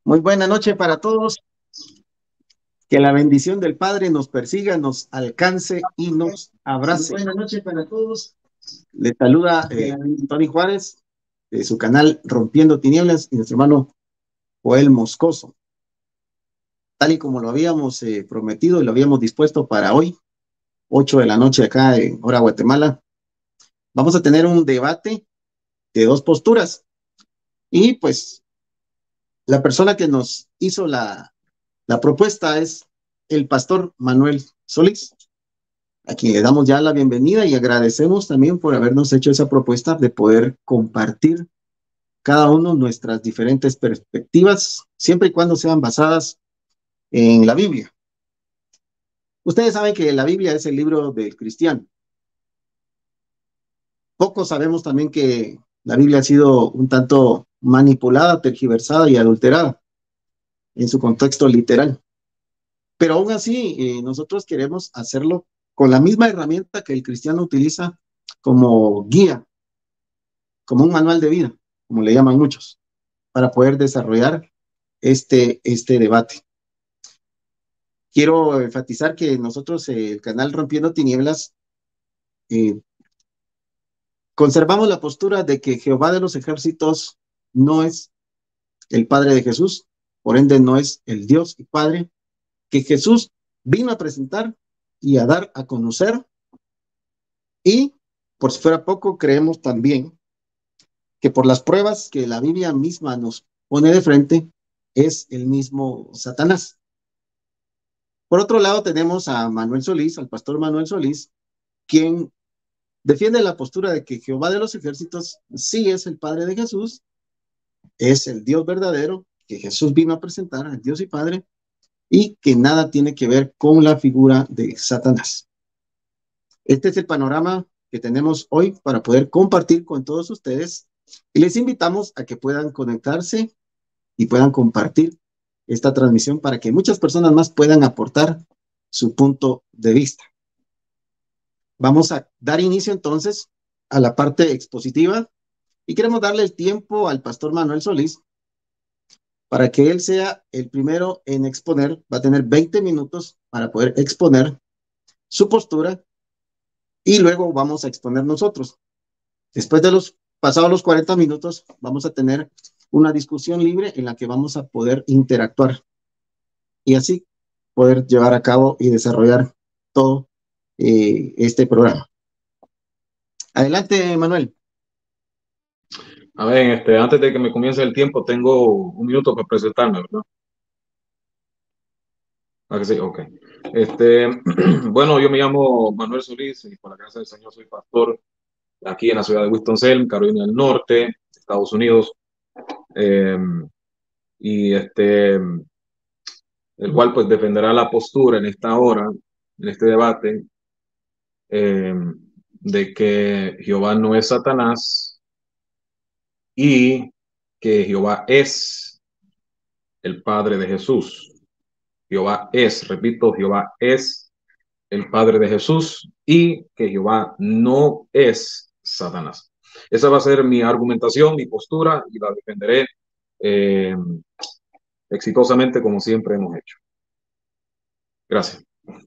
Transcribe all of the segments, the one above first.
Muy buena noche para todos. Que la bendición del Padre nos persiga, nos alcance y nos Muy abrace. buena noche para todos. Le saluda Que la Tony Juárez de su canal Rompiendo Tinieblas y nuestro hermano Joel Moscoso. Tal y como lo habíamos prometido y lo habíamos dispuesto para hoy, 8 de la noche acá en hora Guatemala, vamos a tener un debate de dos posturas. Y pues la persona que nos hizo la propuesta es el pastor Manuel Solís, a quien le damos ya la bienvenida y agradecemos también por habernos hecho esa propuesta de poder compartir cada uno nuestras diferentes perspectivas, siempre y cuando sean basadas en la Biblia. Ustedes saben que la Biblia es el libro del cristiano. Pocos sabemos también que la Biblia ha sido un tanto manipulada, tergiversada y adulterada en su contexto literal. Pero aún así, nosotros queremos hacerlo con la misma herramienta que el cristiano utiliza como guía, como un manual de vida, como le llaman muchos, para poder desarrollar este debate. Quiero enfatizar que nosotros, el canal Rompiendo Tinieblas, eh, conservamos la postura de que Jehová de los ejércitos no es el Padre de Jesús, por ende no es el Dios y Padre que Jesús vino a presentar y a dar a conocer. Y por si fuera poco, creemos también que por las pruebas que la Biblia misma nos pone de frente, es el mismo Satanás. Por otro lado, tenemos a Manuel Solís, al pastor Manuel Solís, quien defiende la postura de que Jehová de los ejércitos sí es el Padre de Jesús, es el Dios verdadero, que Jesús vino a presentar al Dios y Padre, y que nada tiene que ver con la figura de Satanás. Este es el panorama que tenemos hoy para poder compartir con todos ustedes y les invitamos a que puedan conectarse y puedan compartir esta transmisión para que muchas personas más puedan aportar su punto de vista. Vamos a dar inicio entonces a la parte expositiva y queremos darle el tiempo al pastor Manuel Solís para que él sea el primero en exponer. Va a tener 20 minutos para poder exponer su postura y luego vamos a exponer nosotros. Después de los pasados los 40 minutos, vamos a tener una discusión libre en la que vamos a poder interactuar y así poder llevar a cabo y desarrollar todo este programa. Adelante, Manuel. A ver, antes de que me comience el tiempo, tengo un minuto para presentarme, ¿verdad? ¿Ah, que sí? Ok. Bueno, yo me llamo Manuel Solís y por la gracia del Señor soy pastor aquí en la ciudad de Winston-Salem, Carolina del Norte, Estados Unidos. Eh, y el cual pues defenderá la postura en esta hora, en este debate, eh, de que Jehová no es Satanás y que Jehová es el Padre de Jesús. Jehová es, repito, Jehová es el Padre de Jesús y que Jehová no es Satanás. Esa va a ser mi argumentación, mi postura y la defenderé eh, exitosamente como siempre hemos hecho. Gracias.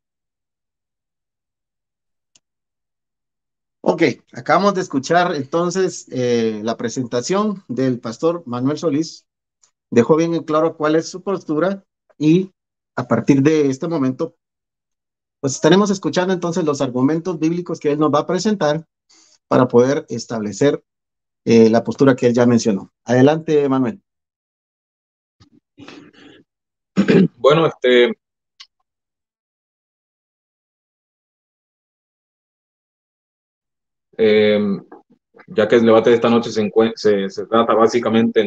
Ok, acabamos de escuchar entonces la presentación del pastor Manuel Solís. Dejó bien en claro cuál es su postura y a partir de este momento, pues estaremos escuchando entonces los argumentos bíblicos que él nos va a presentar para poder establecer la postura que él ya mencionó. Adelante, Manuel. Bueno, eh, ya que el debate de esta noche se trata básicamente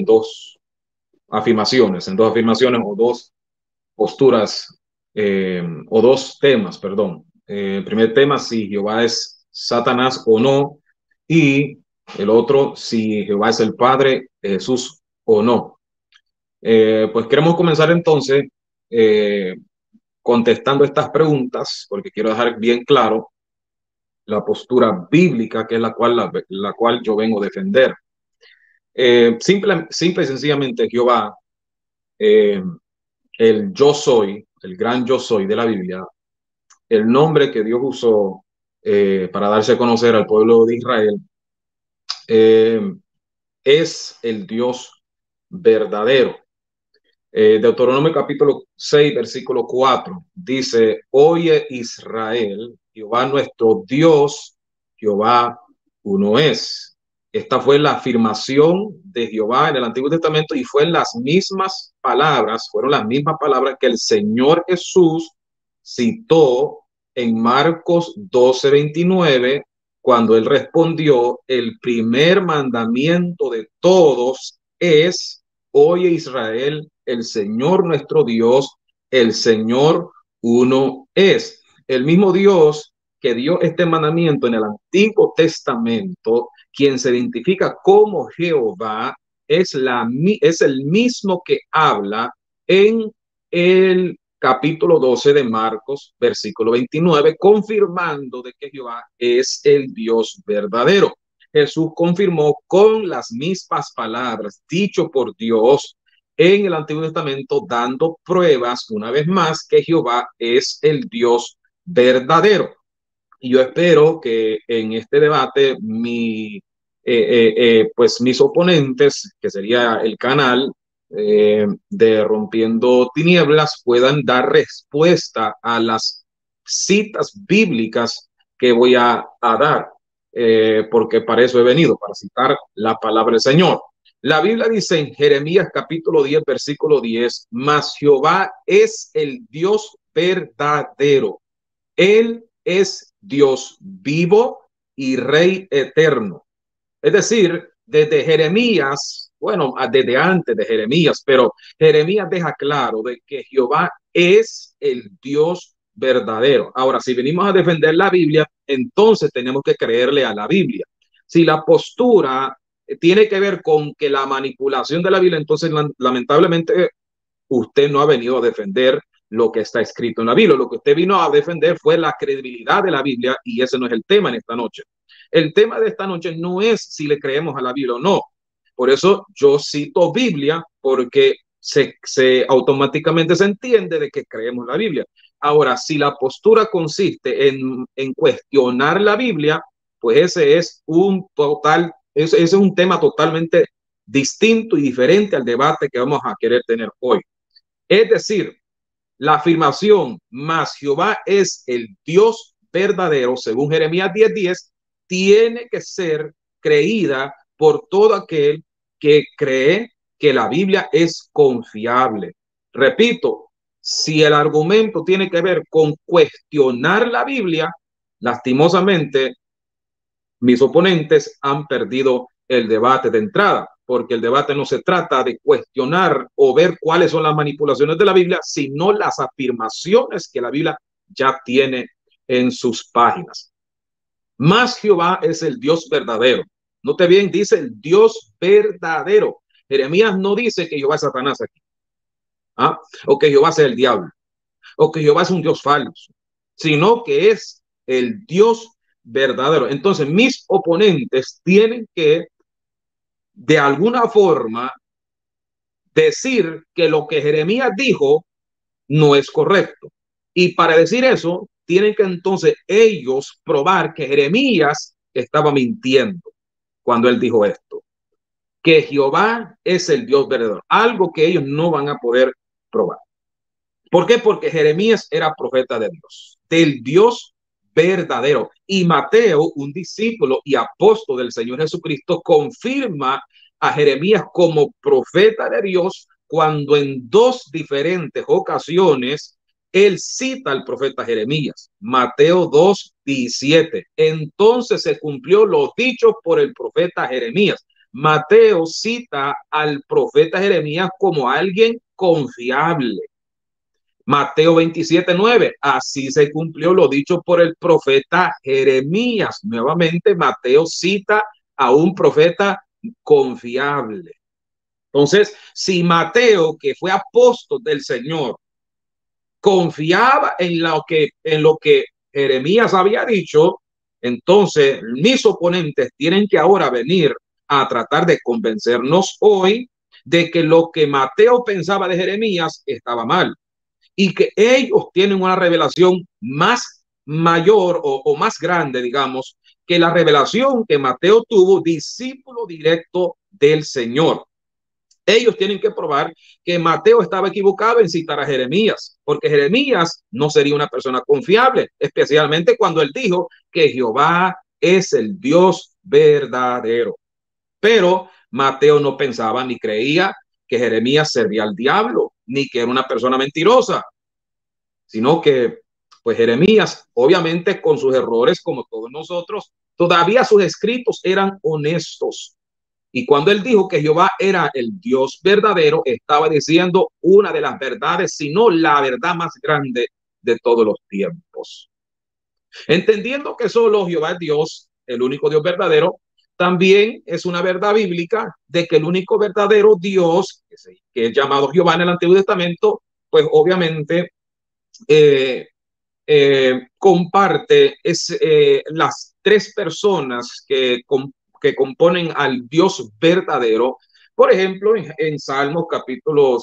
en dos afirmaciones o dos posturas, o dos temas, perdón. El primer tema, si Jehová es Satanás o no, y el otro, si Jehová es el Padre de Jesús o no. Pues queremos comenzar entonces eh, contestando estas preguntas, porque quiero dejar bien claro la postura bíblica, que es la cual yo vengo a defender. Simple y sencillamente, Jehová el yo soy, el gran yo soy de la Biblia, el nombre que Dios usó para darse a conocer al pueblo de Israel, eh, es el Dios verdadero. Deuteronomio capítulo 6, versículo 4, dice: Oye Israel, Jehová nuestro Dios, Jehová uno es. Esta fue la afirmación de Jehová en el Antiguo Testamento y fueron las mismas palabras que el Señor Jesús citó en Marcos 12:29, cuando él respondió: el primer mandamiento de todos es: Oye Israel, el Señor nuestro Dios, el Señor uno es. El mismo Dios que dio este mandamiento en el Antiguo Testamento, quien se identifica como Jehová, es el mismo que habla en el capítulo 12 de Marcos, versículo 29, confirmando de que Jehová es el Dios verdadero. Jesús confirmó con las mismas palabras dicho por Dios en el Antiguo Testamento, dando pruebas una vez más que Jehová es el Dios verdadero. Y yo espero que en este debate pues mis oponentes, que sería el canal de Rompiendo Tinieblas, puedan dar respuesta a las citas bíblicas que voy a dar, porque para eso he venido, para citar la palabra del Señor. La Biblia dice en Jeremías capítulo 10, versículo 10, mas Jehová es el Dios verdadero. Él es Dios vivo y Rey eterno. Es decir, desde Jeremías, bueno, desde antes de Jeremías, pero Jeremías deja claro de que Jehová es el Dios verdadero. Ahora, si venimos a defender la Biblia, entonces tenemos que creerle a la Biblia. Si la postura tiene que ver con que la manipulación de la Biblia, entonces lamentablemente usted no ha venido a defender lo que está escrito en la Biblia. Lo que usted vino a defender fue la credibilidad de la Biblia, y ese no es el tema en esta noche. El tema de esta noche no es si le creemos a la Biblia o no. Por eso yo cito Biblia, porque automáticamente se entiende de que creemos la Biblia. Ahora, si la postura consiste en cuestionar la Biblia, pues ese es ese es un tema totalmente distinto y diferente al debate que vamos a querer tener hoy. Es decir, la afirmación, mas Jehová es el Dios verdadero, según Jeremías 10:10, tiene que ser creída por todo aquel que cree que la Biblia es confiable. Repito, si el argumento tiene que ver con cuestionar la Biblia, lastimosamente mis oponentes han perdido el debate de entrada, porque el debate no se trata de cuestionar o ver cuáles son las manipulaciones de la Biblia, sino las afirmaciones que la Biblia ya tiene en sus páginas. Mas Jehová es el Dios verdadero. Note bien, dice el Dios verdadero. Jeremías no dice que Jehová es Satanás aquí, o que Jehová sea el diablo, o que Jehová es un Dios falso, sino que es el Dios verdadero. Entonces, mis oponentes tienen que, de alguna forma, decir que lo que Jeremías dijo no es correcto. Y para decir eso, tienen que entonces ellos probar que Jeremías estaba mintiendo cuando él dijo esto, que Jehová es el Dios verdadero, algo que ellos no van a poder probar. ¿Por qué? Porque Jeremías era profeta de Dios, del Dios verdadero. Y Mateo, un discípulo y apóstol del Señor Jesucristo, confirma a Jeremías como profeta de Dios cuando en dos diferentes ocasiones él cita al profeta Jeremías. Mateo 2:17. Entonces se cumplió lo dicho por el profeta Jeremías. Mateo cita al profeta Jeremías como alguien confiable. Mateo 27:9, así se cumplió lo dicho por el profeta Jeremías. Nuevamente, Mateo cita a un profeta confiable. Entonces, si Mateo, que fue apóstol del Señor, confiaba en lo que Jeremías había dicho, entonces mis oponentes tienen que ahora venir a tratar de convencernos hoy de que lo que Mateo pensaba de Jeremías estaba mal y que ellos tienen una revelación más mayor o más grande, digamos, que la revelación que Mateo tuvo, discípulo directo del Señor. Ellos tienen que probar que Mateo estaba equivocado en citar a Jeremías, porque Jeremías no sería una persona confiable, especialmente cuando él dijo que Jehová es el Dios verdadero. Pero Mateo no pensaba ni creía que Jeremías servía al diablo, ni que era una persona mentirosa, sino que, pues Jeremías, obviamente con sus errores, como todos nosotros, todavía sus escritos eran honestos. Y cuando él dijo que Jehová era el Dios verdadero, estaba diciendo una de las verdades, sino la verdad más grande de todos los tiempos. Entendiendo que solo Jehová es Dios, el único Dios verdadero, también es una verdad bíblica de que el único verdadero Dios, que es llamado Jehová en el Antiguo Testamento, pues obviamente comparte las tres personas que componen al Dios verdadero. Por ejemplo, en Salmos capítulo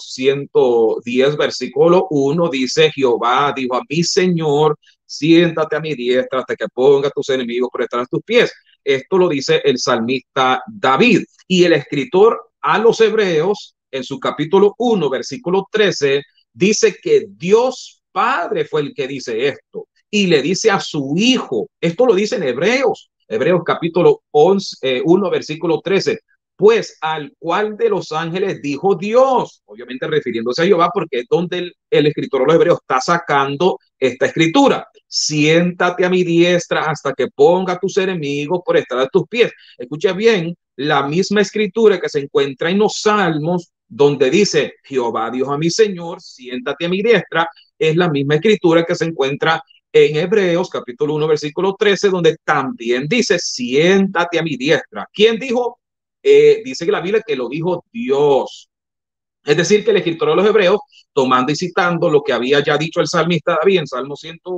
110, versículo 1, dice: Jehová dijo a mi Señor, siéntate a mi diestra hasta que ponga a tus enemigos por estar a tus pies. Esto lo dice el salmista David. Y el escritor a los Hebreos, en su capítulo 1, versículo 13, dice que Dios Padre fue el que dice esto. Y le dice a su Hijo, esto lo dice en Hebreos capítulo 1, versículo 13, pues al cual de los ángeles dijo Dios, obviamente refiriéndose a Jehová, porque es donde el escritor de los Hebreos está sacando esta escritura: siéntate a mi diestra hasta que ponga a tus enemigos por estar a tus pies. Escucha bien, la misma escritura que se encuentra en los Salmos, donde dice Jehová dijo a mi Señor, siéntate a mi diestra, es la misma escritura que se encuentra en Hebreos capítulo 1, versículo 13, donde también dice siéntate a mi diestra. ¿Quién dijo? Dice que la Biblia que lo dijo Dios. Es decir, que el escritor de los Hebreos, tomando y citando lo que había ya dicho el salmista David en Salmo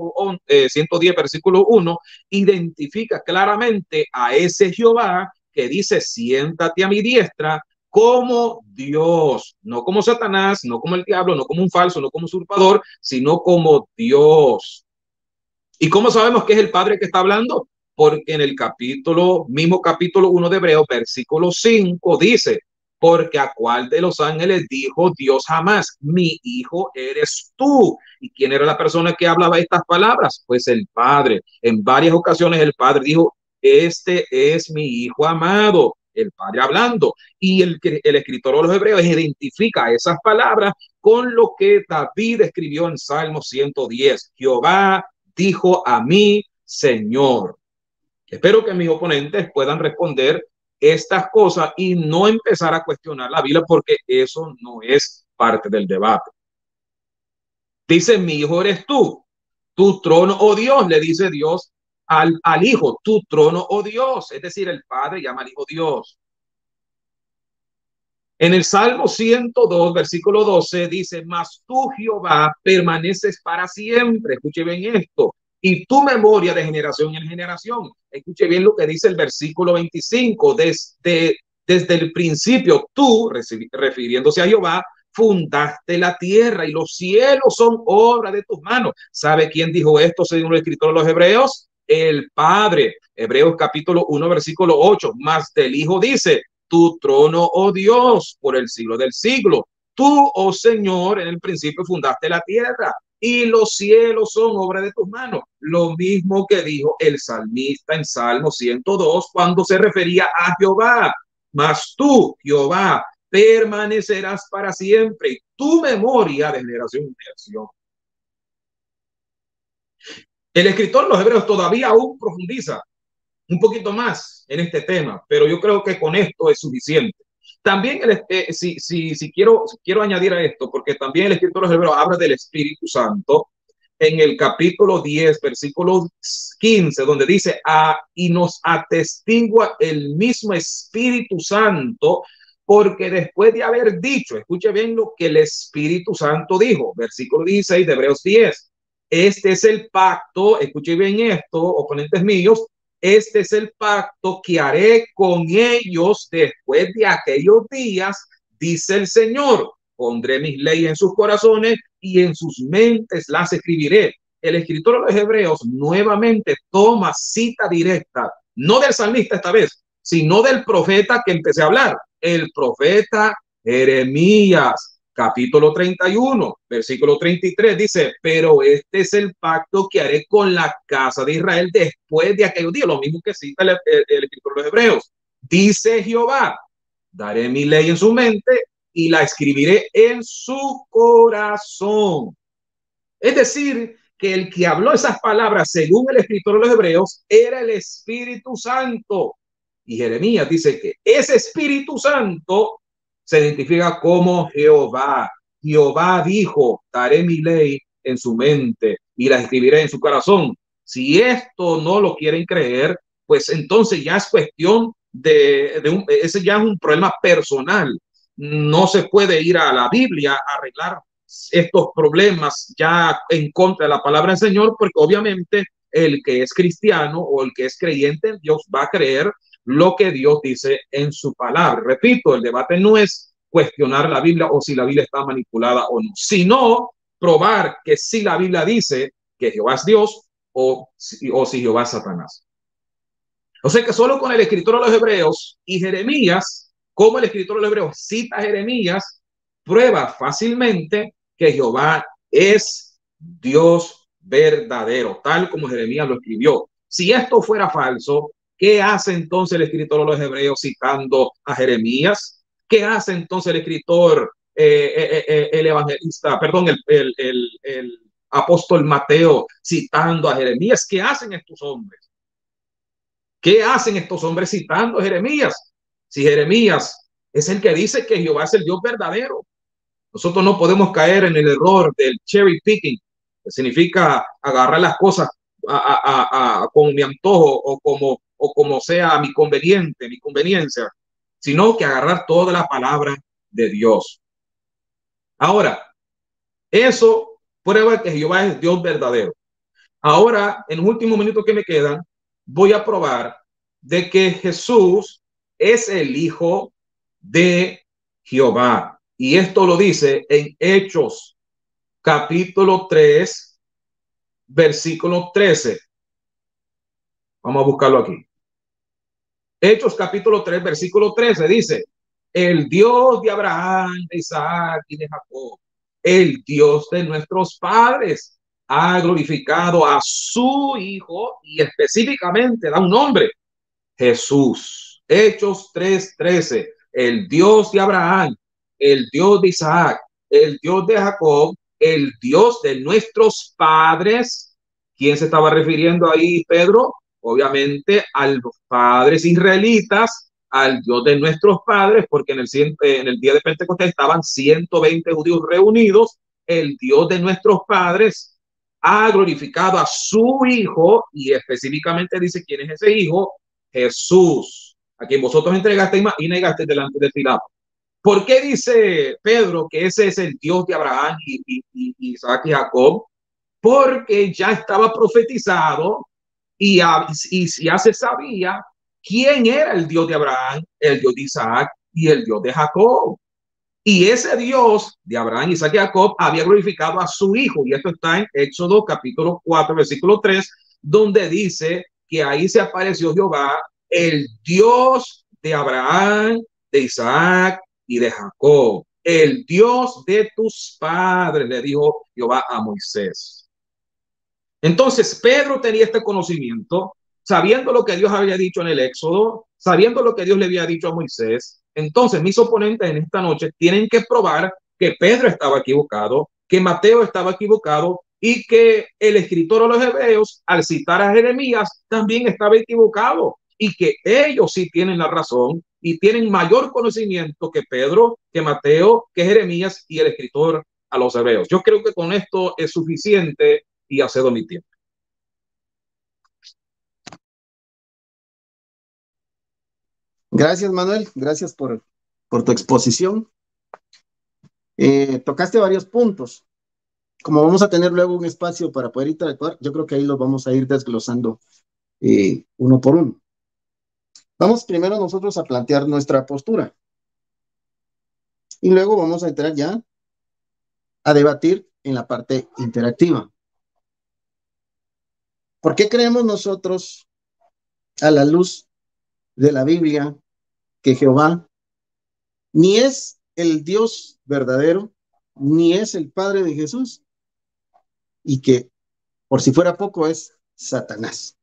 110, versículo 1, identifica claramente a ese Jehová que dice siéntate a mi diestra como Dios, no como Satanás, no como el diablo, no como un falso, no como un usurpador, sino como Dios. ¿Y cómo sabemos que es el Padre que está hablando? Porque en el mismo capítulo 1 de Hebreos, versículo 5, dice: porque a cuál de los ángeles dijo Dios jamás, mi hijo eres tú. ¿Y quién era la persona que hablaba estas palabras? Pues el Padre. En varias ocasiones el Padre dijo: este es mi hijo amado, el Padre hablando. Y el escritor de los Hebreos identifica esas palabras con lo que David escribió en Salmo 110. Jehová dijo a mi Señor. Espero que mis oponentes puedan responder estas cosas y no empezar a cuestionar la Biblia, porque eso no es parte del debate. Dice: mi hijo eres tú, tu trono, oh Dios, le dice Dios al hijo, tu trono, oh Dios. Es decir, el Padre llama al hijo Dios. En el Salmo 102, versículo 12, dice: mas tú, Jehová, permaneces para siempre. Escuche bien esto. Y tu memoria de generación en generación. Escuche bien lo que dice el versículo 25. Desde el principio, tú, refiriéndose a Jehová, fundaste la tierra y los cielos son obra de tus manos. ¿Sabe quién dijo esto según el escritor de los Hebreos? El Padre. Hebreos capítulo 1, versículo 8. Mas del Hijo dice: tu trono, oh Dios, por el siglo del siglo. Tú, oh Señor, en el principio fundaste la tierra y los cielos son obra de tus manos. Lo mismo que dijo el salmista en Salmo 102 cuando se refería a Jehová. Mas tú, Jehová, permanecerás para siempre, tu memoria de generación en generación. El escritor de los Hebreos todavía aún profundiza un poquito más en este tema, pero yo creo que con esto es suficiente. También, si quiero añadir a esto, porque también el escritor de los Hebreos habla del Espíritu Santo en el capítulo 10, versículo 15, donde dice: y nos atestigua el mismo Espíritu Santo, porque después de haber dicho, escuche bien lo que el Espíritu Santo dijo, versículo 16 de Hebreos 10, este es el pacto, escuche bien esto, oponentes míos, este es el pacto que haré con ellos después de aquellos días, dice el Señor, pondré mis leyes en sus corazones y en sus mentes las escribiré. El escritor de los Hebreos nuevamente toma cita directa, no del salmista esta vez, sino del profeta que empecé a hablar, el profeta Jeremías, capítulo 31, versículo 33, dice, pero este es el pacto que haré con la casa de Israel después de aquellos días, lo mismo que cita el escritor de los Hebreos. Dice Jehová, daré mi ley en su mente y la escribiré en su corazón. Es decir, que el que habló esas palabras, según el escritor de los Hebreos, era el Espíritu Santo. Y Jeremías dice que ese Espíritu Santo se identifica como Jehová. Jehová dijo, daré mi ley en su mente y la escribiré en su corazón. Si esto no lo quieren creer, pues entonces ya es cuestión ese ya es un problema personal. No se puede ir a la Biblia a arreglar estos problemas ya en contra de la palabra del Señor, porque obviamente el que es cristiano o el que es creyente en Dios va a creer lo que Dios dice en su palabra. Repito, el debate no es cuestionar la Biblia o si la Biblia está manipulada o no, sino probar que si la Biblia dice que Jehová es Dios o si Jehová es Satanás. O sea que solo con el escritor de los Hebreos y Jeremías, como el escritor de los Hebreos cita a Jeremías, prueba fácilmente que Jehová es Dios verdadero, tal como Jeremías lo escribió. Si esto fuera falso, ¿qué hace entonces el escritor de los Hebreos citando a Jeremías? ¿Qué hace entonces el escritor, el evangelista, perdón, el apóstol Mateo citando a Jeremías? ¿Qué hacen estos hombres? ¿Qué hacen estos hombres citando a Jeremías? Si Jeremías es el que dice que Jehová es el Dios verdadero. Nosotros no podemos caer en el error del cherry picking, que significa agarrar las cosas con mi antojo o como sea mi conveniencia, sino que agarrar toda la palabra de Dios. Ahora, eso prueba que Jehová es Dios verdadero. Ahora, en los últimos minutos que me quedan, voy a probar de que Jesús es el Hijo de Jehová. Y esto lo dice en Hechos, capítulo 3, versículo 13. Vamos a buscarlo aquí. Hechos, capítulo 3, versículo 13 dice, el Dios de Abraham, de Isaac y de Jacob, el Dios de nuestros padres, ha glorificado a su Hijo y específicamente da un nombre, Jesús. Hechos 3:13, el Dios de Abraham, el Dios de Isaac, el Dios de Jacob, el Dios de nuestros padres. ¿Quién se estaba refiriendo ahí, Pedro? Obviamente a los padres israelitas, al Dios de nuestros padres, porque en el día de Pentecostés estaban 120 judíos reunidos. El Dios de nuestros padres ha glorificado a su Hijo y específicamente dice quién es ese Hijo, Jesús, a quien vosotros entregasteis y negasteis delante de Pilato. ¿Por qué dice Pedro que ese es el Dios de Abraham y Isaac y Jacob? Porque ya estaba profetizado y ya se sabía quién era el Dios de Abraham, el Dios de Isaac y el Dios de Jacob. Y ese Dios de Abraham, Isaac y Jacob había glorificado a su Hijo. Y esto está en Éxodo capítulo 4, versículo 3, donde dice que ahí se apareció Jehová, el Dios de Abraham, de Isaac y de Jacob. El Dios de tus padres, le dijo Jehová a Moisés. Entonces Pedro tenía este conocimiento, sabiendo lo que Dios había dicho en el Éxodo, sabiendo lo que Dios le había dicho a Moisés. Entonces mis oponentes en esta noche tienen que probar que Pedro estaba equivocado, que Mateo estaba equivocado y que el escritor de los Hebreos, al citar a Jeremías, también estaba equivocado y que ellos sí tienen la razón y tienen mayor conocimiento que Pedro, que Mateo, que Jeremías y el escritor a los Hebreos. Yo creo que con esto es suficiente y ha cedo mi tiempo. Gracias, Manuel. Gracias por tu exposición. Tocaste varios puntos. Como vamos a tener luego un espacio para poder interactuar, yo creo que ahí los vamos a ir desglosando uno por uno. Vamos primero nosotros a plantear nuestra postura. y luego vamos a entrar ya a debatir en la parte interactiva. ¿Por qué creemos nosotros, a la luz de la Biblia, que Jehová ni es el Dios verdadero, ni es el Padre de Jesús, y que, por si fuera poco, es Satanás?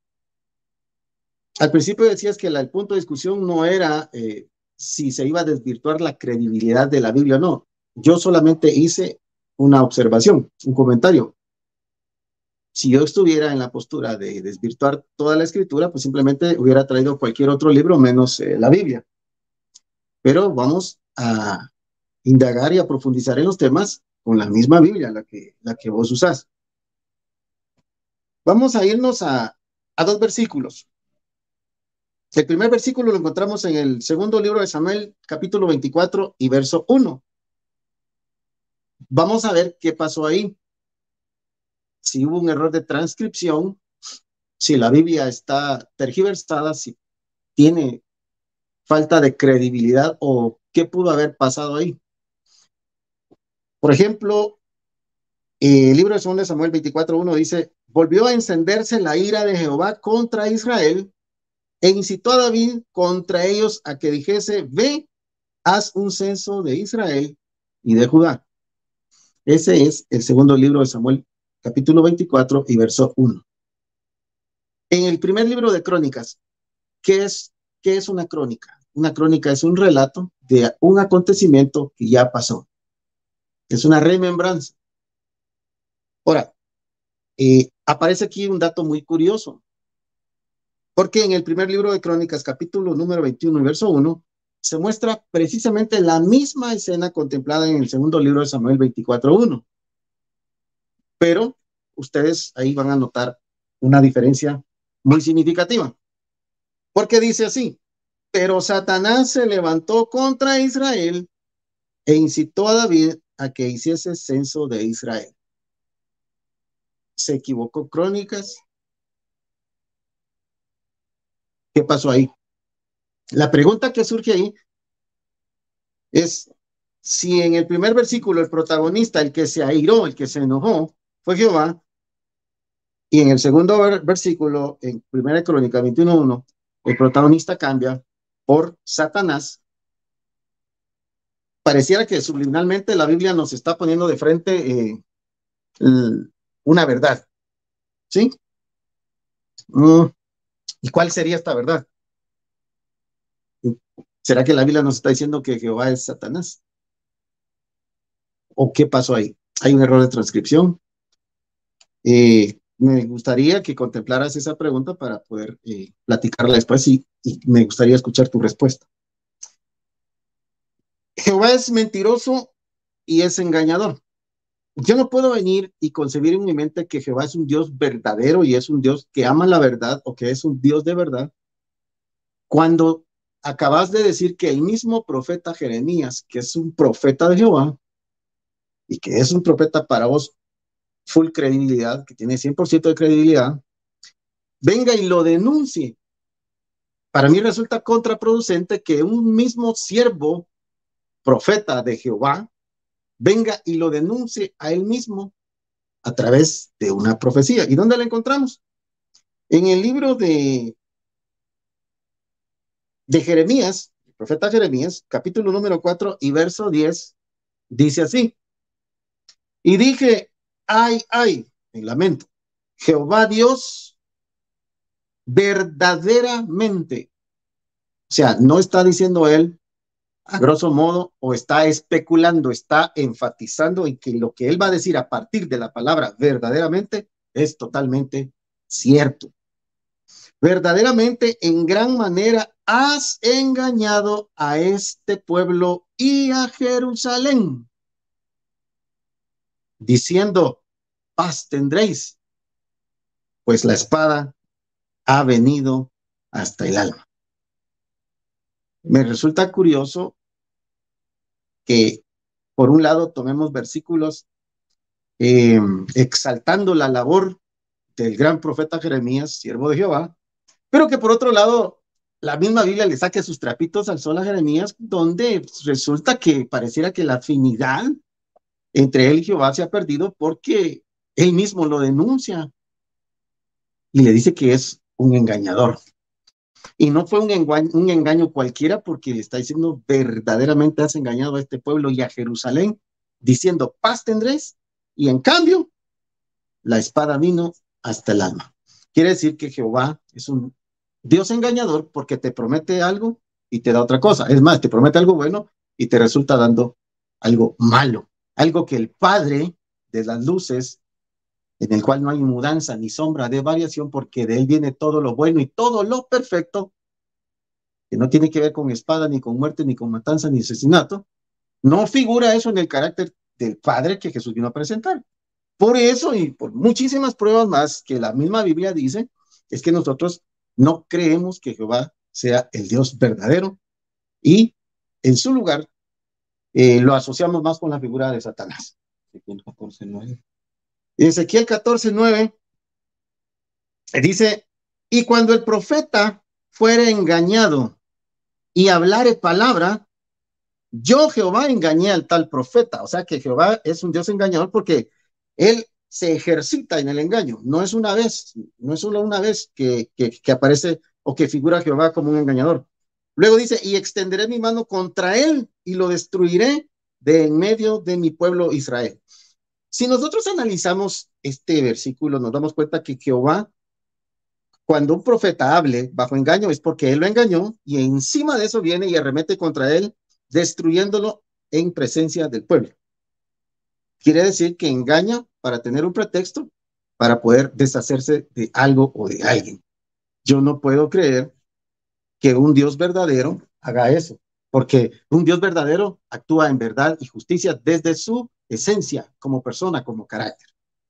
Al principio decías que el punto de discusión no era si se iba a desvirtuar la credibilidad de la Biblia o no. Yo solamente hice una observación, un comentario. Si yo estuviera en la postura de desvirtuar toda la escritura, pues simplemente hubiera traído cualquier otro libro menos la Biblia. Pero vamos a indagar y a profundizar en los temas con la misma Biblia, la que vos usás. Vamos a irnos a dos versículos. El primer versículo lo encontramos en el segundo libro de Samuel, capítulo 24 y verso 1. Vamos a ver qué pasó ahí. Si hubo un error de transcripción, si la Biblia está tergiversada, si tiene falta de credibilidad o qué pudo haber pasado ahí. Por ejemplo, el libro de 2 Samuel 24:1 dice: volvió a encenderse la ira de Jehová contra Israel e incitó a David contra ellos a que dijese: ve, haz un censo de Israel y de Judá. Ese es el segundo libro de Samuel, capítulo 24 y verso 1. En el primer libro de Crónicas, ¿qué es una crónica? Una crónica es un relato de un acontecimiento que ya pasó. Es una remembranza. Ahora, aparece aquí un dato muy curioso, porque en el primer libro de Crónicas, capítulo número 21 y verso 1, se muestra precisamente la misma escena contemplada en el segundo libro de Samuel 24:1. Pero ustedes ahí van a notar una diferencia muy significativa, porque dice así: pero Satanás se levantó contra Israel e incitó a David a que hiciese censo de Israel. ¿Se equivocó Crónicas? ¿Qué pasó ahí? La pregunta que surge ahí es si en el primer versículo el protagonista, el que se airó, el que se enojó, fue Jehová, y en el segundo versículo, en Primera Crónica 21:1, el protagonista cambia por Satanás. Pareciera que subliminalmente la Biblia nos está poniendo de frente una verdad, ¿sí? ¿Y cuál sería esta verdad? ¿Será que la Biblia nos está diciendo que Jehová es Satanás? ¿O qué pasó ahí? ¿Hay un error de transcripción? Me gustaría que contemplaras esa pregunta para poder platicarla después y me gustaría escuchar tu respuesta. Jehová es mentiroso y es engañador. Yo no puedo venir y concebir en mi mente que Jehová es un Dios verdadero y es un Dios que ama la verdad o que es un Dios de verdad, cuando acabas de decir que el mismo profeta Jeremías, que es un profeta de Jehová y que es un profeta para vos full credibilidad, que tiene 100% de credibilidad, venga y lo denuncie. Para mí resulta contraproducente que un mismo siervo, profeta de Jehová, venga y lo denuncie a él mismo a través de una profecía. ¿Y dónde la encontramos? En el libro de Jeremías, el profeta Jeremías, capítulo número 4 y verso 10, dice así: y dije, ay, ay, en lamento, Jehová Dios verdaderamente, o sea, no está diciendo él a grosso modo o está especulando, está enfatizando en que lo que él va a decir a partir de la palabra verdaderamente es totalmente cierto. Verdaderamente, en gran manera, has engañado a este pueblo y a Jerusalén, diciendo, paz tendréis, pues la espada ha venido hasta el alma. Me resulta curioso que, por un lado, tomemos versículos exaltando la labor del gran profeta Jeremías, siervo de Jehová, pero que por otro lado la misma Biblia le saque sus trapitos al sol a Jeremías, donde resulta que pareciera que la afinidad entre él y Jehová se ha perdido porque él mismo lo denuncia y le dice que es un engañador. Y no fue un engaño cualquiera, porque le está diciendo: verdaderamente has engañado a este pueblo y a Jerusalén, diciendo paz tendréis, y en cambio la espada vino hasta el alma. Quiere decir que Jehová es un Dios engañador, porque te promete algo y te da otra cosa. Es más, te promete algo bueno y te resulta dando algo malo. Algo que el Padre de las luces, en el cual no hay mudanza ni sombra de variación, porque de él viene todo lo bueno y todo lo perfecto, que no tiene que ver con espada, ni con muerte, ni con matanza, ni asesinato. No figura eso en el carácter del Padre que Jesús vino a presentar. Por eso y por muchísimas pruebas más que la misma Biblia dice, es que nosotros no creemos que Jehová sea el Dios verdadero, y en su lugar lo asociamos más con la figura de Satanás. Ezequiel 14:9. Ezequiel 14:9 dice: y cuando el profeta fuere engañado y hablare palabra, yo Jehová engañé al tal profeta. O sea que Jehová es un Dios engañador, porque él se ejercita en el engaño. No es una vez, no es solo una vez que aparece o que figura Jehová como un engañador. Luego dice: y extenderé mi mano contra él y lo destruiré de en medio de mi pueblo Israel. Si nosotros analizamos este versículo, nos damos cuenta que Jehová, cuando un profeta hable bajo engaño, es porque él lo engañó, y encima de eso viene y arremete contra él, destruyéndolo en presencia del pueblo. Quiere decir que engaña para tener un pretexto para poder deshacerse de algo o de alguien. Yo no puedo creer que un Dios verdadero haga eso, porque un Dios verdadero actúa en verdad y justicia desde su esencia, como persona, como carácter.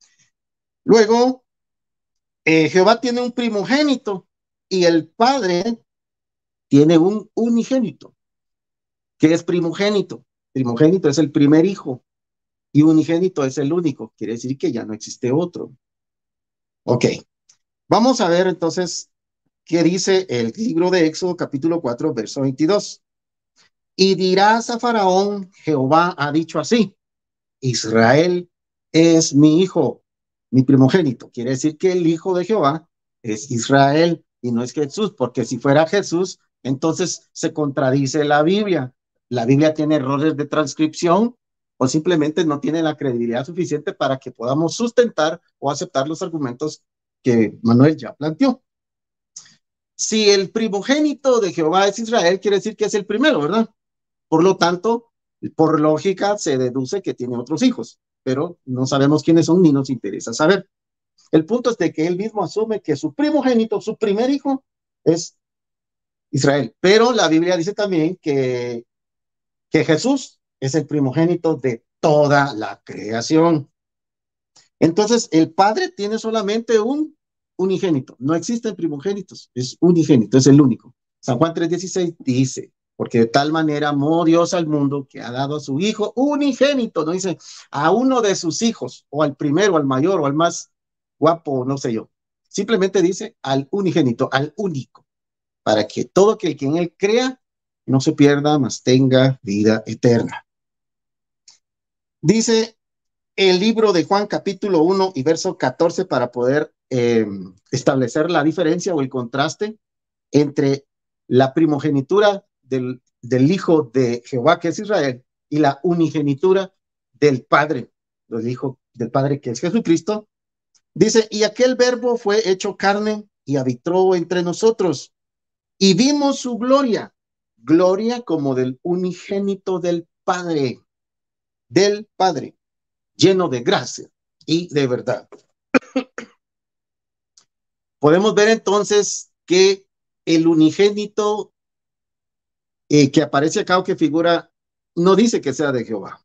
Luego, Jehová tiene un primogénito y el Padre tiene un unigénito. ¿Qué es primogénito? Primogénito es el primer hijo y unigénito es el único. Quiere decir que ya no existe otro. Ok, vamos a ver entonces qué dice el libro de Éxodo capítulo 4, verso 22. Y dirás a Faraón: Jehová ha dicho así: Israel es mi hijo, mi primogénito. Quiere decir que el hijo de Jehová es Israel y no es Jesús, porque si fuera Jesús, entonces se contradice la Biblia. La Biblia tiene errores de transcripción, o simplemente no tiene la credibilidad suficiente para que podamos sustentar o aceptar los argumentos que Manuel ya planteó. Si el primogénito de Jehová es Israel, quiere decir que es el primero, ¿verdad? Por lo tanto, por lógica, se deduce que tiene otros hijos, pero no sabemos quiénes son ni nos interesa saber. El punto es de que él mismo asume que su primogénito, su primer hijo, es Israel. Pero la Biblia dice también que Jesús es el primogénito de toda la creación. Entonces, el Padre tiene solamente un unigénito. No existen primogénitos, es unigénito, es el único. San Juan 3:16 dice: porque de tal manera amó Dios al mundo, que ha dado a su Hijo unigénito. No dice a uno de sus hijos, o al primero, al mayor, o al más guapo, no sé yo. Simplemente dice al unigénito, al único, para que todo aquel que en él crea no se pierda, mas tenga vida eterna. Dice el libro de Juan capítulo 1 y verso 14, para poder establecer la diferencia o el contraste entre la primogenitura del Hijo de Jehová, que es Israel, y la unigenitura del Padre, del Hijo del Padre, que es Jesucristo. Dice: y aquel verbo fue hecho carne y habitó entre nosotros, y vimos su gloria, gloria como del unigénito del Padre, lleno de gracia y de verdad. Podemos ver entonces que el unigénito que aparece acá, o que figura, no dice que sea de Jehová.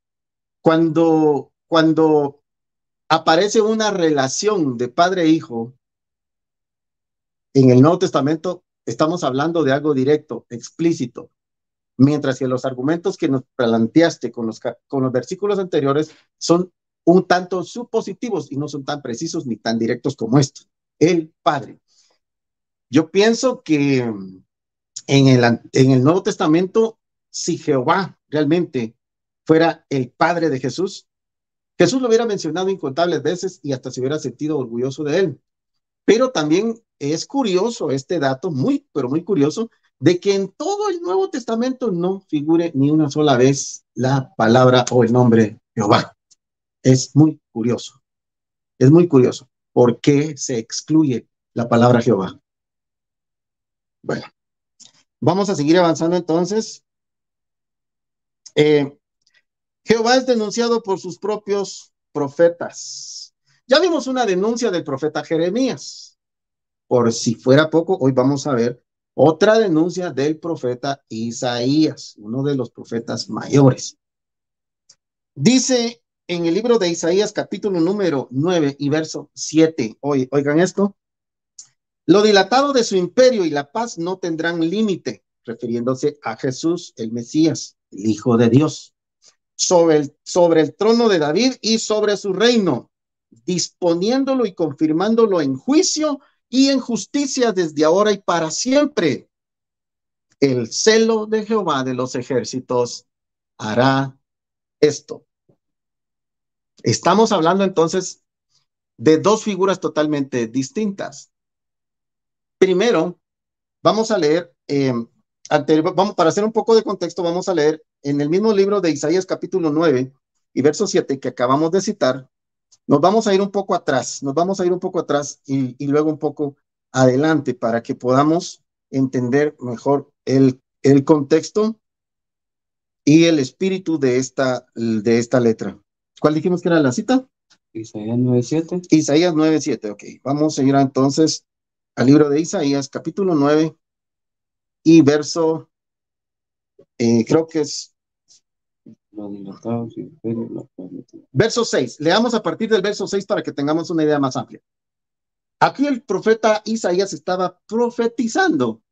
Cuando aparece una relación de padre e hijo en el Nuevo Testamento, estamos hablando de algo directo, explícito, mientras que los argumentos que nos planteaste con los versículos anteriores son un tanto supositivos y no son tan precisos ni tan directos como esto. El Padre. Yo pienso que en el Nuevo Testamento, si Jehová realmente fuera el Padre de Jesús, Jesús lo hubiera mencionado incontables veces y hasta se hubiera sentido orgulloso de él. Pero también es curioso este dato, muy, pero muy curioso, de que en todo el Nuevo Testamento no figure ni una sola vez la palabra o el nombre Jehová. Es muy curioso. Es muy curioso. ¿Por qué se excluye la palabra Jehová? Bueno, vamos a seguir avanzando entonces. Jehová es denunciado por sus propios profetas. Ya vimos una denuncia del profeta Jeremías. Por si fuera poco, hoy vamos a ver otra denuncia del profeta Isaías, uno de los profetas mayores. Dice en el libro de Isaías, capítulo número 9 y verso 7. Oigan esto. Lo dilatado de su imperio y la paz no tendrán límite, refiriéndose a Jesús, el Mesías, el Hijo de Dios, sobre el trono de David y sobre su reino, disponiéndolo y confirmándolo en juicio y en justicia desde ahora y para siempre. El celo de Jehová de los ejércitos hará esto. Estamos hablando entonces de dos figuras totalmente distintas. Primero, vamos a leer, para hacer un poco de contexto, vamos a leer en el mismo libro de Isaías capítulo 9 y verso 7 que acabamos de citar. Nos vamos a ir un poco atrás, y luego un poco adelante para que podamos entender mejor el contexto y el espíritu de esta letra. ¿Cuál dijimos que era la cita? Isaías 9:7. Isaías 9:7, ok. Vamos a ir entonces al libro de Isaías, capítulo 9 y verso, creo que es verso 6. Leamos a partir del verso 6 para que tengamos una idea más amplia. Aquí el profeta Isaías estaba profetizando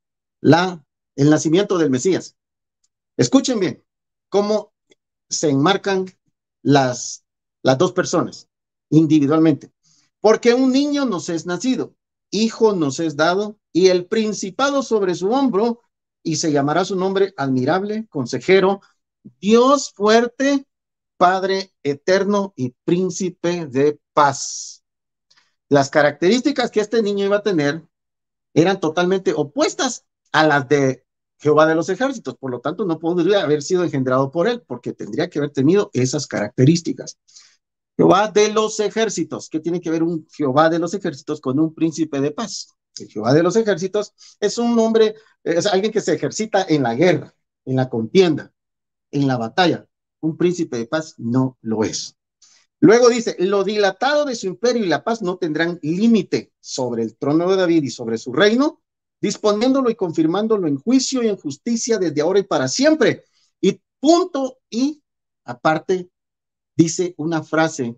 el nacimiento del Mesías. Escuchen bien cómo se enmarcan las dos personas individualmente. Porque un niño nos es nacido, hijo nos es dado, y el principado sobre su hombro, y se llamará su nombre admirable, consejero, Dios fuerte, Padre eterno y príncipe de paz. Las características que este niño iba a tener eran totalmente opuestas a las de Jehová de los ejércitos, por lo tanto no podría haber sido engendrado por él, porque tendría que haber tenido esas características. Jehová de los ejércitos, ¿qué tiene que ver un Jehová de los ejércitos con un príncipe de paz? El Jehová de los ejércitos es un hombre, es alguien que se ejercita en la guerra, en la contienda, en la batalla. Un príncipe de paz no lo es. Luego dice, lo dilatado de su imperio y la paz no tendrán límite sobre el trono de David y sobre su reino, disponiéndolo y confirmándolo en juicio y en justicia desde ahora y para siempre. Y punto, y aparte dice una frase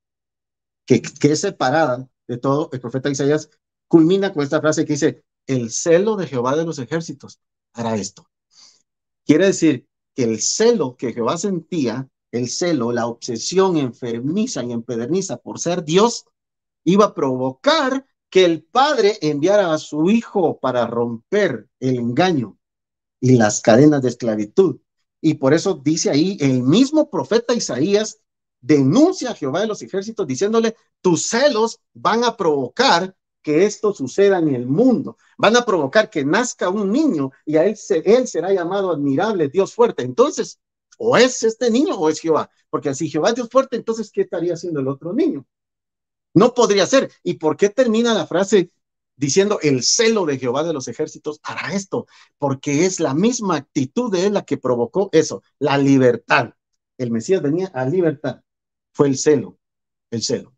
que es separada de todo. El profeta Isaías culmina con esta frase que dice, el celo de Jehová de los ejércitos hará esto. Quiere decir que el celo que Jehová sentía, el celo, la obsesión enfermiza y empederniza por ser Dios, iba a provocar que el Padre enviara a su Hijo para romper el engaño y las cadenas de esclavitud. Y por eso dice ahí, el mismo profeta Isaías denuncia a Jehová de los ejércitos diciéndole, tus celos van a provocar que esto suceda en el mundo. Van a provocar que nazca un niño y a él será llamado admirable, Dios fuerte. Entonces, o es este niño o es Jehová. Porque si Jehová es Dios fuerte, entonces, ¿qué estaría haciendo el otro niño? No podría ser. ¿Y por qué termina la frase diciendo el celo de Jehová de los ejércitos hará esto? Porque es la misma actitud de él la que provocó eso, la libertad. El Mesías venía a libertad. Fue el celo, el celo.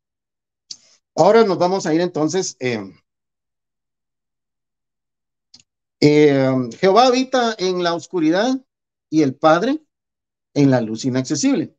Ahora nos vamos a ir entonces. Jehová habita en la oscuridad y el Padre en la luz inaccesible.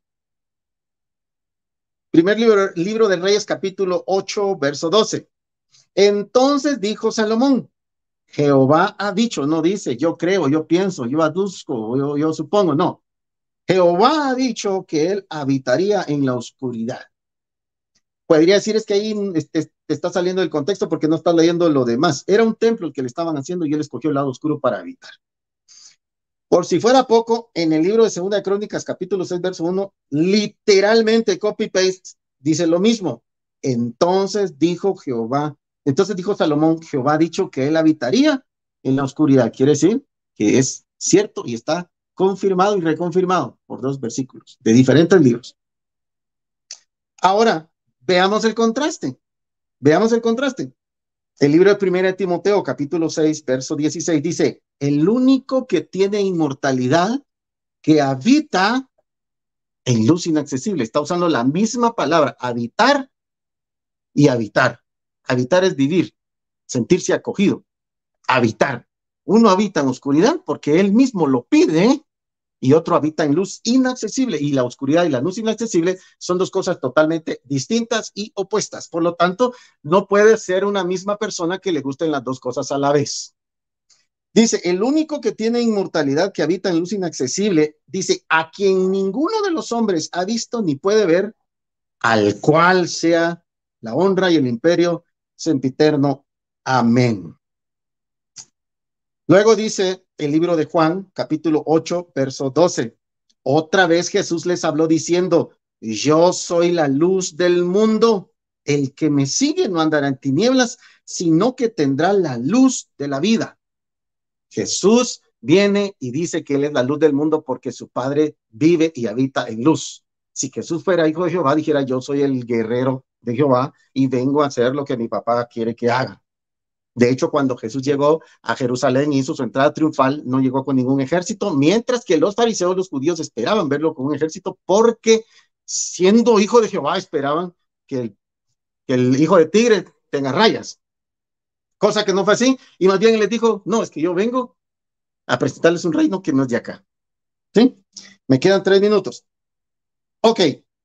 Primer libro de Reyes, capítulo 8, verso 12. Entonces dijo Salomón, Jehová ha dicho, no dice, yo creo, yo pienso, yo aduzco, yo supongo, no. Jehová ha dicho que él habitaría en la oscuridad. Podría decir es que ahí te está saliendo del contexto porque no estás leyendo lo demás. Era un templo el que le estaban haciendo y él escogió el lado oscuro para habitar. Por si fuera poco, en el libro de Segunda de Crónicas, capítulo 6, verso 1, literalmente copy-paste, dice lo mismo. Entonces dijo Salomón, Jehová ha dicho que él habitaría en la oscuridad. Quiere decir que es cierto y está confirmado y reconfirmado por dos versículos de diferentes libros. Ahora, veamos el contraste. Veamos el contraste. El libro de 1 Timoteo, capítulo 6, verso 16, dice, el único que tiene inmortalidad, que habita en luz inaccesible. Está usando la misma palabra, habitar y habitar. Habitar es vivir, sentirse acogido. Habitar. Uno habita en oscuridad porque él mismo lo pide, y otro habita en luz inaccesible. Y la oscuridad y la luz inaccesible son dos cosas totalmente distintas y opuestas. Por lo tanto, no puede ser una misma persona que le gusten las dos cosas a la vez. Dice, el único que tiene inmortalidad, que habita en luz inaccesible, dice, a quien ninguno de los hombres ha visto ni puede ver, al cual sea la honra y el imperio sempiterno. Amén. Luego dice el libro de Juan, capítulo 8, verso 12. Otra vez Jesús les habló diciendo, yo soy la luz del mundo. El que me sigue no andará en tinieblas, sino que tendrá la luz de la vida. Jesús viene y dice que él es la luz del mundo porque su Padre vive y habita en luz. Si Jesús fuera hijo de Jehová, dijera, yo soy el guerrero de Jehová y vengo a hacer lo que mi papá quiere que haga. De hecho, cuando Jesús llegó a Jerusalén y hizo su entrada triunfal, no llegó con ningún ejército, mientras que los fariseos, los judíos, esperaban verlo con un ejército porque, siendo hijo de Jehová, esperaban que el hijo de tigre tenga rayas. Cosa que no fue así, y más bien él les dijo, no, es que yo vengo a presentarles un reino que no es de acá. ¿Sí? Me quedan 3 minutos. Ok,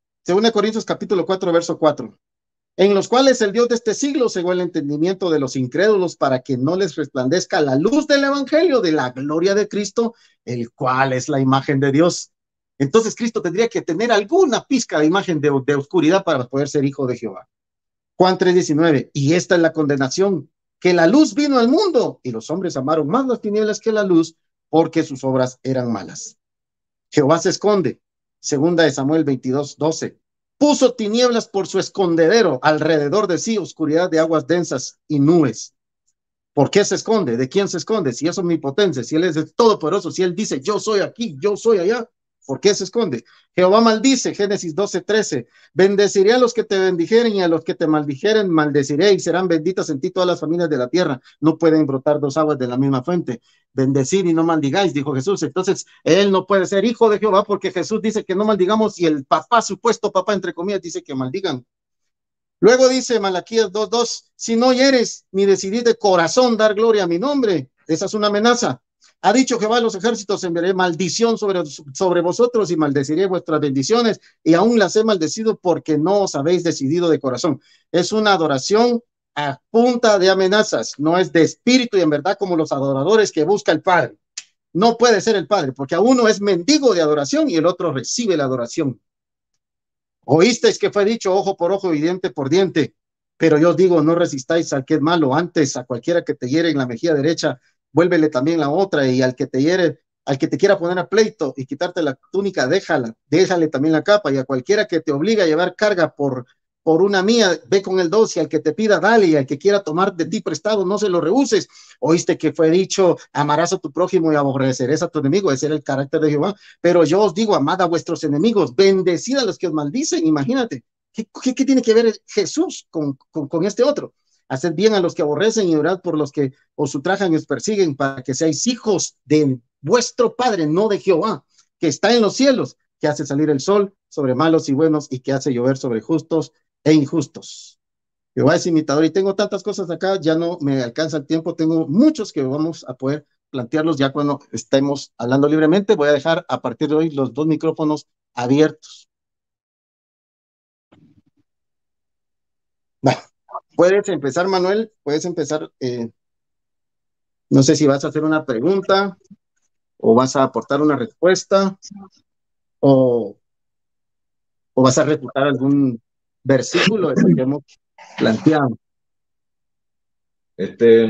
2 Corintios capítulo 4, verso 4. En los cuales el Dios de este siglo cegó el entendimiento de los incrédulos para que no les resplandezca la luz del evangelio de la gloria de Cristo, el cual es la imagen de Dios. Entonces Cristo tendría que tener alguna pizca de imagen de oscuridad para poder ser hijo de Jehová. Juan 3:19, y esta es la condenación, que la luz vino al mundo y los hombres amaron más las tinieblas que la luz porque sus obras eran malas. Jehová se esconde. Segunda de Samuel 22:12. Puso tinieblas por su escondedero, alrededor de sí oscuridad de aguas densas y nubes. ¿Por qué se esconde? ¿De quién se esconde? Si es omnipotente, si él es todopoderoso, si él dice yo soy aquí, yo soy allá, ¿por qué se esconde? Jehová maldice, Génesis 12:13. Bendeciré a los que te bendijeren y a los que te maldijeren, maldeciré y serán benditas en ti todas las familias de la tierra. No pueden brotar dos aguas de la misma fuente. Bendecir y no maldigáis, dijo Jesús. Entonces, él no puede ser hijo de Jehová porque Jesús dice que no maldigamos y el papá, supuesto papá, entre comillas, dice que maldigan. Luego dice Malaquías 2:2, si no hieres ni decidís de corazón dar gloria a mi nombre, esa es una amenaza. Ha dicho Jehová de los ejércitos, enviaré maldición sobre vosotros y maldeciré vuestras bendiciones y aún las he maldecido porque no os habéis decidido de corazón. Es una adoración a punta de amenazas, no es de espíritu y en verdad como los adoradores que busca el Padre. No puede ser el Padre porque a uno es mendigo de adoración y el otro recibe la adoración. Oísteis que fue dicho ojo por ojo y diente por diente, pero yo os digo, no resistáis al que es malo, antes a cualquiera que te hiere en la mejilla derecha, vuélvele también la otra, y al que te hiere, al que te quiera poner a pleito y quitarte la túnica, déjale también la capa, y a cualquiera que te obliga a llevar carga por una mía, ve con el 2, y al que te pida, dale, y al que quiera tomar de ti prestado, no se lo rehuses. Oíste que fue dicho, amarás a tu prójimo y aborrecerás a tu enemigo, ese era el carácter de Jehová. Pero yo os digo, amad a vuestros enemigos, bendecid a los que os maldicen. Imagínate, ¿qué tiene que ver Jesús con este otro? Haced bien a los que aborrecen y orad por los que os ultrajan y os persiguen, para que seáis hijos de vuestro Padre, no de Jehová, que está en los cielos, que hace salir el sol sobre malos y buenos y que hace llover sobre justos e injustos. Jehová es imitador, y tengo tantas cosas acá, ya no me alcanza el tiempo, tengo muchos que vamos a poder plantearlos ya cuando estemos hablando libremente. Voy a dejar a partir de hoy los 2 micrófonos abiertos. Bueno, puedes empezar, Manuel, puedes empezar. No sé si vas a hacer una pregunta o vas a aportar una respuesta o vas a refutar algún versículo de lo que hemos planteado. Este,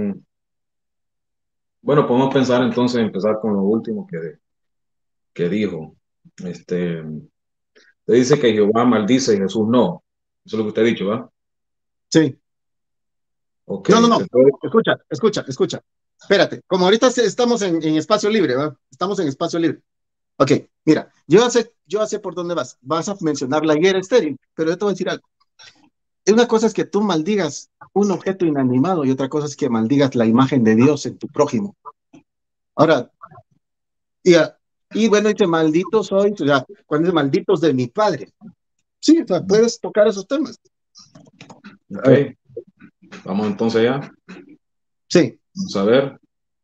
bueno, podemos pensar entonces, empezar con lo último que dijo. Usted dice que Jehová maldice y Jesús no. Eso es lo que usted ha dicho, ¿va? Sí. Ok, No, no, no. se puede. Escucha. Espérate, como ahorita estamos en espacio libre, ¿va? Estamos en espacio libre. Ok, mira, yo sé por dónde vas. Vas a mencionar la higuera estéril, pero yo te voy a decir algo. Una cosa es que tú maldigas un objeto inanimado y otra cosa es que maldigas la imagen de Dios en tu prójimo. Ahora, y, y bueno, dice, maldito soy, o sea, cuando dice malditos de mi padre. Sí, o sea, puedes tocar esos temas. A Ok, ver, vamos entonces ya. sí, Vamos a ver.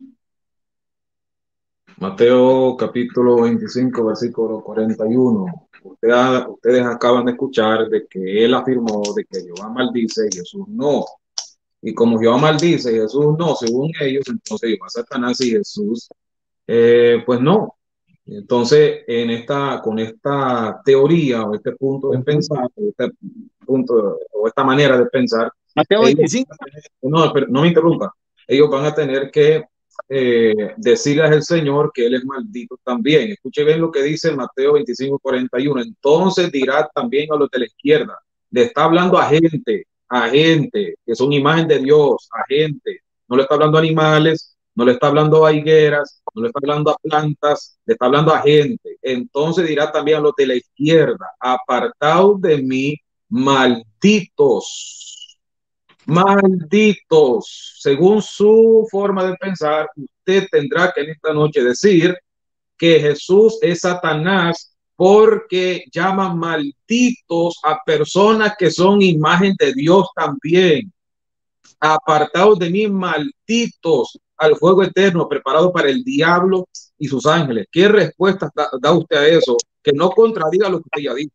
Mateo capítulo 25, versículo 41. Ustedes acaban de escuchar de que él afirmó de que Jehová maldice y Jesús no. Y como Jehová maldice y Jesús no, según ellos, entonces Jehová Satanás y Jesús, pues no. Entonces, con esta teoría o este punto de pensar, o este punto o esta manera de pensar, Mateo ellos, 25. no, pero no me interrumpa, ellos van a tener que decirle al Señor que Él es maldito también. Escuche bien lo que dice Mateo 25:41. Entonces dirá también a los de la izquierda, le está hablando a gente que son imagen de Dios, a gente, no le está hablando a animales, no le está hablando a higueras, no le está hablando a plantas, le está hablando a gente. Entonces dirá también a los de la izquierda, apartaos de mí, malditos, malditos. Según su forma de pensar, usted tendrá que en esta noche decir que Jesús es Satanás porque llama malditos a personas que son imagen de Dios también. Apartados de mí, malditos, al fuego eterno preparado para el diablo y sus ángeles. ¿Qué respuesta da usted a eso? Que no contradiga lo que usted ya dijo.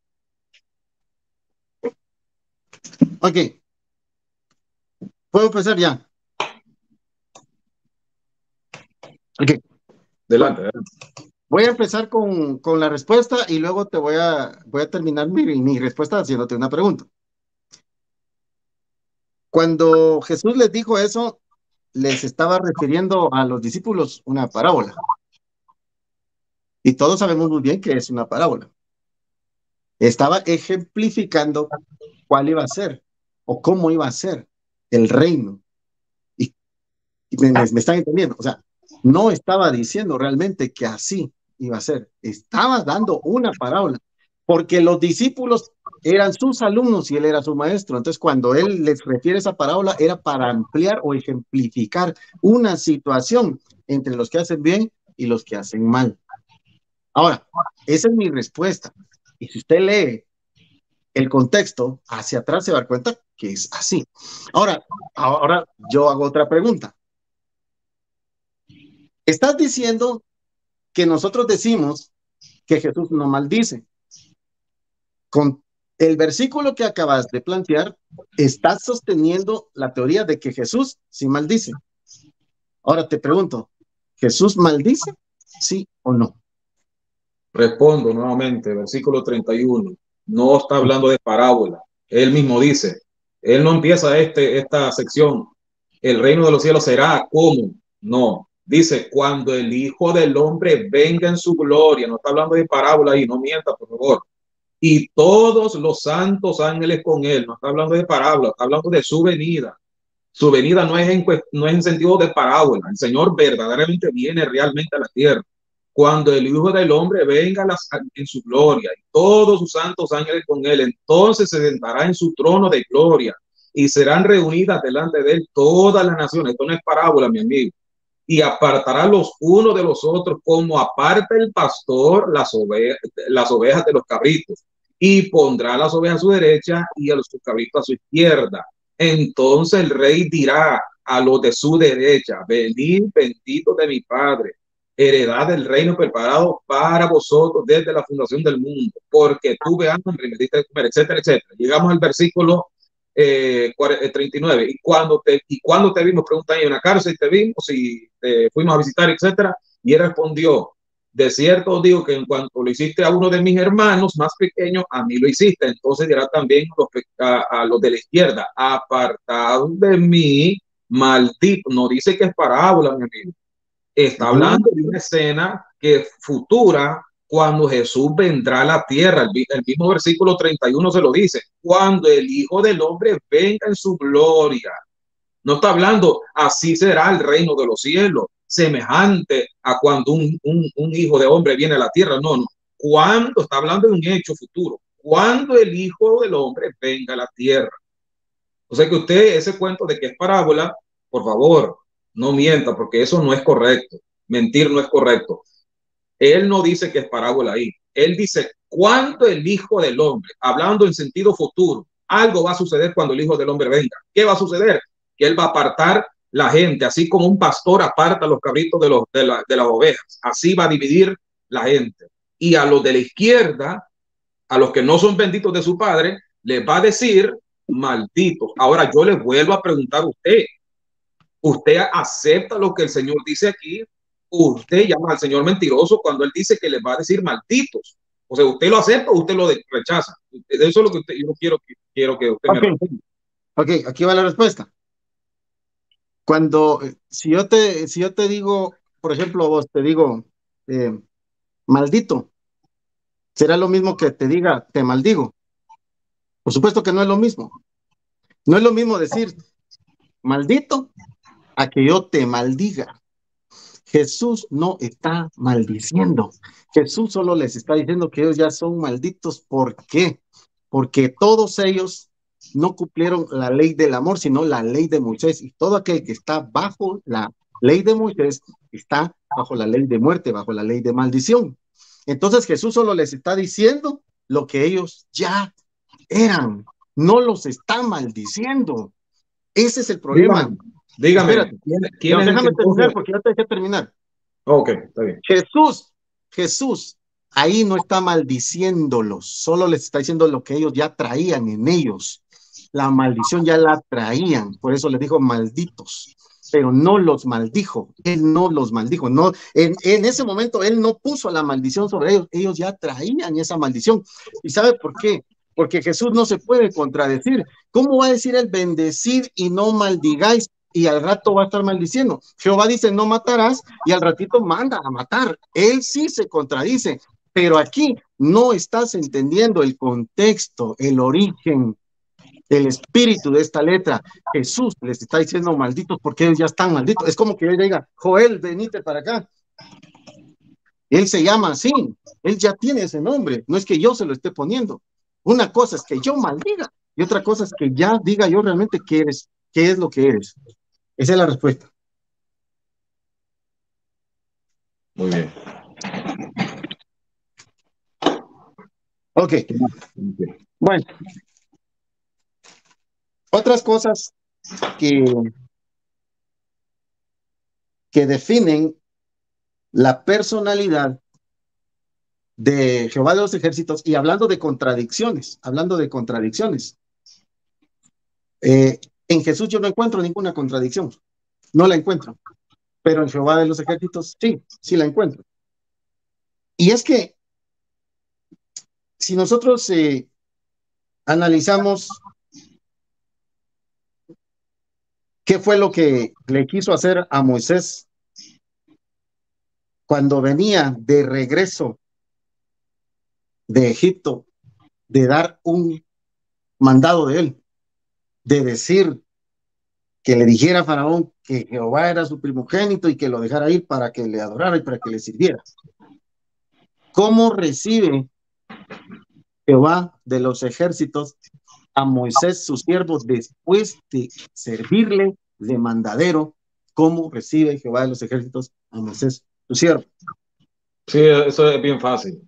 Ok, puedo empezar ya. Ok, Adelante, bueno, adelante. voy a empezar con la respuesta y luego voy a terminar mi respuesta haciéndote una pregunta. Cuando Jesús les dijo eso, les estaba refiriendo a los discípulos una parábola. Y todos sabemos muy bien que es una parábola. Estaba ejemplificando cuál iba a ser o cómo iba a ser el reino. Y, me están entendiendo. O sea, no estaba diciendo realmente que así iba a ser. Estaba dando una parábola, porque los discípulos eran sus alumnos y él era su maestro. Entonces, cuando él les refiere esa parábola, era para ampliar o ejemplificar una situación entre los que hacen bien y los que hacen mal. Ahora, esa es mi respuesta. Y si usted lee el contexto hacia atrás, se va a dar cuenta que es así. Ahora yo hago otra pregunta. Estás diciendo que nosotros decimos que Jesús no maldice. Con el versículo que acabas de plantear, estás sosteniendo la teoría de que Jesús sí maldice. Ahora te pregunto, ¿Jesús maldice? ¿Sí o no? Respondo nuevamente, versículo 31. No está hablando de parábola. Él mismo dice, él no empieza esta sección. El reino de los cielos será como. No. Dice, cuando el Hijo del Hombre venga en su gloria. No está hablando de parábola ahí, no mienta, por favor. Y todos los santos ángeles con él. No está hablando de parábola, está hablando de su venida. Su venida no es en sentido de parábola. El Señor verdaderamente viene realmente a la tierra. Cuando el Hijo del Hombre venga en su gloria y todos sus santos ángeles con él, entonces se sentará en su trono de gloria y serán reunidas delante de él todas las naciones. Esto no es parábola, mi amigo. Y apartará los unos de los otros como aparta el pastor las ovejas de los cabritos, y pondrá las ovejas a su derecha y a los cabritos a su izquierda. Entonces el rey dirá a los de su derecha, venid benditos de mi Padre, heredad del reino preparado para vosotros desde la fundación del mundo, porque tuve hambre y me diste de comer, etcétera, etcétera. Llegamos al versículo 39. Cuando te vimos, preguntan en una cárcel, te vimos, si te fuimos a visitar, etcétera. Y él respondió, de cierto os digo que en cuanto lo hiciste a uno de mis hermanos más pequeños, a mí lo hiciste. Entonces dirá también a los de la izquierda, apartados de mí, maldito. No dice que es parábola, mi amigo. Está hablando de una escena que futura, cuando Jesús vendrá a la tierra. El mismo versículo 31 se lo dice, cuando el Hijo del Hombre venga en su gloria. No está hablando, así será el reino de los cielos, semejante a cuando un hijo de hombre viene a la tierra. No, no. Cuando está hablando de un hecho futuro, cuando el Hijo del Hombre venga a la tierra. O sea que usted, ese cuento de que es parábola, por favor, no mienta, porque eso no es correcto. Mentir no es correcto. Él no dice que es parábola ahí. Él dice, cuando el Hijo del Hombre, hablando en sentido futuro, algo va a suceder cuando el Hijo del Hombre venga. ¿Qué va a suceder? Que Él va a apartar la gente, así como un pastor aparta los cabritos de las ovejas. Así va a dividir la gente. Y a los de la izquierda, a los que no son benditos de su Padre, les va a decir malditos. Ahora yo le vuelvo a preguntar a usted, ¿usted acepta lo que el Señor dice aquí? ¿Usted llama al Señor mentiroso cuando Él dice que les va a decir malditos? O sea, ¿usted lo acepta o usted lo rechaza? Eso es lo que yo quiero que usted me responda. Ok, aquí va la respuesta. Cuando, si yo te digo, por ejemplo, vos te digo, maldito, será lo mismo que te diga, te maldigo. Por supuesto que no es lo mismo. No es lo mismo decir maldito a que yo te maldiga. Jesús no está maldiciendo. Jesús solo les está diciendo que ellos ya son malditos. ¿Por qué? Porque todos ellos no cumplieron la ley del amor, sino la ley de Moisés. Y todo aquel que está bajo la ley de Moisés está bajo la ley de muerte, bajo la ley de maldición. Entonces Jesús solo les está diciendo lo que ellos ya eran. No los está maldiciendo. Ese es el problema. Dígame, espérate, ¿quién es déjame terminar porque ya te dejé terminar. Ok, está bien. Jesús, ahí no está maldiciéndolos, solo les está diciendo lo que ellos ya traían en ellos. La maldición ya la traían, por eso les dijo malditos, pero no los maldijo, él no los maldijo, no, en ese momento él no puso la maldición sobre ellos, ellos ya traían esa maldición. ¿Y sabe por qué? Porque Jesús no se puede contradecir. ¿Cómo va a decir el bendecid y no maldigáis? Y al rato va a estar maldiciendo. Jehová dice no matarás y al ratito manda a matar. Él sí se contradice, pero aquí no estás entendiendo el contexto, el origen, el espíritu de esta letra. Jesús les está diciendo malditos porque ellos ya están malditos. Es como que yo diga, Joel, venite para acá. Él se llama así, él ya tiene ese nombre, no es que yo se lo esté poniendo. Una cosa es que yo maldiga y otra cosa es que ya diga yo realmente qué eres, qué es lo que eres. Esa es la respuesta. Muy bien. Ok. Bueno. Otras cosas que definen la personalidad de Jehová de los ejércitos, y hablando de contradicciones, en Jesús yo no encuentro ninguna contradicción, no la encuentro, pero en Jehová de los ejércitos sí la encuentro. Y es que si nosotros analizamos qué fue lo que le quiso hacer a Moisés cuando venía de regreso de Egipto, de dar un mandado de él, de decir que le dijera a Faraón que Jehová era su primogénito y que lo dejara ir para que le adorara y para que le sirviera. ¿Cómo recibe Jehová de los ejércitos a Moisés, su siervo, después de servirle de mandadero? ¿Cómo recibe Jehová de los ejércitos a Moisés, su siervo? Sí, eso es bien fácil.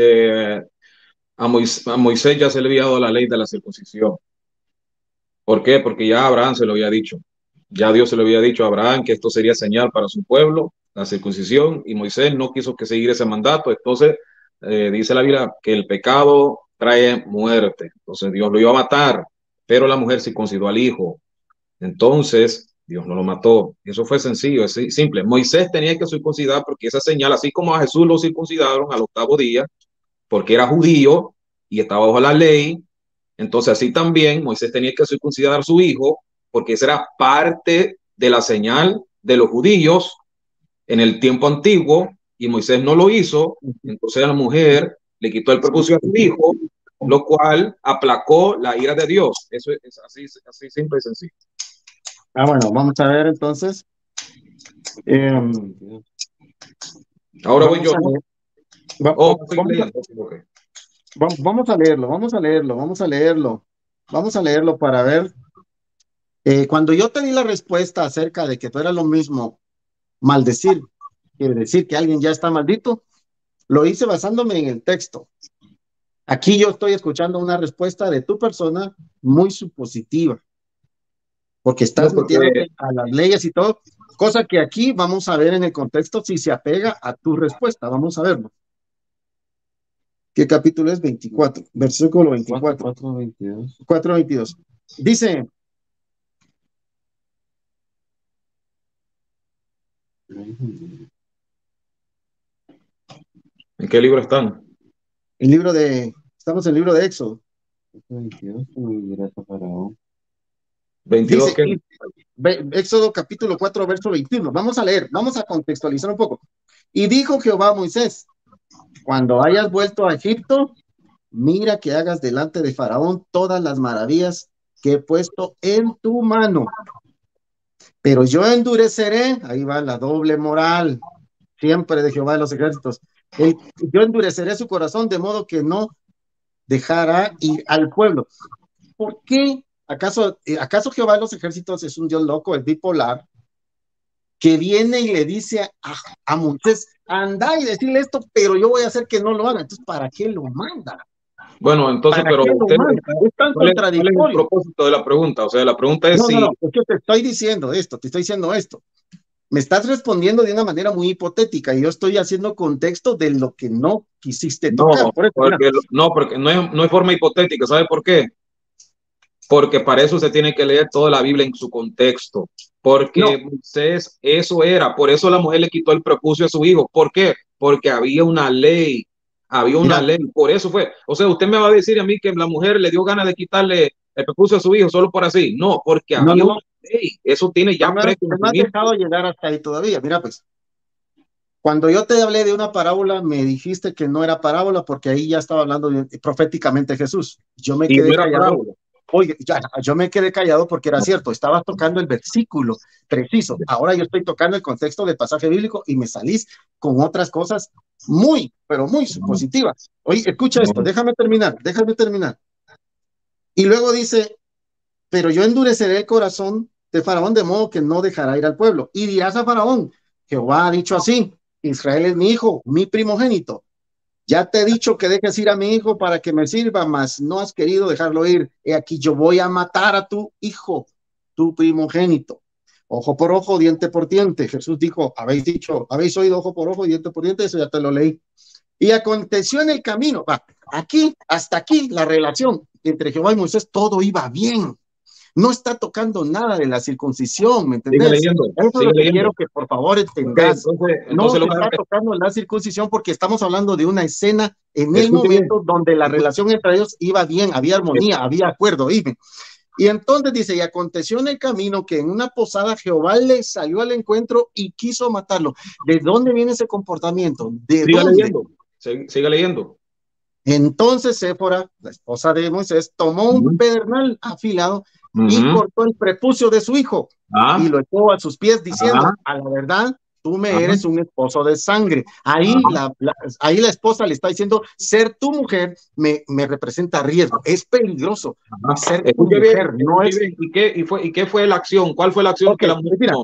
A Moisés ya se le había dado la ley de la circuncisión. ¿Por qué? Porque ya Abraham se lo había dicho. Ya Dios se lo había dicho a Abraham que esto sería señal para su pueblo, la circuncisión, y Moisés no quiso que seguir ese mandato. Entonces, dice la Biblia que el pecado trae muerte. Entonces Dios lo iba a matar, pero la mujer circuncidó al hijo. Entonces, Dios no lo mató. Eso fue sencillo, es simple. Moisés tenía que circuncidar porque esa señal, así como a Jesús lo circuncidaron al 8º día, porque era judío y estaba bajo la ley, entonces así también Moisés tenía que circuncidar a su hijo porque esa era parte de la señal de los judíos en el tiempo antiguo, y Moisés no lo hizo. Entonces a la mujer le quitó el prepucio a su hijo, lo cual aplacó la ira de Dios. Eso es así, así simple y sencillo. Bueno, vamos a ver entonces. Ahora voy yo. Vamos a leerlo para ver. Cuando yo te di la respuesta acerca de que tú eras lo mismo, maldecir, quiere decir que alguien ya está maldito, lo hice basándome en el texto. Aquí yo estoy escuchando una respuesta de tu persona muy supositiva, porque estás metiéndote a las leyes y todo, cosa que aquí vamos a ver en el contexto si se apega a tu respuesta. Vamos a verlo. ¿Qué capítulo es? 24, versículo 24. 4:22. Dice: ¿En qué libro están? Estamos en el libro de Éxodo. 22, dice, ¿qué? Éxodo capítulo 4, verso 21. Vamos a leer, vamos a contextualizar un poco. Y dijo Jehová a Moisés: cuando hayas vuelto a Egipto, mira que hagas delante de Faraón todas las maravillas que he puesto en tu mano. Pero yo endureceré, ahí va la doble moral, siempre de Jehová de los ejércitos. Yo endureceré su corazón de modo que no dejará ir al pueblo. ¿Por qué? ¿Acaso Jehová de los ejércitos es un Dios loco, es bipolar, que viene y le dice a Moisés: anda y decirle esto, pero yo voy a hacer que no lo haga? Entonces, ¿para qué lo manda? Bueno, entonces, pero usted, es tan contradictorio. ¿cuál es el propósito de la pregunta? O sea, la pregunta es no, es que te estoy diciendo esto. Me estás respondiendo de una manera muy hipotética y yo estoy haciendo contexto de lo que no quisiste tocar. Porque no es forma hipotética. ¿Sabe por qué? Porque para eso se tiene que leer toda la Biblia en su contexto. Porque Moisés, eso era. Por eso la mujer le quitó el prepucio a su hijo. ¿Por qué? Porque había una ley. Ley. Por eso fue. O sea, usted me va a decir a mí que la mujer le dio ganas de quitarle el prepucio a su hijo solo por así. No, porque había una ley. Eso tiene ya preconocimiento. No has dejado llegar hasta ahí todavía. Mira, pues, cuando yo te hablé de una parábola, me dijiste que no era parábola porque ahí ya estaba hablando proféticamente Jesús. Yo me quedé callado. Oye, yo me quedé callado porque era cierto, estabas tocando el versículo preciso. Ahora yo estoy tocando el contexto del pasaje bíblico y me salís con otras cosas muy, pero muy supositivas. Oye, escucha esto, déjame terminar. Y luego dice: pero yo endureceré el corazón de Faraón de modo que no dejará ir al pueblo. Y dirás a Faraón: Jehová ha dicho así: Israel es mi hijo, mi primogénito. Ya te he dicho que dejes ir a mi hijo para que me sirva, mas no has querido dejarlo ir. He aquí, yo voy a matar a tu hijo, tu primogénito. Ojo por ojo, diente por diente. Jesús dijo: habéis oído ojo por ojo, diente por diente. Eso ya te lo leí. Y aconteció en el camino, hasta aquí la relación entre Jehová y Moisés, todo iba bien. No está tocando nada de la circuncisión, ¿me entendés? Eso es lo que quiero que por favor entendas. No se está tocando la circuncisión porque estamos hablando de una escena en el momento donde la relación entre ellos iba bien, había armonía, había acuerdo. Y entonces dice: y aconteció en el camino que en una posada Jehová le salió al encuentro y quiso matarlo. ¿De dónde viene ese comportamiento? Siga leyendo. Entonces Séfora, la esposa de Moisés, tomó un pedernal afilado y cortó el prepucio de su hijo y lo echó a sus pies diciendo: a la verdad, tú me eres un esposo de sangre. Ahí la esposa le está diciendo: ser tu mujer me representa riesgo, es peligroso. Ser tu mujer no es... ¿Y qué fue la acción? ¿Cuál fue la acción que la mujer tomó?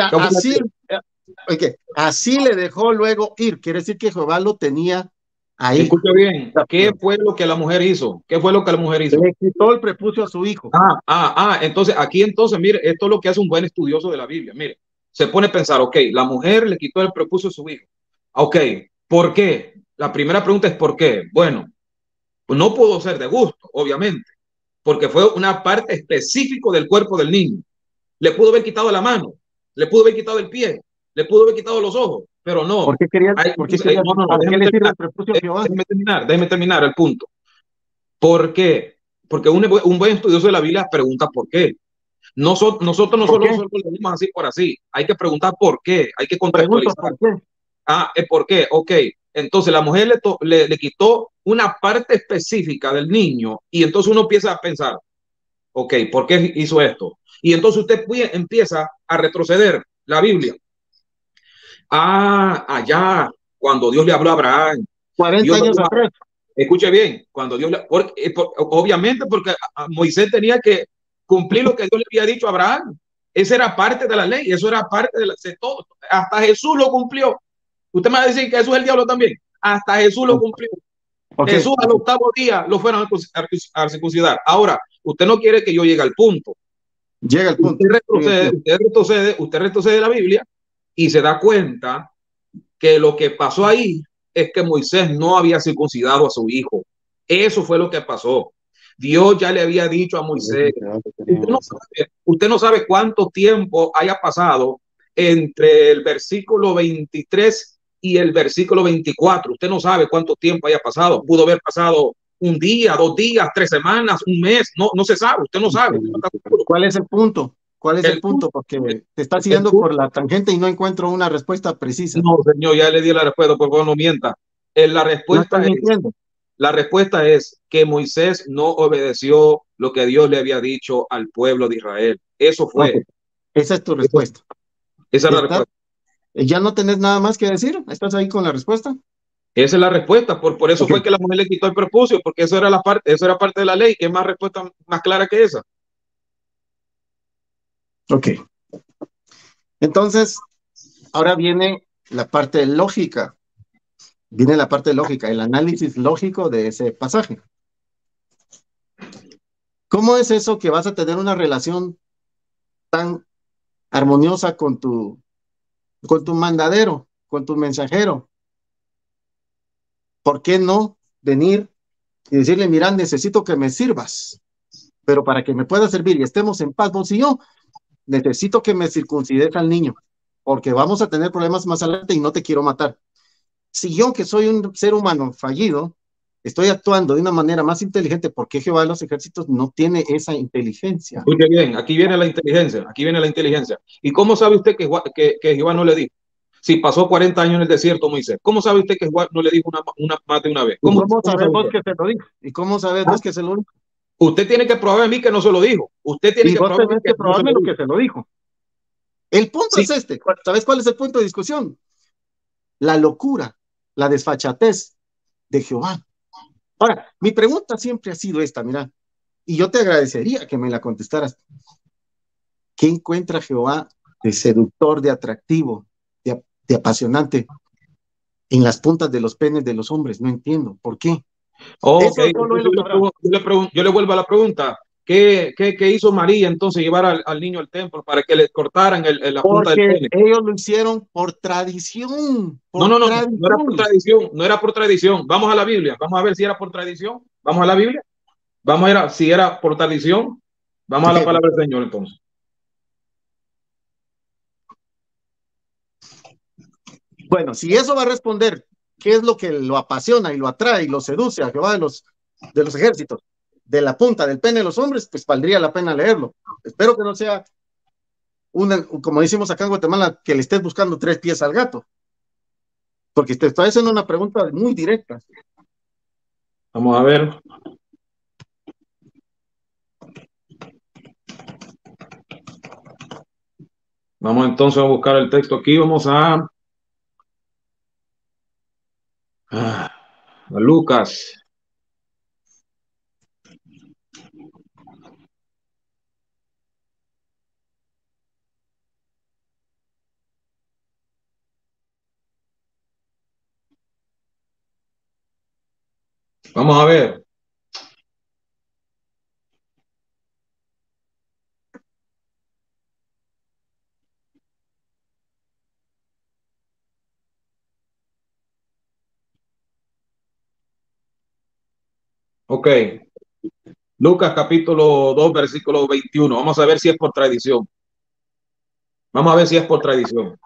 Así le dejó luego ir. Quiere decir que Jehová lo tenía ahí. Escucha bien, ¿qué fue lo que la mujer hizo? Le quitó el prepucio a su hijo. Entonces, mire, esto es lo que hace un buen estudioso de la Biblia. Mire, se pone a pensar: ok, la mujer le quitó el prepucio a su hijo. Ok, ¿por qué? La primera pregunta es ¿por qué? Bueno, pues no pudo ser de gusto, obviamente, porque fue una parte específica del cuerpo del niño. Le pudo haber quitado la mano, le pudo haber quitado el pie, le pudo haber quitado los ojos, pero no. ¿Por qué querían? No, ¿Para qué déjeme le sirve terminar, el prepucio a Jehová? déjeme terminar el punto. ¿Por qué? Porque un buen estudioso de la Biblia pregunta por qué. Nosotros no solo lo leemos así por así, hay que preguntar por qué, hay que Pregunto, contextualizar. ¿por qué? ¿Por qué? Ok, entonces la mujer le quitó una parte específica del niño y entonces uno empieza a pensar, ok, ¿por qué hizo esto? Y entonces usted empieza a retroceder la Biblia. Allá, cuando Dios le habló a Abraham, 40 Dios años atrás. escuche bien, cuando Dios obviamente porque Moisés tenía que cumplir lo que Dios le había dicho a Abraham. Esa era parte de la ley, eso era parte de todo. Hasta Jesús lo cumplió. Usted me va a decir que Jesús es el diablo también. Hasta Jesús lo cumplió. Okay. Jesús al octavo día lo fueron a circuncidar. Ahora, usted no quiere que yo llegue al punto. Llega al punto. Usted retrocede la Biblia y se da cuenta que lo que pasó ahí es que Moisés no había circuncidado a su hijo. Eso fue lo que pasó. Dios ya le había dicho a Moisés, usted no sabe cuánto tiempo haya pasado entre el versículo 23 y el versículo 24. Usted no sabe cuánto tiempo haya pasado. Pudo haber pasado un día, 2 días, 3 semanas, un mes. No se sabe. Usted no sabe. ¿Cuál es el punto? ¿Cuál es el punto? Porque te está siguiendo por la tangente y no encuentro una respuesta precisa. No, señor, ya le di la respuesta, por favor, no mienta. La respuesta es que Moisés no obedeció lo que Dios le había dicho al pueblo de Israel. Eso fue. Okay. Esa es tu respuesta. Esa es la respuesta. ¿Ya no tenés nada más que decir? ¿Estás ahí con la respuesta? Esa es la respuesta. Por eso fue que la mujer le quitó el prepucio, porque eso era parte de la ley. ¿Qué más respuesta más clara que esa? Ok. Entonces, ahora viene la parte lógica. Viene la parte lógica, el análisis lógico de ese pasaje. ¿Cómo es eso que vas a tener una relación tan armoniosa con tu mandadero, con tu mensajero? ¿Por qué no venir y decirle, mira, necesito que me sirvas, pero para que me pueda servir y estemos en paz, vos y yo, necesito que me circuncides al niño, porque vamos a tener problemas más adelante y no te quiero matar? Si yo, que soy un ser humano fallido, estoy actuando de una manera más inteligente, ¿por qué Jehová de los ejércitos no tiene esa inteligencia? Escuche bien, aquí viene la inteligencia. ¿Y cómo sabe usted que Jehová no le dijo? Si pasó 40 años en el desierto, Moisés, ¿cómo sabe usted que Jehová no le dijo más de una vez? ¿Cómo sabes vos que se lo dijo? ¿Y cómo sabes vos que se lo dijo? Usted tiene que probar a mí que no se lo dijo. Usted tiene que probarme que se lo dijo. El punto es este. ¿Sabes cuál es el punto de discusión? La locura, la desfachatez de Jehová. Ahora, mi pregunta siempre ha sido esta, mira, y yo te agradecería que me la contestaras. ¿Qué encuentra Jehová de seductor, de atractivo, de apasionante en las puntas de los penes de los hombres? No entiendo. ¿Por qué? Okay. Yo le vuelvo a la pregunta. ¿Qué hizo María entonces llevar al niño al templo para que le cortaran la punta del pene? Ellos lo hicieron por tradición. No era por tradición, no era por tradición. Vamos a la Biblia, vamos a ver si era por tradición. Vamos a la Biblia, vamos a ver si era por tradición. Vamos a la palabra del Señor entonces. Bueno, si eso va a responder, ¿qué es lo que lo apasiona y lo atrae y lo seduce a Jehová de los ejércitos? De la punta del pene de los hombres, pues valdría la pena leerlo. Espero que no sea como decimos acá en Guatemala, que le estés buscando 3 pies al gato. Porque te estoy haciendo una pregunta muy directa. Vamos a ver. Vamos entonces a buscar el texto aquí. Vamos a Lucas. Vamos a ver. Ok. Lucas capítulo 2, versículo 21. Vamos a ver si es por tradición. Vamos a ver si es por tradición.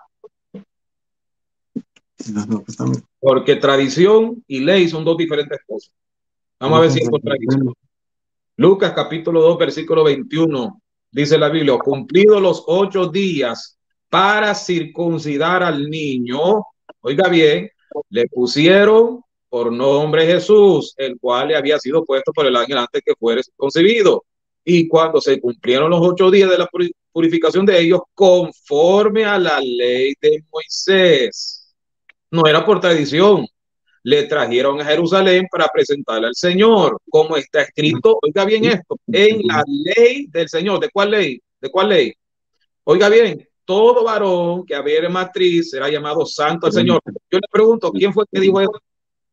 Porque tradición y ley son dos diferentes cosas. Vamos a ver si es por tradición. Lucas capítulo 2, versículo 21. Dice la Biblia, cumplidos los 8 días para circuncidar al niño, oiga bien, le pusieron por nombre Jesús, el cual le había sido puesto por el ángel antes que fuera concebido. Y cuando se cumplieron los 8 días de la purificación de ellos, conforme a la ley de Moisés, no era por tradición, le trajeron a Jerusalén para presentarle al Señor, como está escrito, oiga bien esto, en la ley del Señor. ¿De cuál ley? ¿De cuál ley? Oiga bien, todo varón que abriere matriz será llamado santo al Señor. Yo le pregunto, ¿quién fue el que dijo eso?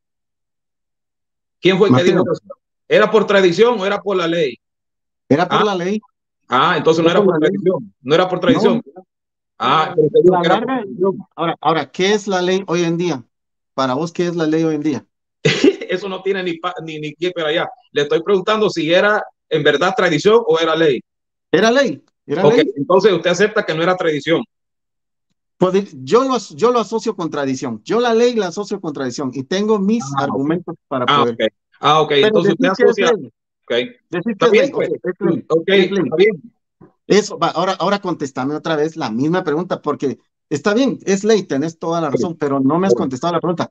¿Quién fue el que dijo eso? ¿Era por tradición o era por la ley? Era por la ley. Entonces no era por tradición. No era por tradición. Ahora, ¿qué es la ley hoy en día? Para vos, ¿qué es la ley hoy en día? Eso no tiene ni quien para allá. Le estoy preguntando si era en verdad tradición o era ley. Era ley. Okay, entonces usted acepta que no era tradición. Pues yo lo asocio con tradición. Yo la ley la asocio con tradición y tengo mis argumentos para poder. Okay. Entonces usted asocia. Está bien. Eso, ahora contéstame otra vez la misma pregunta, porque está bien, es ley, tenés toda la razón, pero no me has contestado la pregunta.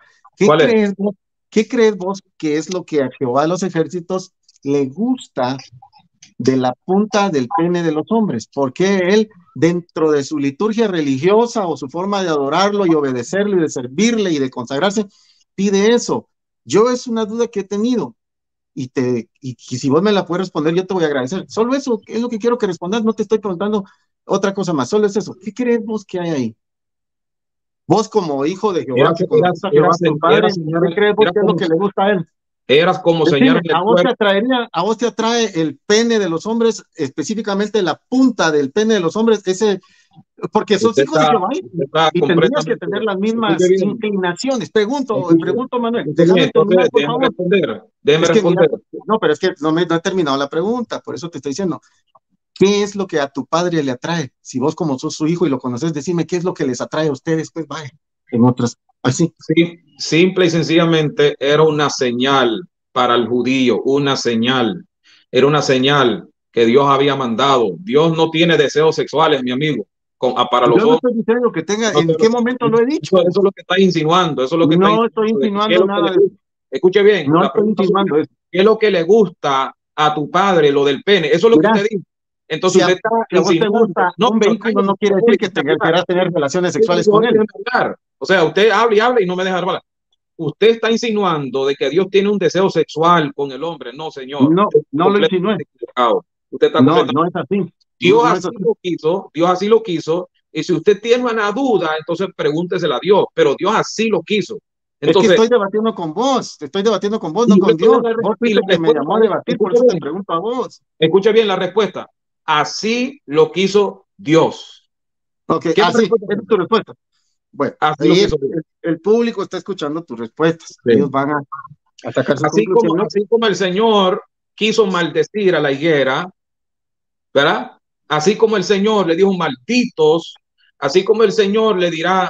¿Qué crees vos que es lo que a Jehová de los ejércitos le gusta de la punta del pene de los hombres? ¿Por qué él, dentro de su liturgia religiosa o su forma de adorarlo y obedecerlo y de servirle y de consagrarse, pide eso? Yo es una duda que he tenido. Y si vos me la puedes responder, yo te voy a agradecer. Solo eso es lo que quiero que respondas, no te estoy preguntando otra cosa más, solo es eso. ¿Qué crees vos que hay ahí? Vos como hijo de Jehová, ¿qué crees vos que es lo que le gusta a él? Eras como señor. ¿A vos te atrae el pene de los hombres, específicamente la punta del pene de los hombres, porque sos hijo de Jehová y tendrías que tener las mismas inclinaciones? Pregunto, Manuel, déjame terminar, por favor. Déjame responder. No, pero es que no he terminado la pregunta, por eso te estoy diciendo. ¿Qué es lo que a tu padre le atrae? Si vos como sos su hijo y lo conoces, decime qué es lo que les atrae a ustedes, pues vaya, en otras, así. Sí, simple y sencillamente era una señal para el judío, una señal. Era una señal que Dios había mandado. Dios no tiene deseos sexuales, mi amigo. Para los yo no estoy diciendo que tenga, ¿en qué momento lo he dicho? Eso es lo que está insinuando. Eso es lo que no estoy insinuando nada. Escuche bien. No estoy insinuando eso. ¿Qué es lo que le gusta a tu padre, lo del pene? Eso es lo que usted dice. Entonces si a vos te gusta un vehículo, no quiere decir que te querrás tener relaciones sexuales con él. O sea, usted habla y habla y no me deja hablar. Usted está insinuando de que Dios tiene un deseo sexual con el hombre. No, señor. No lo insinué. Usted está no es así. Dios así lo quiso. Y si usted tiene una duda, entonces pregúntesela a Dios. Pero Dios así lo quiso. Entonces, es que estoy debatiendo con vos, no con Dios. Vos fuiste que me llamó a debatir, por eso te pregunto a vos. Escuche bien la respuesta. Así lo quiso Dios. Ok, así es tu respuesta. Bueno, ahí el público está escuchando tus respuestas. Sí. Ellos van a sacar sus conclusiones. Así como el Señor quiso maldecir a la higuera, ¿verdad? Así como el Señor le dijo malditos, así como el Señor le dirá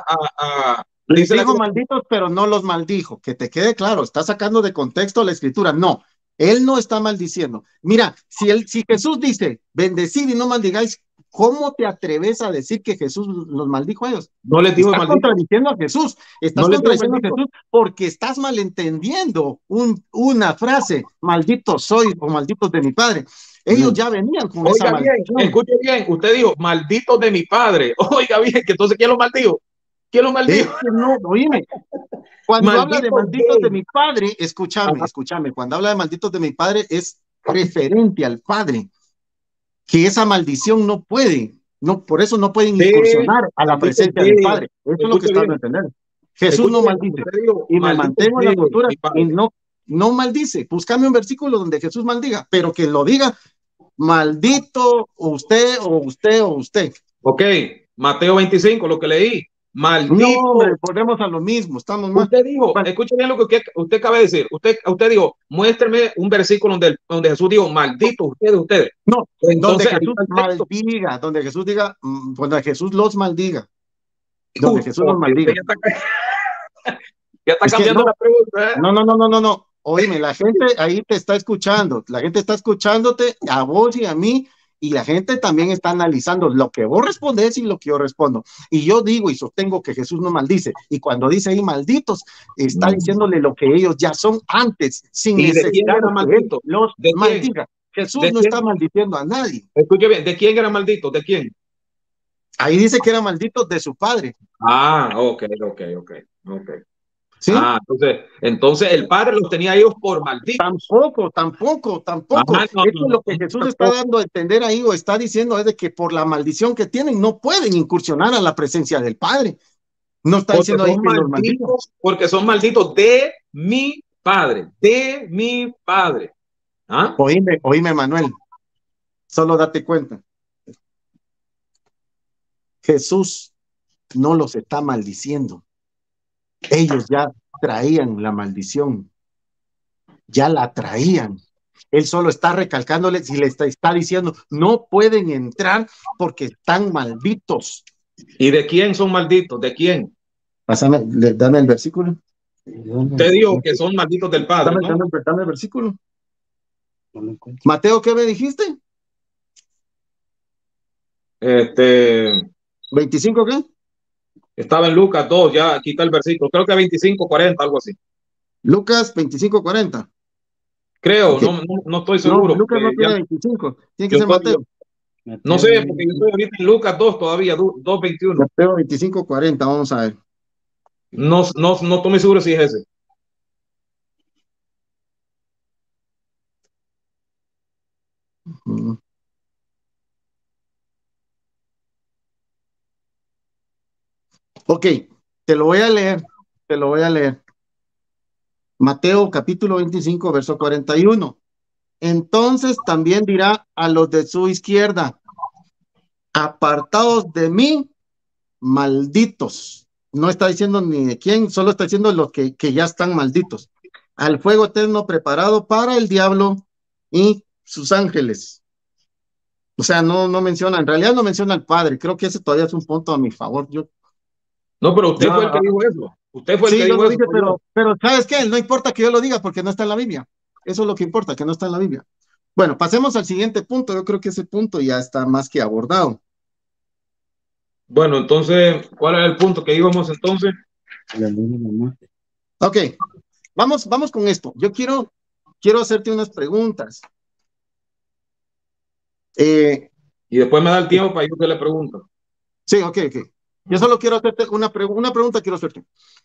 les dijo malditos, pero no los maldijo. Que te quede claro, está sacando de contexto la escritura. No, él no está maldiciendo. Mira, si Jesús dice, bendecid y no maldigáis, ¿cómo te atreves a decir que Jesús los maldijo a ellos? No les dijo estás contradiciendo a Jesús. Estás contradiciendo a Jesús porque estás malentendiendo una frase, maldito soy o malditos de mi padre. Ellos ya venían con esa maldición. Escuche bien, usted dijo, malditos de mi padre. Oiga bien, que entonces ¿quién lo maldijo? ¿Quién lo maldijo? No, oíme. Cuando habla de malditos de mi padre, escúchame, cuando habla de malditos de mi padre es referente al padre, que esa maldición no puede, por eso no pueden incursionar a la presencia del padre. Eso es lo que está dando a entender. Jesús no maldice, y me mantengo en la postura, y no maldice. Búscame un versículo donde Jesús maldiga, pero que lo diga, maldito usted o usted o usted. Ok, Mateo 25, lo que leí. maldito. No, hombre, volvemos a lo mismo, estamos mal. Usted dijo, Bueno, escuche bien lo que usted acaba de decir. Usted dijo, muéstrame un versículo donde Jesús dijo, maldito ustedes. no, donde Entonces, ahí Jesús está el texto. maldiga, donde Jesús diga, donde Jesús los maldiga, donde Jesús los Ok, maldiga. usted ya está Es que cambiando no, la pregunta. no. Oíme, la gente ahí te está escuchando, la gente está escuchándote a vos y a mí, y la gente también está analizando lo que vos respondés y lo que yo respondo. Y yo digo y sostengo que Jesús no maldice, y cuando dice ahí malditos, está diciéndole lo que ellos ya son antes, sin ¿Y de quién necesidad era de que él maldito? los ¿De quién? maldiga. Jesús ¿De no quién? está maldiciendo a nadie. Escuche bien, ¿de quién era maldito? ¿De quién? Ahí dice que era maldito de su padre. Ah, ok. ¿Sí? Ah, entonces el padre los tenía ellos por malditos. Tampoco. Ajá, no, Esto es lo que Jesús está tampoco. dando a entender ahí o está diciendo es de que por la maldición que tienen no pueden incursionar a la presencia del Padre. No está Porque diciendo ahí son que los maldiga. malditos, porque son malditos de mi padre. ¿Ah? Oíme, Manuel. Solo date cuenta. Jesús no los está maldiciendo. Ellos ya traían la maldición. Ya la traían. Él solo está recalcándoles y le está diciendo, no pueden entrar porque están malditos. ¿Y de quién son malditos? ¿De quién? Pásame, dame el versículo. Usted dijo que son malditos del Padre, ¿no? Dame el versículo. Mateo, ¿qué me dijiste? 25, ¿qué? Estaba en Lucas 2, ya quita el versículo. Creo que 25, 40, algo así. Lucas 25, 40. Creo, Okay. no estoy No, seguro. Lucas no tiene 25, tiene que Yo ser Mateo. No sé, porque yo estoy ahorita en Lucas 2 todavía, 2:21. Mateo 25, 40, vamos a ver. No estoy muy seguro si es ese. Ok, te lo voy a leer. Mateo capítulo 25, verso 41. Entonces también dirá a los de su izquierda, apartados de mí, malditos. No está diciendo ni de quién, solo está diciendo los que ya están malditos. Al fuego eterno preparado para el diablo y sus ángeles. O sea, no menciona, en realidad no menciona al Padre. Creo que ese todavía es un punto a mi favor. No, pero usted fue el que dijo eso. Usted fue el Sí, que yo dijo lo eso. dije, pero ¿sabes qué? No importa que yo lo diga porque no está en la Biblia. Eso es lo que importa, que no está en la Biblia. Bueno, pasemos al siguiente punto. Yo creo que ese punto ya está más que abordado. Bueno, entonces, ¿cuál era el punto que íbamos entonces? Ok, vamos con esto. Yo quiero hacerte unas preguntas. Y después me da el tiempo para yo que le pregunto. Sí, ok. Yo solo quiero hacerte una pregunta, quiero hacerte.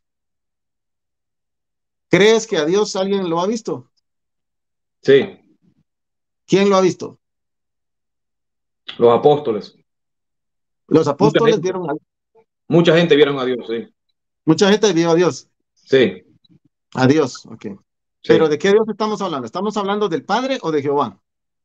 ¿Crees que a Dios alguien lo ha visto? Sí, ¿Quién lo ha visto? los apóstoles. Los apóstoles gente. vieron a Mucha gente vieron a Dios, sí. mucha gente vio a Dios. Sí, A Dios, ok. sí. Pero ¿de qué Dios estamos hablando? ¿Estamos hablando del Padre o de Jehová?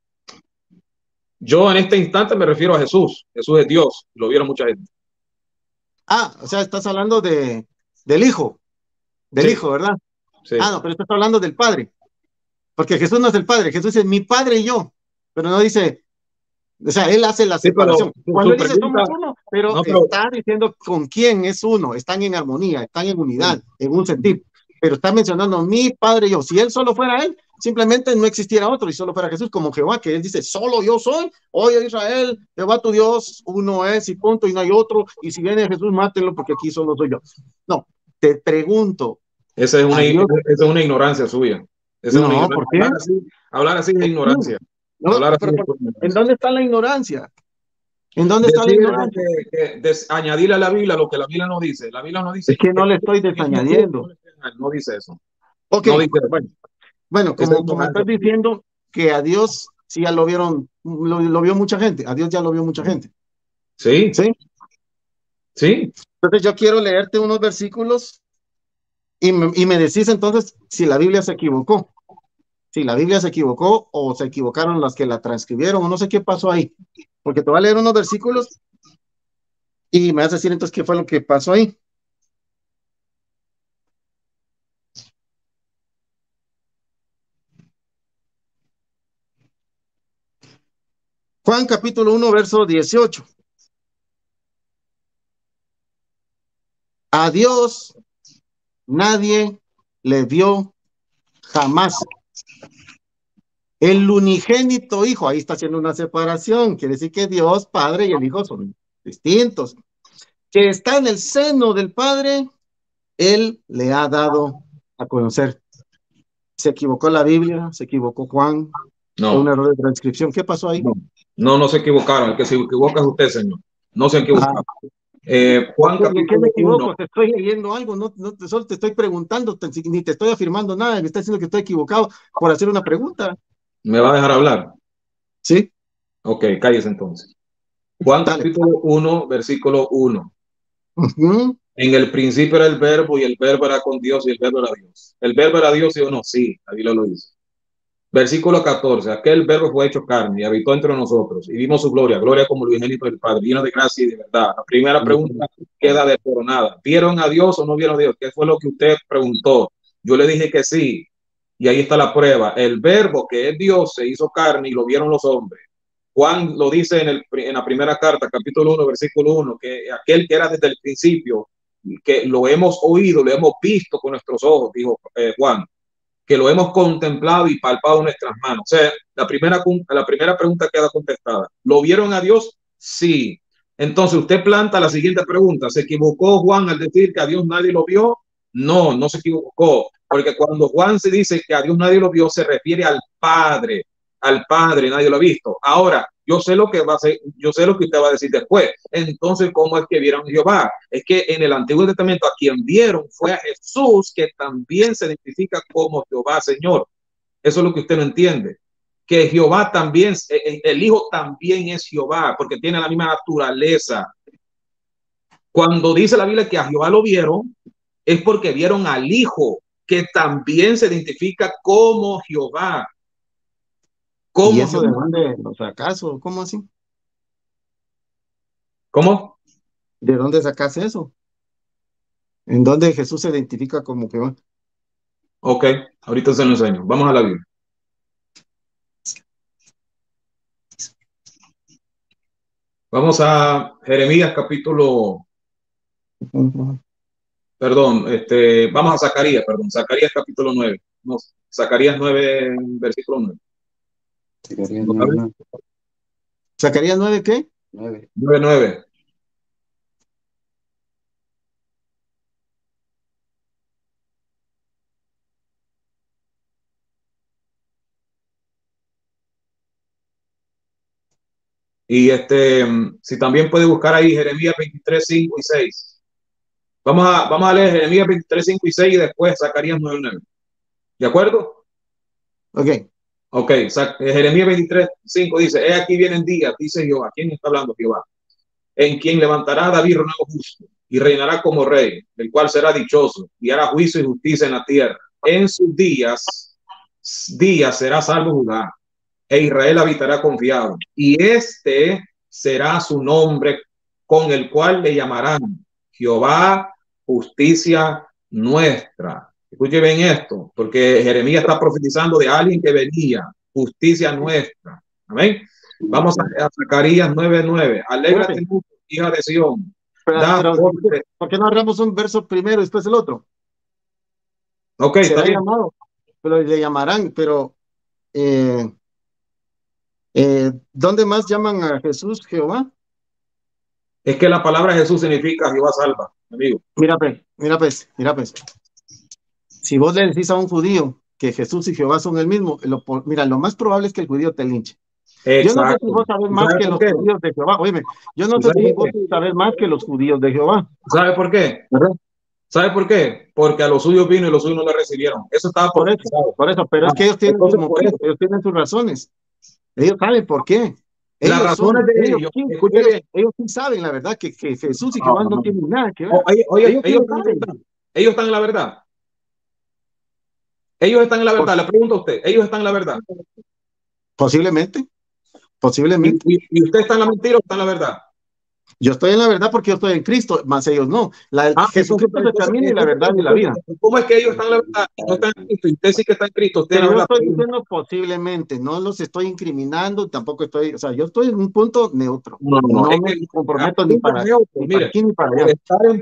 Yo en este instante me refiero a Jesús. Jesús es Dios. Lo vieron mucha gente. Ah, o sea, estás hablando del Hijo. Del Sí. Hijo, ¿verdad? Sí. Ah, no, pero estás hablando del Padre. Porque Jesús no es el Padre. Jesús dice mi Padre y yo. Pero no dice, o sea, Él hace la Sí, pero separación. Cuando Él dice pregunta, somos uno, pero no, pero está diciendo con quién es uno. Están en armonía, están en unidad, en un sentido. Pero está mencionando mi Padre y yo. Si Él solo fuera Él, simplemente no existiera otro y solo fuera Jesús como Jehová, que Él dice, solo yo soy, oye Israel, Jehová tu Dios, uno es y punto, y no hay otro, y si viene Jesús, mátenlo porque aquí solo soy yo. No, te pregunto. esa es una ignorancia suya. Esa es una ignorancia. ¿Por qué? Hablar así es ignorancia. No, ¿en dónde está la ignorancia? ¿En dónde está la ignorancia? Añadirle a la Biblia lo que la Biblia no dice. La Biblia no dice. Es que no le estoy desañadiendo. No dice eso. Ok. No dice, bueno, como estás diciendo que a Dios sí ya lo vieron, lo vio mucha gente. A Dios ya lo vio mucha gente. Sí. ¿Sí? Sí. Entonces yo quiero leerte unos versículos y me decís entonces si la Biblia se equivocó. Si la Biblia se equivocó o se equivocaron las que la transcribieron o no sé qué pasó ahí. Porque te voy a leer unos versículos Y me vas a decir entonces qué fue lo que pasó ahí. Juan capítulo 1, verso 18. A Dios nadie le dio jamás. El unigénito Hijo, ahí está haciendo una separación, quiere decir que Dios Padre y el Hijo son distintos. Que está en el seno del Padre, Él le ha dado a conocer. Se equivocó la Biblia, se equivocó Juan, fue un No, error de transcripción. ¿Qué pasó ahí? no se equivocaron. El que se equivoca es usted, señor. No se Ah, equivocado. Juan ¿en qué me capítulo 1. equivoco? Te estoy leyendo algo, solo te estoy preguntando, ni te estoy afirmando nada, me está diciendo que estoy equivocado por hacer una pregunta. ¿Me va a dejar hablar? ¿Sí? Ok, cállese entonces. Juan Dale. capítulo 1, versículo 1. Ujú. En el principio era el verbo y el verbo era con Dios y el verbo era Dios. ¿El verbo era Dios, sí o no? Sí, la Biblia lo dice. Versículo 14. Aquel verbo fue hecho carne y habitó entre nosotros y vimos su gloria, gloria como el unigénito del Padre, lleno de gracia y de verdad. La primera pregunta queda desboronada. ¿Vieron a Dios o no vieron a Dios? ¿Qué fue lo que usted preguntó? Yo le dije que sí. Y ahí está la prueba. El verbo que es Dios se hizo carne y lo vieron los hombres. Juan lo dice en la primera carta, capítulo 1, versículo 1, que aquel que era desde el principio, que lo hemos oído, lo hemos visto con nuestros ojos, dijo Juan, que lo hemos contemplado y palpado en nuestras manos. O sea, la primera pregunta queda contestada. ¿Lo vieron a Dios? Sí. Entonces usted planta la siguiente pregunta. ¿Se equivocó Juan al decir que a Dios nadie lo vio? No, no se equivocó. Porque cuando Juan se dice que a Dios nadie lo vio, se refiere al Padre, nadie lo ha visto. Ahora, yo sé lo que va a ser, yo sé lo que usted va a decir después. Entonces, ¿cómo es que vieron a Jehová? Es que en el Antiguo Testamento a quien vieron fue a Jesús, que también se identifica como Jehová, Señor. Eso es lo que usted no entiende. Que Jehová también, el Hijo también es Jehová, porque tiene la misma naturaleza. Cuando dice la Biblia que a Jehová lo vieron, es porque vieron al Hijo, que también se identifica como Jehová. ¿Y Como eso de Jehová. dónde lo sacas o cómo así? ¿Cómo? ¿De dónde sacas eso? ¿En dónde Jesús se identifica como que va? Ok, ahorita se lo enseño. Vamos a la Biblia. Vamos a Jeremías capítulo, perdón, vamos a Zacarías, perdón, Zacarías capítulo 9. No, Zacarías 9, versículo 9. Zacarías ¿No 9, sabes? 9. ¿Zacarías 9 qué? 9. 9, 9. Y si también puede buscar ahí Jeremías 23, 5 y 6. Vamos a leer Jeremías 23, 5 y 6 y después Zacarías 9, 9. ¿De acuerdo? Ok. Ok, Jeremías 23, 5 dice, he aquí vienen días, dice Jehová. ¿Quién está hablando Jehová? En quien levantará David renuevo justo y reinará como rey, el cual será dichoso y hará juicio y justicia en la tierra. En sus días será salvo Judá e Israel habitará confiado. Y este será su nombre con el cual le llamarán Jehová, justicia nuestra. Escuchen bien esto, porque Jeremías está profetizando de alguien que venía, justicia nuestra. Amén. Vamos a Zacarías 9:9. Alégrate mucho, hija de Sión. Da Pero, voces. ¿por qué no agarramos un verso primero y después el otro? Ok, está Será bien. llamado, pero le llamarán, pero eh, ¿dónde más llaman a Jesús Jehová? Es que la palabra Jesús significa Jehová salva, amigo. Mira pues, mira pues, mira pues. Si vos le decís a un judío que Jesús y Jehová son el mismo, mira, lo más probable es que el judío te linche. Yo no sé si Exacto. vos sabés más ¿Sabes que por los qué? judíos de Jehová. Oíme, yo no sé ¿Sabes si por vos qué? sabés más que los judíos de Jehová. ¿Sabe por qué? ¿Verdad? ¿Sabe por qué? Porque a los suyos vino y los suyos no le recibieron. Eso estaba profetizado. Por eso, pero Ah, es que ellos tienen su entonces, por motivo, eso, ellos tienen sus razones. Ellos saben por qué. las razones de ellos, escuche bien, Ellos sí saben la verdad que Jesús y no, Jehová no, no no. tienen nada que ver. Oye, Ellos sí ellos lo están en la saben. verdad. Ellos están en la verdad. Ellos están en la verdad. Le pregunto a usted, ellos están en la verdad. Posiblemente, ¿Y, posiblemente. y usted está en la mentira o está en la verdad? Yo estoy en la verdad porque yo estoy en Cristo, más ellos no. Jesucristo es el camino y la verdad y la vida. ¿Cómo es que ellos están en la verdad y no están en Cristo? Y usted sí que está en Cristo. Usted Pero la yo verdad. estoy diciendo posiblemente, no los estoy incriminando, tampoco estoy, o sea, yo estoy en un punto neutro. No, es me que comprometo ni para mire, aquí ni para por allá.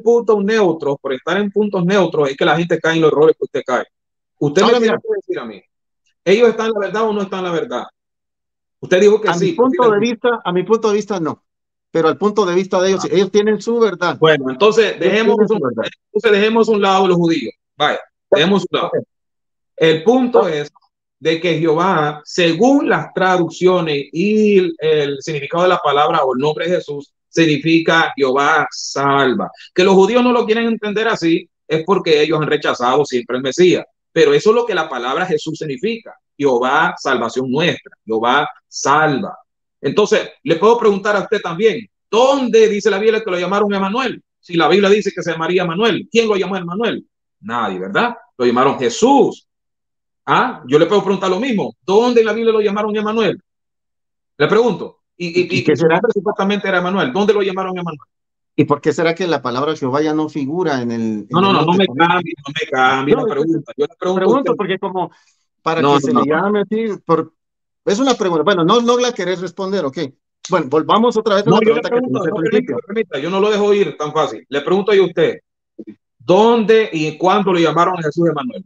estar en puntos neutros, es que la gente cae en los errores que usted cae. Usted Ahora, me tiene mira, que decir a mí, ¿ellos están en la verdad o no están en la verdad? Usted dijo que a mi sí. punto de vista no, pero al punto de vista de ellos, ellos tienen su verdad. Bueno, entonces Ellos tienen su verdad. dejemos a un lado los judíos. Vaya, dejemos a un lado. El punto es de que Jehová, según las traducciones y el significado de la palabra o el nombre de Jesús, significa Jehová salva. Que los judíos no lo quieren entender así es porque ellos han rechazado siempre el Mesías. Pero eso es lo que la palabra Jesús significa. Jehová, salvación nuestra. Jehová salva. Entonces, le puedo preguntar a usted también, ¿dónde dice la Biblia que lo llamaron Emanuel? Si la Biblia dice que se llamaría Emanuel, ¿quién lo llamó Emanuel? Nadie, ¿verdad? Lo llamaron Jesús. Ah, yo le puedo preguntar lo mismo. ¿Dónde en la Biblia lo llamaron Emanuel? Le pregunto. ¿Y Y qué su será? nombre supuestamente era Emanuel. ¿Dónde lo llamaron Emanuel? ¿Y por qué será que la palabra Jehová ya no figura en No, el no, no, Nuevo no me Testamento? cambie, no me cambie la No, pregunta. Yo le pregunto a usted. pregunto porque como para No, que no, se no, le no. llame así, es una pregunta. Bueno, no la querés responder, ok. Bueno, volvamos otra vez a No, la yo le pregunta que te pregunto, hice al no, principio. permita, yo no lo dejo ir tan fácil. Le pregunto yo a usted, ¿dónde y cuándo lo llamaron a Jesús Emanuel?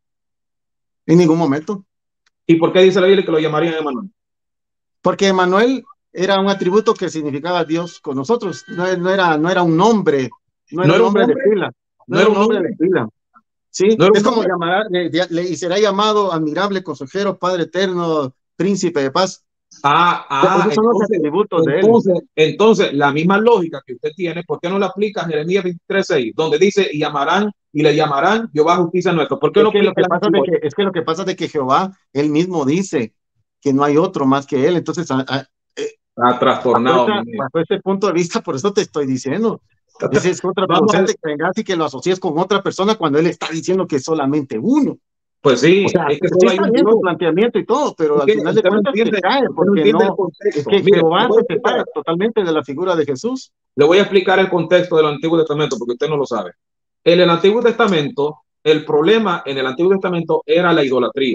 En ningún momento. ¿Y por qué dice la Biblia que lo llamarían Emanuel? Porque Emanuel era un atributo que significaba Dios con nosotros. No era un nombre, no era ¿No un era un nombre de nombre? pila. No ¿No era era un un nombre de nombre? pila. Sí, ¿No era un es como nombre? llamará, y será llamado admirable, consejero, Padre eterno, príncipe de paz. Esos son los atributos de él. Entonces, la misma lógica que usted tiene, ¿por qué no la aplica a Jeremías 23:6, donde dice, y llamarán, y le llamarán Jehová justicia nuestra? ¿Por qué no aplica la misma? Es que lo que pasa es de que Jehová, él mismo dice que no hay otro más que él. Entonces, Está trastornado. bajo ese punto de vista, por eso te estoy diciendo. Es Vamos a, contraproducente que vengas y que lo asocies con otra persona cuando él está diciendo que es solamente uno. pues sí, O sea, es que sí solo hay está un bien Dios. tu planteamiento y todo, pero Es al que final de usted no cuentas te entiende, cae, usted no porque entiende el no, es contexto. que Mire, Jehová se separa totalmente de la figura de Jesús. le voy a explicar el contexto del Antiguo Testamento porque usted no lo sabe. En el Antiguo Testamento, el problema en el Antiguo Testamento era la idolatría.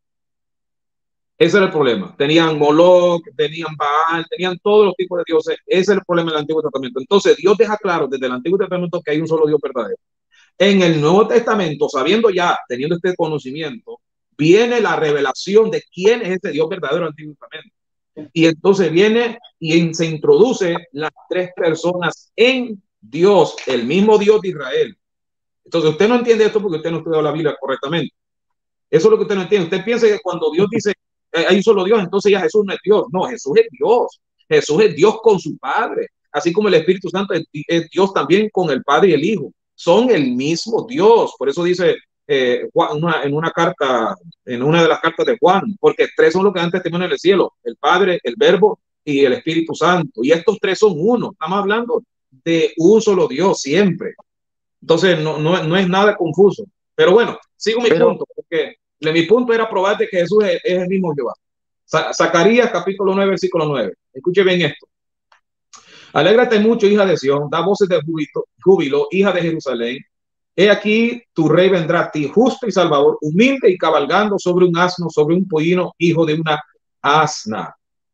Ese era el problema. Tenían Moloch, tenían Baal, tenían todos los tipos de dioses. Ese es el problema del Antiguo Testamento. Entonces, Dios deja claro desde el Antiguo Testamento que hay un solo Dios verdadero. En el Nuevo Testamento, sabiendo ya, teniendo este conocimiento, viene la revelación de quién es ese Dios verdadero del Antiguo Testamento. Y entonces viene y se introduce las tres personas en Dios, el mismo Dios de Israel. Entonces, usted no entiende esto porque usted no estudió la Biblia correctamente. Eso es lo que usted no entiende. Usted piensa que cuando Dios dice hay un solo Dios, entonces ya Jesús no es Dios. No, Jesús es Dios. Jesús es Dios con su Padre. Así como el Espíritu Santo es Dios también con el Padre y el Hijo. Son el mismo Dios. Por eso dice Juan, en una carta, en una de las cartas de Juan, porque tres son los que dan testimonio en el cielo: el Padre, el Verbo y el Espíritu Santo. Y estos tres son uno. Estamos hablando de un solo Dios siempre. Entonces no es nada confuso. Pero bueno, sigo mi punto, porque mi punto era probar de que Jesús es el mismo Jehová. Zacarías capítulo 9, versículo 9. Escuche bien esto. Alégrate mucho, hija de Sión, da voces de júbilo, hija de Jerusalén. He aquí, tu rey vendrá a ti, justo y salvador, humilde y cabalgando sobre un asno, sobre un pollino, hijo de una asna.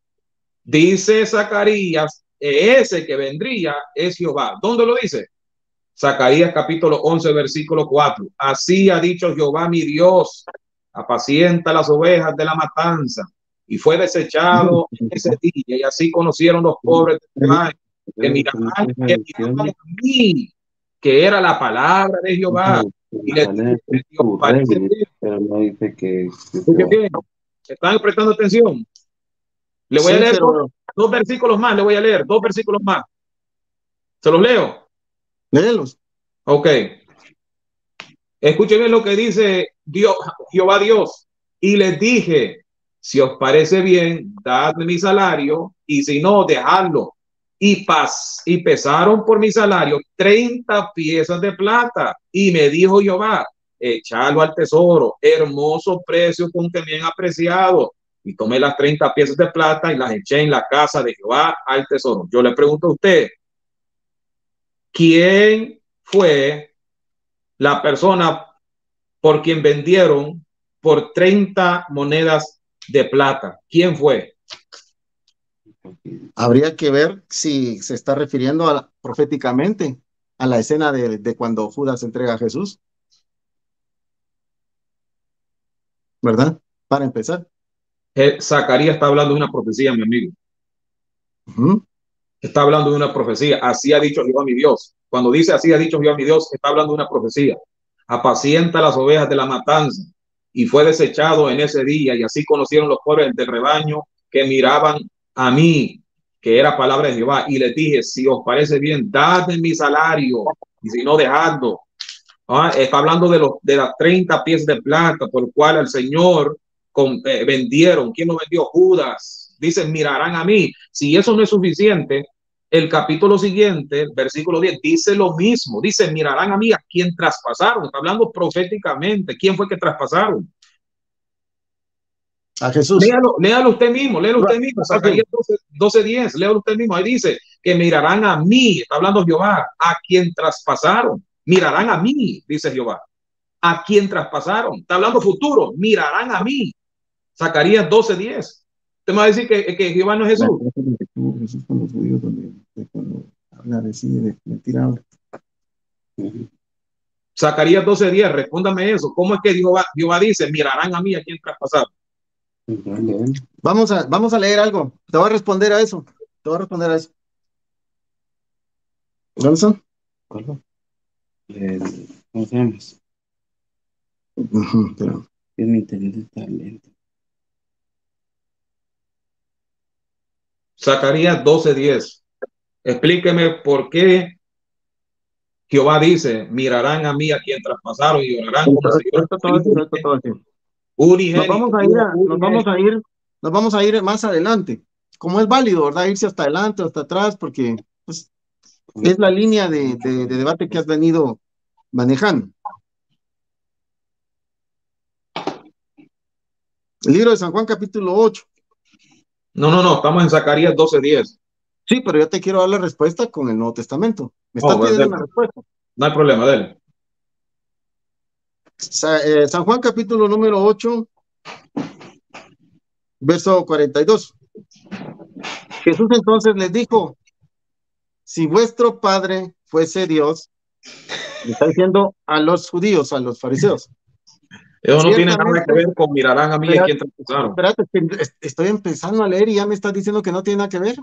Dice Zacarías, ese que vendría es Jehová. ¿Dónde lo dice? Zacarías capítulo 11, versículo 4. Así ha dicho Jehová mi Dios, apacienta las ovejas de la matanza. Y fue desechado ese día, y así conocieron los pobres que miraban a mí, que era la palabra de Jehová. Y les dije, Dios parece bien. ¿Están prestando atención? Le voy a leer dos versículos más, le voy a leer dos versículos más. ¿Se los leo? Léelos. Ok. Escuchen lo que dice Dios, Jehová Dios. Y les dije, si os parece bien, dadme mi salario, y si no, dejadlo. Y pesaron por mi salario 30 piezas de plata. Y me dijo Jehová, echadlo al tesoro, hermoso precio con que me han apreciado. Y tomé las 30 piezas de plata y las eché en la casa de Jehová al tesoro. Yo le pregunto a usted, ¿quién fue la persona por quien vendieron por 30 monedas de plata? ¿Quién fue? Habría que ver si se está refiriendo proféticamente a la escena de cuando Judas entrega a Jesús, ¿verdad? Para empezar. Zacarías está hablando de una profecía, mi amigo. Está hablando de una profecía. Así ha dicho Jehová mi Dios. Cuando dice así ha dicho Jehová mi Dios, está hablando de una profecía. Apacienta las ovejas de la matanza. Y fue desechado en ese día. Y así conocieron los pobres del rebaño que miraban a mí, que era palabra de Jehová. Y les dije, si os parece bien, dadme mi salario. Y si no, dejadlo. Está hablando de las 30 piezas de plata por el cual al Señor vendieron. ¿Quién lo vendió? Judas. Dicen, mirarán a mí. Si eso no es suficiente, el capítulo siguiente, versículo 10, dice lo mismo. Dice, mirarán a mí a quien traspasaron. Está hablando proféticamente. ¿Quién fue que traspasaron? A Jesús. Léalo usted mismo, Zacarías 12:10, léalo usted mismo. Ahí dice que mirarán a mí, está hablando Jehová, a quien traspasaron. Mirarán a mí, dice Jehová, a quien traspasaron. Está hablando futuro, mirarán a mí. Zacarías 12:10. Usted me va a decir que Jehová no es Jesús. Jesús con los judíos, cuando habla de sí, de mentira. Zacarías 12:10, respóndame eso. ¿Cómo es que Jehová dice, mirarán a mí a quien traspasaron? Vamos a leer algo. Te voy a responder a eso. ¿Gonzalo? ¿Cómo se llama? Pero... Es mi internet está lento. Zacarías 12:10. Explíqueme por qué Jehová dice, mirarán a mí a quien traspasaron y orarán como si yo Nos vamos a ir más adelante. Como es válido, ¿verdad? Irse hasta adelante o hasta atrás, porque pues, es la línea de debate que has venido manejando. El libro de San Juan, capítulo 8. No, estamos en Zacarías 12:10. Sí, pero yo te quiero dar la respuesta con el Nuevo Testamento. Me está pidiendo una respuesta. No hay problema, dale. San Juan, capítulo número 8, verso 42. Jesús entonces les dijo, si vuestro Padre fuese Dios, le está diciendo a los judíos, a los fariseos. Eso no tiene nada que ver con mirarán a mí a quien traspasaron. Espérate, estoy empezando a leer y ya me estás diciendo que no tiene nada que ver.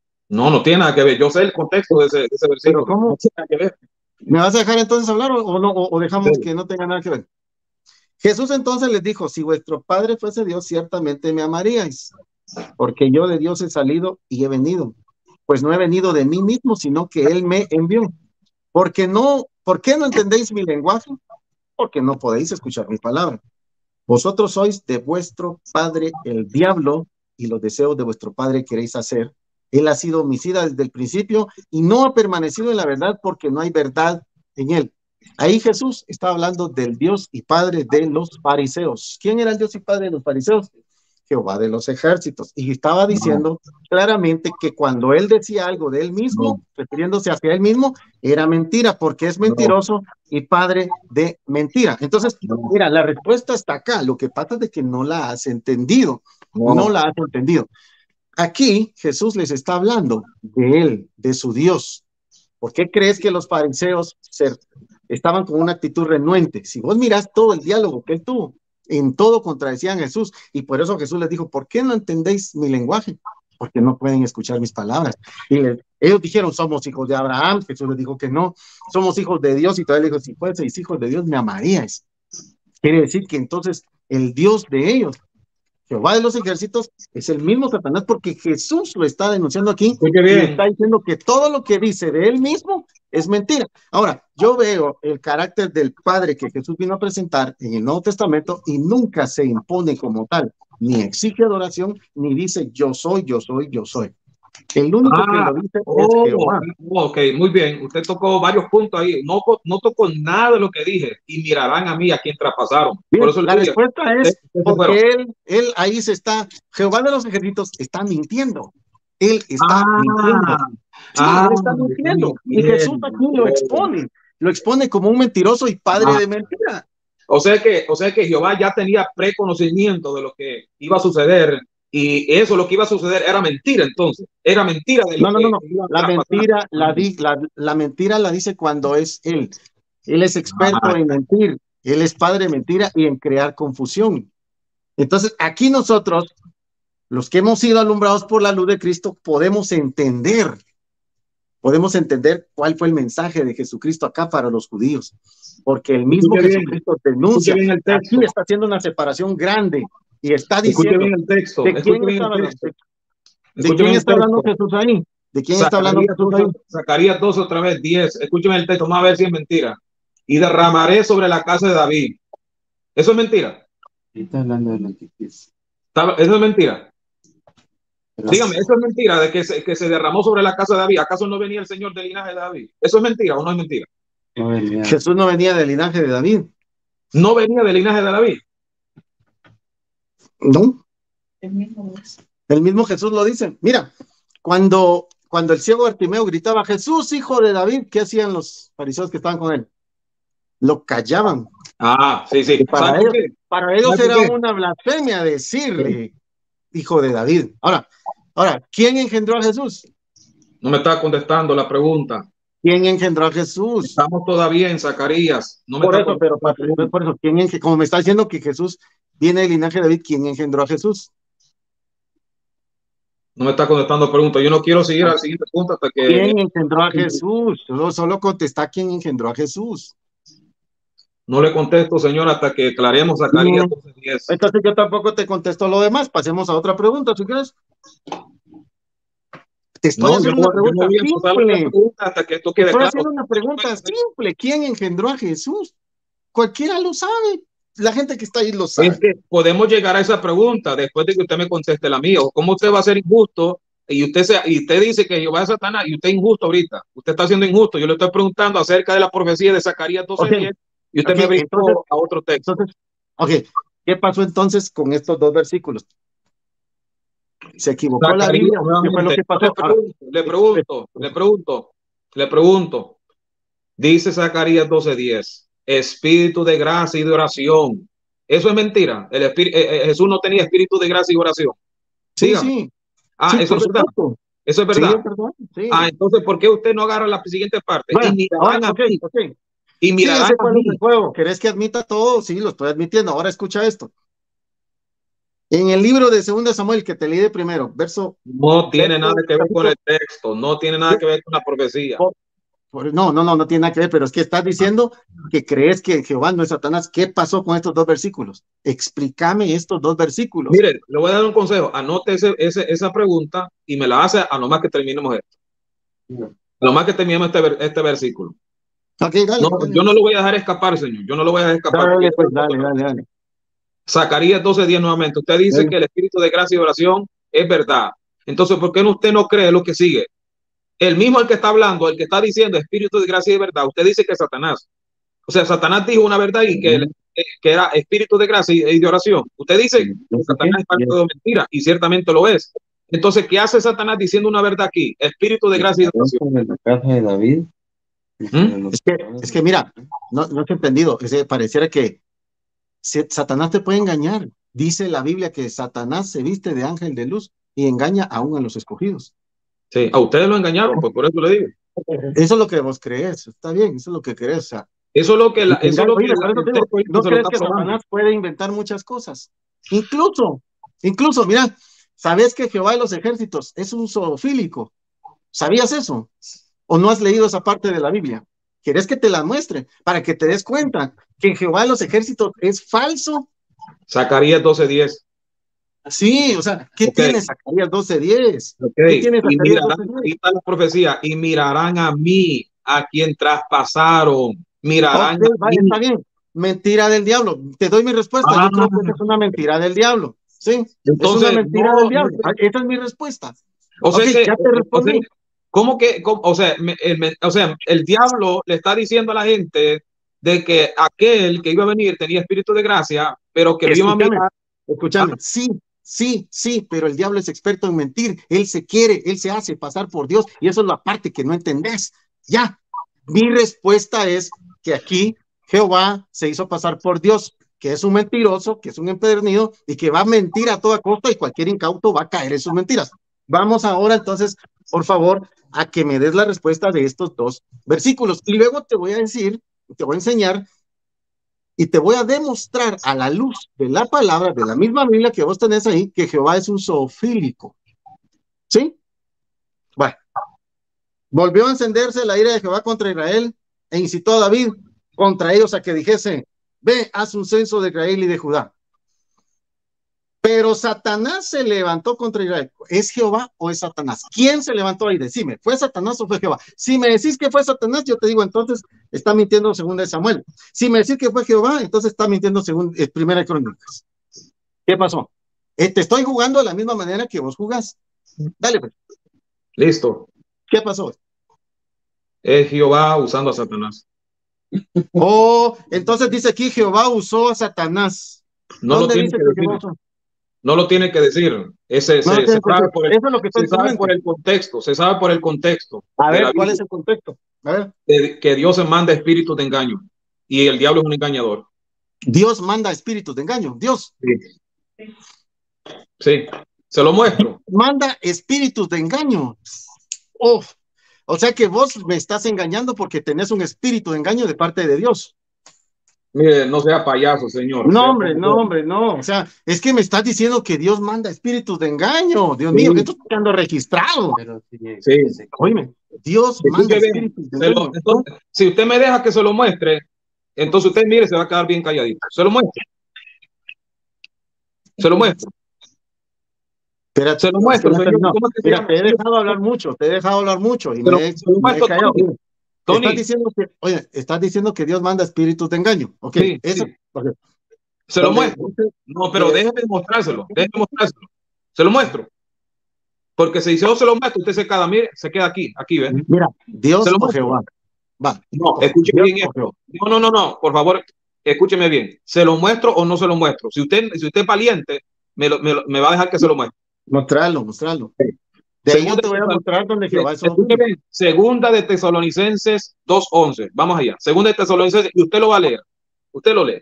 No tiene nada que ver. Yo sé el contexto de ese versículo. ¿Pero cómo? No tiene nada que ver. ¿Me vas a dejar entonces hablar o no? ¿O dejamos que no tenga nada que ver? Jesús entonces les dijo, si vuestro Padre fuese Dios, ciertamente me amaríais, porque yo de Dios he salido y he venido. Pues no he venido de mí mismo, sino que Él me envió. ¿Por qué no entendéis mi lenguaje? Porque no podéis escuchar mi palabra. Vosotros sois de vuestro padre el diablo, y los deseos de vuestro padre queréis hacer. Él ha sido homicida desde el principio y no ha permanecido en la verdad porque no hay verdad en él. Ahí Jesús está hablando del Dios y Padre de los fariseos. ¿Quién era el Dios y Padre de los fariseos? Jehová de los ejércitos. Y estaba diciendo claramente que cuando él decía algo de él mismo, refiriéndose hacia él mismo, era mentira, porque es mentiroso y padre de mentira. Entonces, mira, la respuesta está acá. Lo que pasa es de que no la has entendido. No la has entendido. Aquí Jesús les está hablando de él, de su Dios. ¿Por qué crees que los fariseos estaban con una actitud renuente? Si vos mirás todo el diálogo que él tuvo, en todo contradecían a Jesús, y por eso Jesús les dijo, ¿por qué no entendéis mi lenguaje? Porque no pueden escuchar mis palabras. Y ellos dijeron, somos hijos de Abraham. Jesús les dijo que no, somos hijos de Dios, y todavía le dijo, si fueseis hijos de Dios, me amaríais. Quiere decir que entonces el Dios de ellos, Jehová de los ejércitos, es el mismo Satanás, porque Jesús lo está denunciando aquí, y está diciendo que todo lo que dice de él mismo es mentira. Ahora, yo veo el carácter del Padre que Jesús vino a presentar en el Nuevo Testamento y nunca se impone como tal, ni exige adoración, ni dice yo soy, yo soy, yo soy. El único que lo dice es Jehová. Ok, muy bien. Usted tocó varios puntos ahí. No tocó nada de lo que dije. Y mirarán a mí a quien traspasaron. Bien, por eso la respuesta es porque él ahí se está, Jehová de los ejércitos está mintiendo. Él está mintiendo. Sí, él está mintiendo. Y Jesús aquí lo expone como un mentiroso y padre de mentira. O sea que Jehová ya tenía preconocimiento de lo que iba a suceder, y eso, lo que iba a suceder, era mentira. Entonces era mentira de lo no. La mentira la mentira la dice cuando es él. Él es experto en mentir. Él es padre de mentira y en crear confusión. Entonces aquí nosotros, los que hemos sido alumbrados por la luz de Cristo, podemos entender cuál fue el mensaje de Jesucristo acá para los judíos, porque el mismo Jesucristo denuncia, aquí está haciendo una separación grande y está diciendo, ¿de quién está hablando Jesús ahí? ¿De quién está hablando Jesús ahí? Zacarías 2 otra vez 10, escúcheme el texto, vamos a ver si es mentira. Y derramaré sobre la casa de David. ¿Eso es mentira? Está hablando de lo que es. ¿Eso es mentira? Dígame, ¿eso es mentira de que se derramó sobre la casa de David? ¿Acaso no venía el Señor del linaje de David? ¿Eso es mentira o no es mentira? Jesús no venía del linaje de David. ¿No venía del linaje de David? No. El mismo Jesús lo dice. Mira, cuando el ciego Bartimeo gritaba, Jesús, hijo de David, ¿qué hacían los fariseos que estaban con él? Lo callaban. Sí. Para ellos era una blasfemia decirle hijo de David. Ahora, ¿quién engendró a Jesús? No me está contestando la pregunta. ¿Quién engendró a Jesús? Estamos todavía en Zacarías. No me por eso, como me está diciendo que Jesús viene del linaje de David, ¿quién engendró a Jesús? No me está contestando pregunta. Yo no quiero seguir al siguiente punto hasta que... ¿Quién engendró a Jesús? Solo contesta quién engendró a Jesús. No le contesto, señor, hasta que aclaremos Zacarías 12:10. Entonces yo tampoco te contesto lo demás. Pasemos a otra pregunta, si quieres. Te estoy haciendo una pregunta simple. Hasta que esto quede claro. Estoy haciendo una pregunta simple. ¿Quién engendró a Jesús? Cualquiera lo sabe. La gente que está ahí lo sabe. Es que podemos llegar a esa pregunta después de que usted me conteste la mía. ¿Cómo usted va a ser injusto? Y usted dice que Jehová es Satanás y usted es injusto ahorita. Usted está siendo injusto. Yo le estoy preguntando acerca de la profecía de Zacarías 12:10 y usted me brincó a otro texto. ¿Qué pasó entonces con estos dos versículos? Se equivocó Zacarías, la Biblia. ¿Qué fue lo que pasó? Le pregunto. Dice Zacarías 12:10. Espíritu de gracia y de oración. Eso es mentira. Jesús no tenía espíritu de gracia y oración. Sí. Eso es verdad. Eso es verdad. Sí, es verdad. Sí. Entonces, ¿por qué usted no agarra la siguiente parte? Bueno, y mirarán a mí. Y mirarán a mí. ¿Querés que admita todo? Sí, lo estoy admitiendo. Ahora escucha esto. En el libro de 2 Samuel que te leí de primero, verso... No tiene nada que ver con el texto. No tiene nada que ver con la profecía. No tiene nada que ver, pero es que estás diciendo que crees que Jehová no es Satanás. ¿Qué pasó con estos dos versículos? Explícame estos dos versículos. Mire, le voy a dar un consejo. Anote esa pregunta y me la hace a lo más que terminemos esto. A lo más que terminemos este versículo. Okay, dale. Yo no lo voy a dejar escapar, señor. Yo no lo voy a dejar escapar. Dale. Zacarías 12:10 nuevamente. Usted dice que el espíritu de gracia y oración es verdad. Entonces, ¿por qué usted no cree lo que sigue? El mismo el que está hablando, el que está diciendo espíritu de gracia y verdad, usted dice que es Satanás. O sea, Satanás dijo una verdad y que era espíritu de gracia y de oración. Usted dice que Satanás es parte de mentira y ciertamente lo es. Entonces, ¿qué hace Satanás diciendo una verdad aquí? Espíritu de gracia y de oración. En la casa de David. Es que mira, no he entendido. Pareciera que Satanás te puede engañar. Dice la Biblia que Satanás se viste de ángel de luz y engaña aún a los escogidos. Sí, a ustedes lo engañaron, pues por eso le digo. Eso es lo que vos crees, está bien, eso es lo que crees. O sea, eso es lo que... ¿no crees que Satanás puede inventar muchas cosas? Incluso, mira, ¿sabías que Jehová de los ejércitos es un zoofílico? ¿Sabías eso? ¿O no has leído esa parte de la Biblia? ¿Quieres que te la muestre? Para que te des cuenta que Jehová de los ejércitos es falso. Zacarías 12:10. Sí, o sea, ¿qué tiene Zacarías 12:10? ¿Qué tiene Zacarías 12:10? Ahí está la profecía. Y mirarán a mí, a quien traspasaron. Mirarán a mí. Está bien. Mentira del diablo. Te doy mi respuesta. Yo creo que es una mentira del diablo. Sí, entonces, es una mentira del diablo. Esa es mi respuesta. O sea, ya te respondí. ¿Cómo que? O sea, el diablo le está diciendo a la gente de que aquel que iba a venir tenía espíritu de gracia, pero que lo iba a mirar. Escúchame, sí, sí, sí, pero el diablo es experto en mentir. Él se hace pasar por Dios y eso es la parte que no entendés. Ya, mi respuesta es que aquí Jehová se hizo pasar por Dios, que es un mentiroso, que es un empedernido y que va a mentir a toda costa y cualquier incauto va a caer en sus mentiras. Vamos ahora entonces, por favor, a que me des la respuesta de estos dos versículos y luego te voy a decir, te voy a enseñar y te voy a demostrar a la luz de la palabra, de la misma Biblia que vos tenés ahí, que Jehová es un zoofílico. ¿Sí? Bueno, volvió a encenderse la ira de Jehová contra Israel e incitó a David contra ellos a que dijese, ve, haz un censo de Israel y de Judá. Pero Satanás se levantó contra Israel. ¿Es Jehová o es Satanás? ¿Quién se levantó ahí? Decime, ¿fue Satanás o fue Jehová? Si me decís que fue Satanás, yo te digo, entonces está mintiendo según de Samuel. Si me decís que fue Jehová, entonces está mintiendo según Primera Crónicas. ¿Qué pasó? Te estoy jugando de la misma manera que vos jugás. Dale, pues. Listo. ¿Qué pasó? Es Jehová usando a Satanás. Oh, entonces dice aquí, Jehová usó a Satanás. No lo ¿Dónde tiene dice que que decir. Jehová usó? No lo tiene que decir. No lo tiene que Se sabe decir. por Eso es lo que está se en tu sabe mente. por el contexto. Se sabe por el contexto A de ver, la ¿cuál Biblia, es el contexto? A ver. que Dios se manda espíritus de engaño y el diablo es un engañador. Dios manda espíritus de engaño. Dios Sí. Sí. Se lo muestro. manda espíritus de engaño. Oh, o sea que vos me estás engañando porque tenés un espíritu de engaño de parte de Dios. Mire, no sea payaso, señor. No, hombre, no, hombre, no. O sea, es que me estás diciendo que Dios manda espíritus de engaño. Dios mío, Sí. esto está quedando registrado. Pero Sí. Oíme, Dios manda Escuche bien. espíritus de engaño. Entonces, si usted me deja que se lo muestre, entonces usted mire, se va a quedar bien calladito. Se lo muestro. Se lo muestro. Espérate, Se lo muestro, señor. no. ¿Cómo es que se Mira, llama? te he dejado hablar mucho, te he dejado hablar mucho y Se me lo he muestro, callado. Tony. Tony. Estás diciendo que, oye, estás diciendo que Dios manda espíritus de engaño. Ok, Sí, eso. sí. Okay. Se lo Donde muestro. dice No, pero que- déjeme mostrárselo. Déjeme mostrárselo. Se lo muestro. Porque si yo se lo muestro, usted se queda, mire, se queda aquí, ¿ves? Mira, Se Dios lo o muestro. Jehová. Va. No, escúcheme Dios bien o Jehová. esto. No, por favor, escúcheme bien. ¿Se lo muestro o no se lo muestro? Si usted es valiente, me va a dejar que se lo muestre. Mostrarlo. De ahí yo te voy a mostrar donde Jehová es un Bien. Segunda de Tesalonicenses 2:11. Vamos allá. Segunda de Tesalonicenses, y usted lo va a leer. Usted lo lee.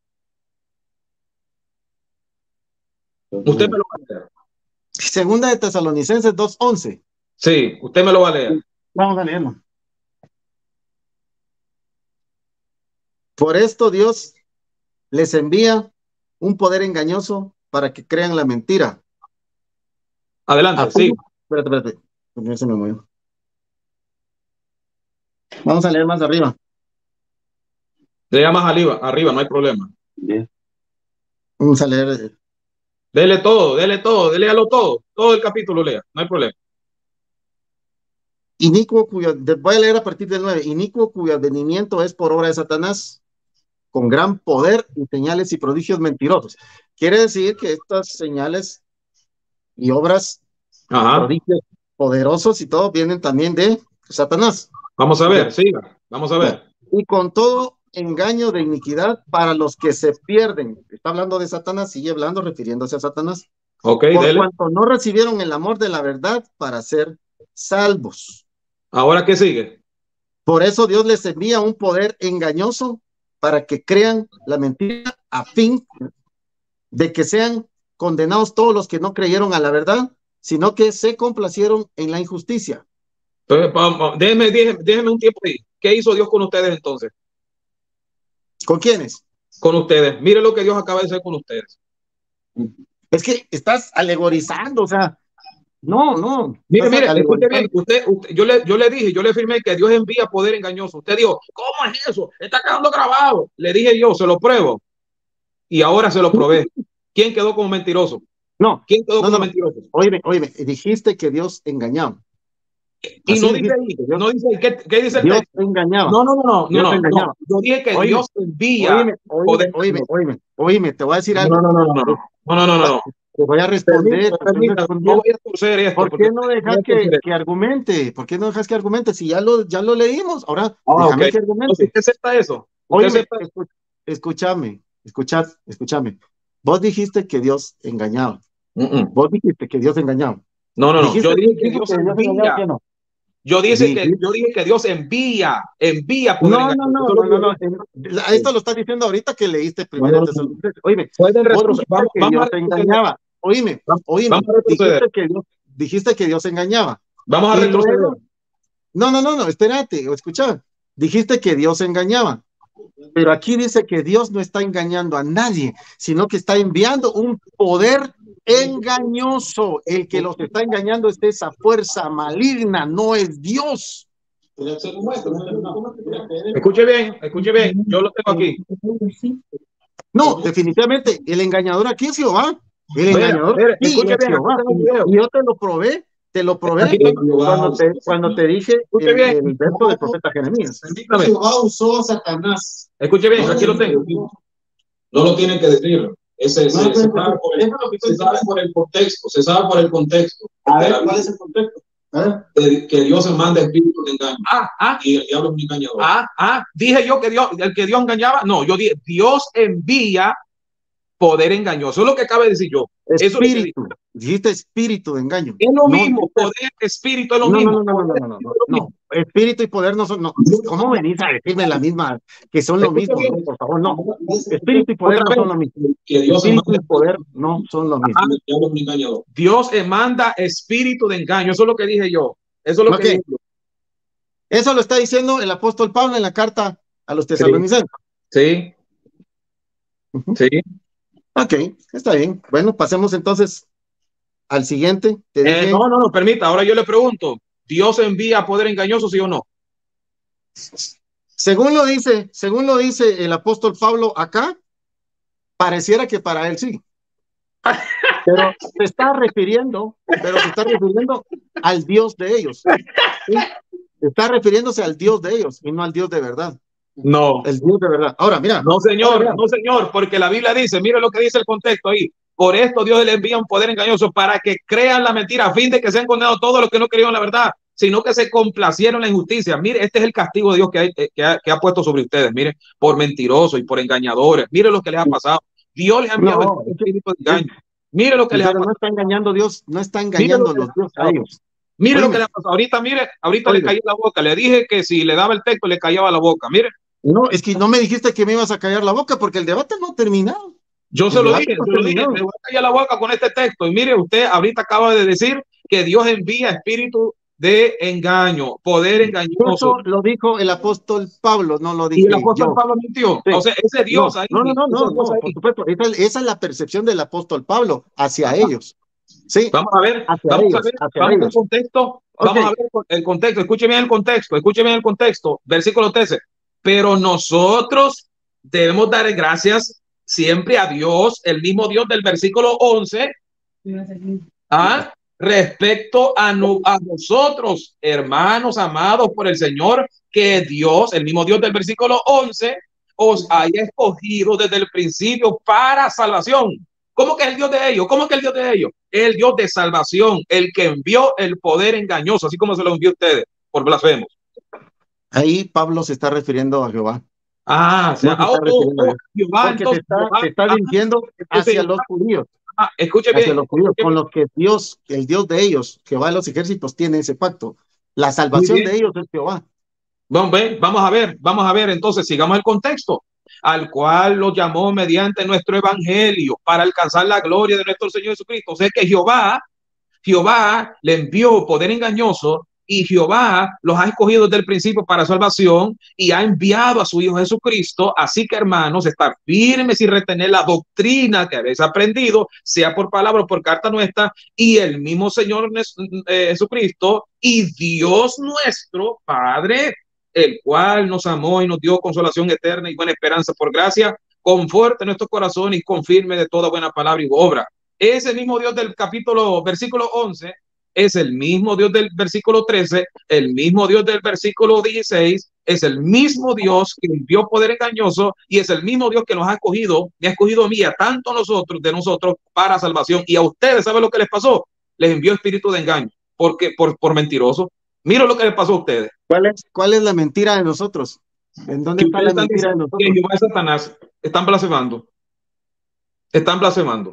Usted me lo va a leer. Segunda de Tesalonicenses 2:11. Sí, usted me lo va a leer. Vamos a leerlo. Por esto Dios les envía un poder engañoso para que crean la mentira. Adelante, sí. Espérate. Porque se me movió. Vamos a leer más arriba. Lea más arriba, no hay problema. bien. Vamos a leer. Dele todo, léalo todo el capítulo lea, no hay problema. Inicuo voy a leer a partir del 9. Inicuo cuyo advenimiento es por obra de Satanás, con gran poder y señales y prodigios mentirosos. Quiere decir que estas señales y obras, prodigios poderosos y todo, vienen también de Satanás. Vamos a ver, siga, vamos a ver. Y con todo engaño de iniquidad para los que se pierden. Está hablando de Satanás, sigue hablando, refiriéndose a Satanás. Ok, por dele. cuanto no recibieron el amor de la verdad para ser salvos. Ahora, ¿qué sigue? Por eso Dios les envía un poder engañoso para que crean la mentira a fin de que sean condenados todos los que no creyeron a la verdad, sino que se complacieron en la injusticia. Entonces, déjeme un tiempo ahí. ¿Qué hizo Dios con ustedes entonces? ¿Con quiénes? Con ustedes. Mire lo que Dios acaba de hacer con ustedes. Es que estás alegorizando, o sea, no. Mire, escuche bien, yo le dije, yo le firmé que Dios envía poder engañoso. Usted dijo, ¿cómo es eso? Está quedando grabado. Le dije yo, se lo pruebo. Y ahora se lo probé. ¿Quién quedó como mentiroso? No. ¿Quién quedó como mentiroso? Óyeme, dijiste que Dios engañaba. Y así no dice ahí, no dice ahí. ¿Qué dice el Dios texto? engañaba. No. Engañaba. Yo dije que Dios envía poder. Óyeme, te voy a decir algo. No. Te voy a responder. No voy a torcer esto. ¿Por qué no dejas que argumente? ¿Por qué no dejas que argumente? Si ya lo leímos, ahora déjame que argumente. ¿Usted acepta eso? Óyeme, escúchame. Vos dijiste que Dios engañaba. Vos dijiste que Dios engañaba. No. Dijiste Yo dije que dijo Dios engañaba, envía. ¿sí o no? Yo dije que Dios envía poder No, engañar. Esto lo estás diciendo ahorita que leíste No, primero no, de no. Tesalonicenses. Oíme, Pueden vos retroceder. dijiste que Vamos a Dios retroceder. engañaba. Oíme, Vamos a retroceder. dijiste que Dios engañaba. Vamos a Y retroceder. luego, no, espérate, escucha. Dijiste que Dios engañaba. Pero aquí dice que Dios no está engañando a nadie, sino que está enviando un poder engañoso. El que los está engañando es esa fuerza maligna, no es Dios. Escuche bien. Yo lo tengo aquí. No, definitivamente, el engañador aquí es Jehová. El engañador Mira, sí escuche es bien, Jehová. aquí está el video. Y yo te lo probé Aquí cuando te dije Escuche bien. el verso del profeta Jeremías. Permítame. Jehová usó a Satanás. Escuche bien, aquí lo tengo. No lo tienen que decir. Se sabe por el contexto. Se sabe por el contexto. A ver, ¿cuál es el contexto? Que Dios se manda espíritu de engaño. Y el diablo es un engañador. Dije yo que el que Dios engañaba. No, yo dije Dios envía poder engañoso. Eso es lo que acabo de decir yo. Espíritu. Dijiste espíritu de engaño. Es lo mismo. Poder, espíritu es lo mismo. No. Espíritu y poder no son. No. ¿Cómo venís a decirme la misma? Que son lo mismo. No, por favor, no. Espíritu y poder no son lo mismo. Espíritu y poder no son lo mismo. El diablo es un engañador. Dios manda espíritu de engaño. Eso es lo que dije yo. Eso es lo que dije yo. Eso lo está diciendo el apóstol Pablo en la carta a los tesalonicenses. Sí. Sí. Ok, está bien. Bueno, pasemos entonces al siguiente. Te dije... No, permita. Ahora yo le pregunto, ¿Dios envía poder engañoso, sí o no? Según lo dice el apóstol Pablo acá, pareciera que para él sí. Pero se está refiriendo al Dios de ellos. ¿Sí? Está refiriéndose al Dios de ellos y no al Dios de verdad. No. El Dios de verdad. Ahora, mira. No, señor, porque la Biblia dice, mire lo que dice el contexto ahí. Por esto Dios le envía un poder engañoso para que crean la mentira, a fin de que sean condenados todos los que no creyeron la verdad, sino que se complacieron en la injusticia. Mire, este es el castigo de Dios que ha puesto sobre ustedes, mire, por mentirosos y por engañadores. Mire lo que les ha pasado. Dios les ha enviado el espíritu de engaño. Mire lo que les ha pasado. No está engañando Dios, no está engañando los Dios a ellos. Mire lo que le ha pasado. Ahorita le cayó la boca. Le dije que si le daba el texto le callaba la boca. Mire. No, es que no me dijiste que me ibas a callar la boca porque el debate no ha terminado. Yo se lo dije, le voy a callar la boca con este texto. Y mire, usted ahorita acaba de decir que Dios envía espíritu de engaño, poder engañoso. Eso lo dijo el apóstol Pablo, no lo dije yo. ¿Y el apóstol Pablo mintió? Sí. O sea, ese Dios ahí. No, por supuesto. Esa es la percepción del apóstol Pablo hacia ellos. Sí. Vamos a ver el contexto. Vamos a ver el contexto. Escuche bien el contexto. Versículo 13. Pero nosotros debemos dar gracias siempre a Dios, el mismo Dios del versículo 11, respecto a nosotros, hermanos amados por el Señor, que Dios, el mismo Dios del versículo 11, os haya escogido desde el principio para salvación. ¿Cómo que es el Dios de ellos? El Dios de salvación, el que envió el poder engañoso, así como se lo envió a ustedes por blasfemos. Ahí Pablo se está refiriendo a Jehová. Jehová, entonces, se está dirigiendo hacia los judíos. Escuche bien. Los judíos, con los que Dios, el Dios de ellos, Jehová de los ejércitos, tiene ese pacto. La salvación de ellos es Jehová. Vamos a ver, entonces sigamos el contexto, al cual los llamó mediante nuestro evangelio para alcanzar la gloria de nuestro Señor Jesucristo. O sea que Jehová le envió poder engañoso y Jehová los ha escogido desde el principio para salvación y ha enviado a su Hijo Jesucristo. Así que, hermanos, estar firmes y retener la doctrina que habéis aprendido, sea por palabra o por carta nuestra, y el mismo Señor Jesucristo y Dios nuestro Padre, el cual nos amó y nos dio consolación eterna y buena esperanza por gracia, conforte nuestro corazón y confirme de toda buena palabra y obra. Ese mismo Dios del versículo 11 es el mismo Dios del versículo 13, el mismo Dios del versículo 16, es el mismo Dios que envió poder engañoso y es el mismo Dios que nos ha escogido, me ha escogido a mí, a tanto de nosotros para salvación. Y a ustedes, ¿saben lo que les pasó? Les envió espíritu de engaño, porque por mentiroso. Mira lo que les pasó a ustedes. ¿Cuál es la mentira de nosotros? ¿En dónde está la mentira de nosotros? Que Jehová es Satanás. Están blasfemando.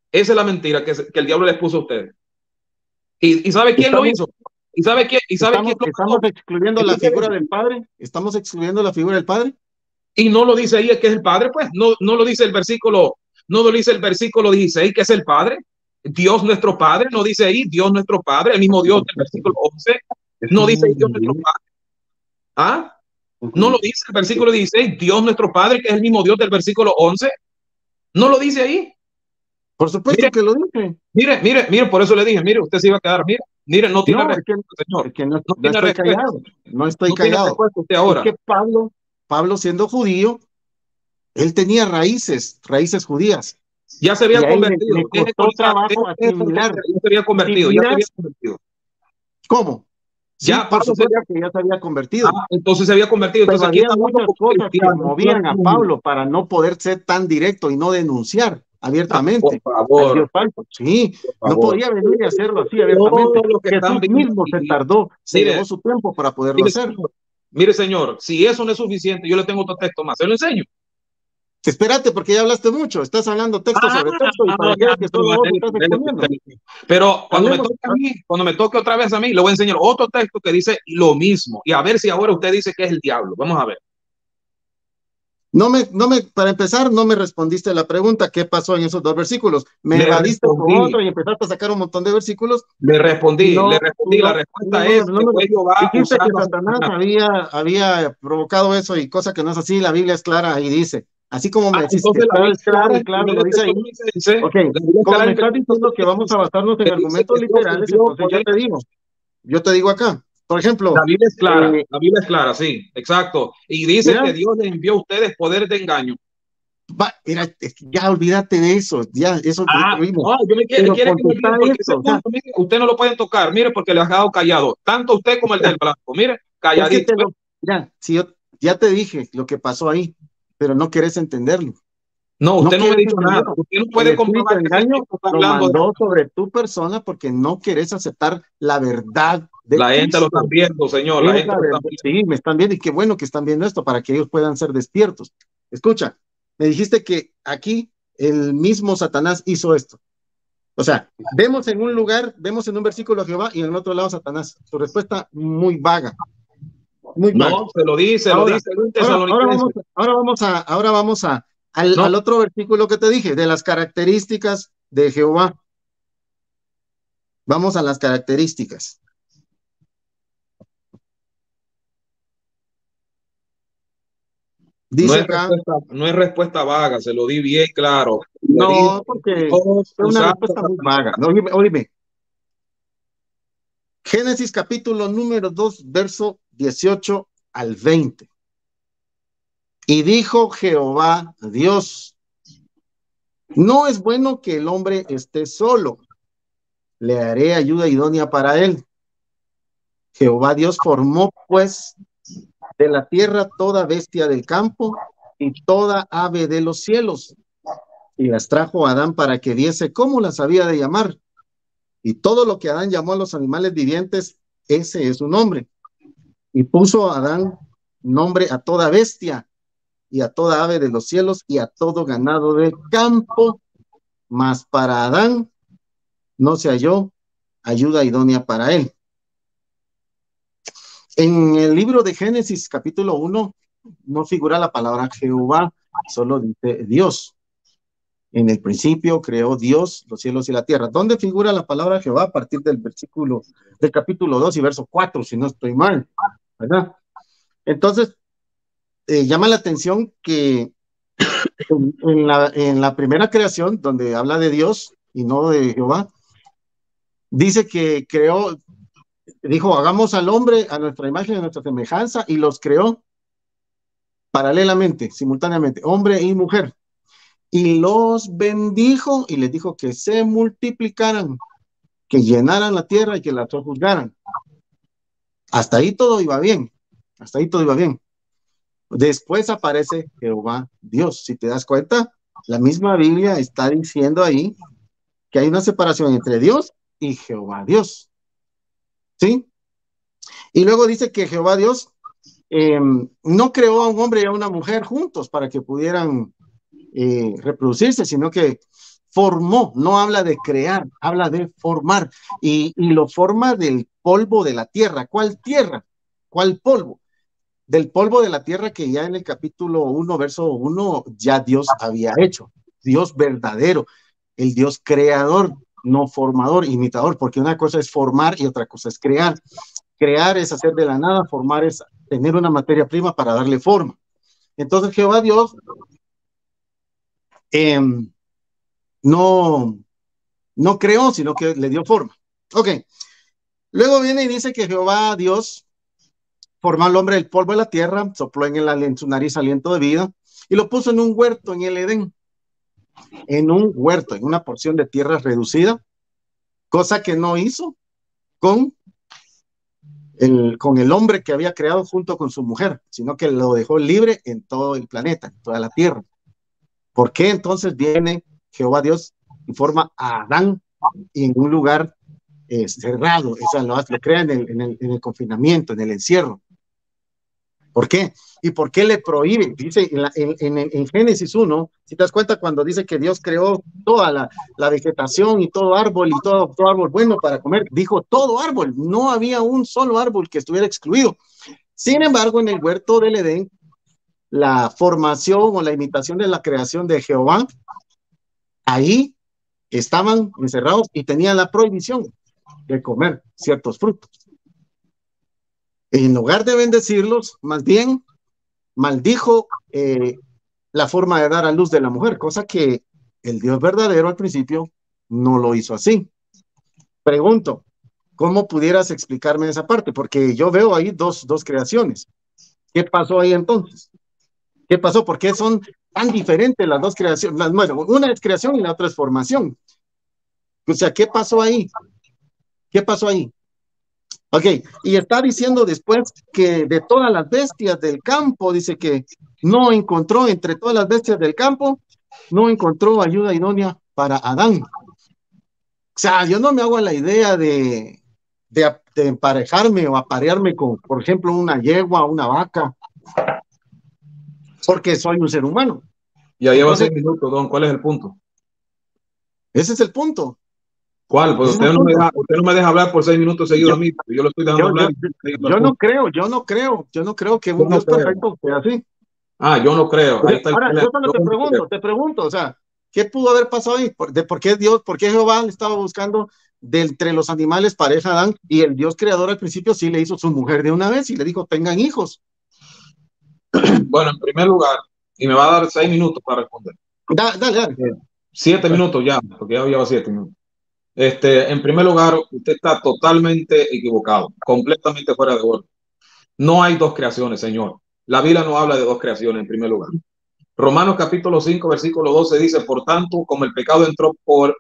Esa es la mentira que el diablo les puso a ustedes. ¿Y sabe quién lo hizo? ¿Y sabe quién estamos excluyendo la figura del Padre? ¿Estamos excluyendo la figura del Padre? Y no lo dice ahí que es el Padre, pues. No lo dice el versículo, no lo dice el versículo 16 que es el Padre. Dios nuestro Padre, no dice ahí Dios nuestro Padre, el mismo Dios del versículo 11. No dice ahí Dios nuestro Padre. ¿Ah? No lo dice el versículo 16, Dios nuestro Padre, que es el mismo Dios del versículo 11. No lo dice ahí. Por supuesto que lo dice. Mire, por eso le dije, mire, usted se iba a quedar, mire, no tiene respuesta, señor. Es que no estoy callado. No estoy callado. Usted ahora. Es que Pablo siendo judío, él tenía raíces judías. Ya se había convertido. Le costó trabajo asimilar. Ya se había convertido. ¿Cómo? Sí, Ya, por supuesto que ya se había convertido. Entonces se había convertido. Pero Entonces, había muchas cosas que movían a Pablo para no poder ser tan directo y no denunciar abiertamente. Por favor. Dios falso. Sí, no podía venir a hacerlo así abiertamente. Jesús mismo se tardó, se llevó su tiempo para poderlo hacer. Mire, señor, si eso no es suficiente, yo le tengo otro texto más. Se lo enseño. Espérate, porque ya hablaste mucho. Estás hablando texto sobre texto y para que solo vos estás exponiendo. Pero cuando me toque otra vez a mí, le voy a enseñar otro texto que dice lo mismo. Y a ver si ahora usted dice que es el diablo. Vamos a ver. Para empezar, no me respondiste la pregunta, ¿qué pasó en esos dos versículos? Me evadiste con otro y empezaste a sacar un montón de versículos. Le respondí, la respuesta es dijiste que Satanás había provocado eso y cosa que no es así, la Biblia es clara y dice, así como me decís que claro, lo dice ahí. Ok, como me estás diciendo que vamos a basarnos en argumentos literales, entonces yo te digo acá. Por ejemplo, la Biblia es clara, sí, exacto. Y dice que Dios les envió a ustedes poder de engaño. Mira, ya olvídate de eso, ya eso. Yo me quiere que usted no lo pueden tocar, mire, porque le has dejado callado, tanto usted como el del blanco, mire, calladito. Ya te dije lo que pasó ahí, pero no querés entenderlo. No, usted no me ha dicho nada. Usted no puede comprobar que engaño lo mandó sobre tu persona porque no querés aceptar la verdad. La gente lo está viendo, señor. Sí, me están viendo y qué bueno que están viendo esto para que ellos puedan ser despiertos. Escucha, me dijiste que aquí el mismo Satanás hizo esto. O sea, vemos en un lugar, vemos en un versículo a Jehová y en el otro lado Satanás. Tu respuesta muy vaga. Muy vaga. No, se lo dice. Ahora vamos al otro versículo que te dije, de las características de Jehová. Vamos a las características. Dice no es respuesta vaga, se lo di bien claro. No, porque es una respuesta muy vaga. No, oíme. Génesis capítulo número 2, verso 18 al 20. Y dijo Jehová Dios, no es bueno que el hombre esté solo, le haré ayuda idónea para él. Jehová Dios formó pues de la tierra toda bestia del campo y toda ave de los cielos, y las trajo a Adán para que viese cómo las había de llamar. Y todo lo que Adán llamó a los animales vivientes, ese es su nombre. Y puso a Adán nombre a toda bestia y a toda ave de los cielos y a todo ganado del campo, mas para Adán no se halló ayuda idónea para él. En el libro de Génesis capítulo 1 no figura la palabra Jehová, solo dice Dios. En el principio creó Dios los cielos y la tierra. ¿Dónde figura la palabra Jehová? A partir del capítulo 2 y verso 4, si no estoy mal, ¿verdad? Entonces, llama la atención que en la primera creación, donde habla de Dios y no de Jehová, dice que dijo, hagamos al hombre a nuestra imagen y a nuestra semejanza, y los creó paralelamente, simultáneamente, hombre y mujer. Y los bendijo y les dijo que se multiplicaran, que llenaran la tierra y que la sojuzgaran. Hasta ahí todo iba bien. Después aparece Jehová Dios. Si te das cuenta, la misma Biblia está diciendo ahí que hay una separación entre Dios y Jehová Dios. ¿Sí? Y luego dice que Jehová Dios no creó a un hombre y a una mujer juntos para que pudieran reproducirse, sino que formó, no habla de crear, habla de formar, y lo forma del polvo de la tierra. ¿Cuál tierra? ¿Cuál polvo? Del polvo de la tierra que ya en el capítulo 1, verso 1, ya Dios había hecho. Dios verdadero, el Dios creador, no formador, imitador, porque una cosa es formar y otra cosa es crear. Crear es hacer de la nada, formar es tener una materia prima para darle forma. Entonces Jehová Dios no creó, sino que le dio forma. Ok. Luego viene y dice que Jehová Dios formó al hombre del polvo de la tierra, sopló en su nariz aliento de vida y lo puso en un huerto en el Edén. En un huerto, en una porción de tierra reducida, cosa que no hizo con el hombre que había creado junto con su mujer, sino que lo dejó libre en todo el planeta, en toda la tierra. ¿Por qué entonces viene Jehová Dios y forma a Adán en un lugar cerrado? O sea, lo crea en el confinamiento, en el encierro. ¿Por qué? ¿Y por qué le prohíbe? Dice en Génesis 1, si te das cuenta, cuando dice que Dios creó toda la vegetación y todo árbol y todo árbol bueno para comer, dijo todo árbol, no había un solo árbol que estuviera excluido. Sin embargo, en el huerto del Edén, la formación o la imitación de la creación de Jehová, ahí estaban encerrados y tenían la prohibición de comer ciertos frutos. En lugar de bendecirlos, más bien maldijo la forma de dar a luz de la mujer, cosa que el Dios verdadero al principio no lo hizo así. Pregunto, ¿cómo pudieras explicarme esa parte? Porque yo veo ahí dos creaciones. ¿Qué pasó ahí entonces? ¿Qué pasó? ¿Por qué son tan diferentes las dos creaciones? Bueno, una es creación y la otra es formación. O sea, ¿qué pasó ahí? ¿Qué pasó ahí? Ok, y está diciendo después que de todas las bestias del campo, dice que no encontró entre todas las bestias del campo, no encontró ayuda idónea para Adán. O sea, yo no me hago la idea de emparejarme o aparearme con, por ejemplo, una yegua, una vaca, porque soy un ser humano. Ya lleva 6 minutos, don. ¿Cuál es el punto? Ese es el punto. ¿Cuál? Pues usted no me deja hablar por 6 minutos seguidos a mí. Yo lo estoy dejando hablar. Yo no creo que un Dios perfecto sea así. Yo no creo. Ahí está Ahora, yo solo te pregunto, o sea, ¿qué pudo haber pasado ahí? ¿Por qué Jehová le estaba buscando de entre los animales pareja a Adán? Y el Dios creador al principio sí le hizo su mujer de una vez y le dijo, tengan hijos. Bueno, en primer lugar, y me va a dar 6 minutos para responder. Dale. 7 minutos ya, porque ya lleva 7 minutos. En primer lugar, usted está totalmente equivocado, completamente fuera de orden. No hay dos creaciones, señor. La Biblia no habla de dos creaciones en primer lugar. Romanos capítulo 5, versículo 12 dice, por tanto, como el pecado entró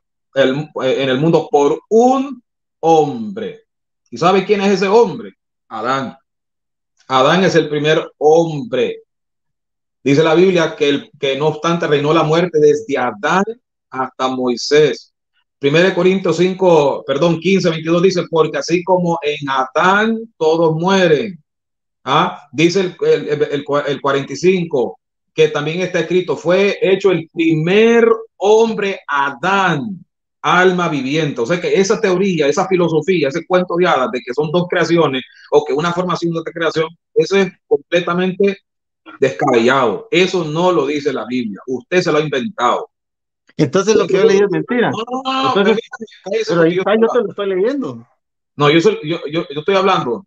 en el mundo por un hombre. ¿Y sabe quién es ese hombre? Adán. Adán es el primer hombre. Dice la Biblia que no obstante reinó la muerte desde Adán hasta Moisés. 1 Corintios 15, 22 dice, porque así como en Adán todos mueren. Dice el 45, que también está escrito, fue hecho el primer hombre Adán, alma viviente. O sea que esa teoría, esa filosofía, ese cuento de hadas de que son dos creaciones o que una formación de otra creación, eso es completamente descabellado. Eso no lo dice la Biblia. Usted se lo ha inventado. Entonces lo que yo leí es mentira. Entonces, pero ahí está, yo te lo estoy leyendo. No, yo estoy hablando.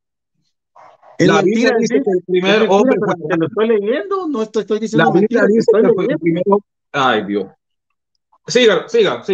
Es la mentira, Biblia dice que el primer hombre fue... Te lo estoy leyendo, no estoy diciendo la Biblia dice que fue el primero. Ay, Dios. Siga.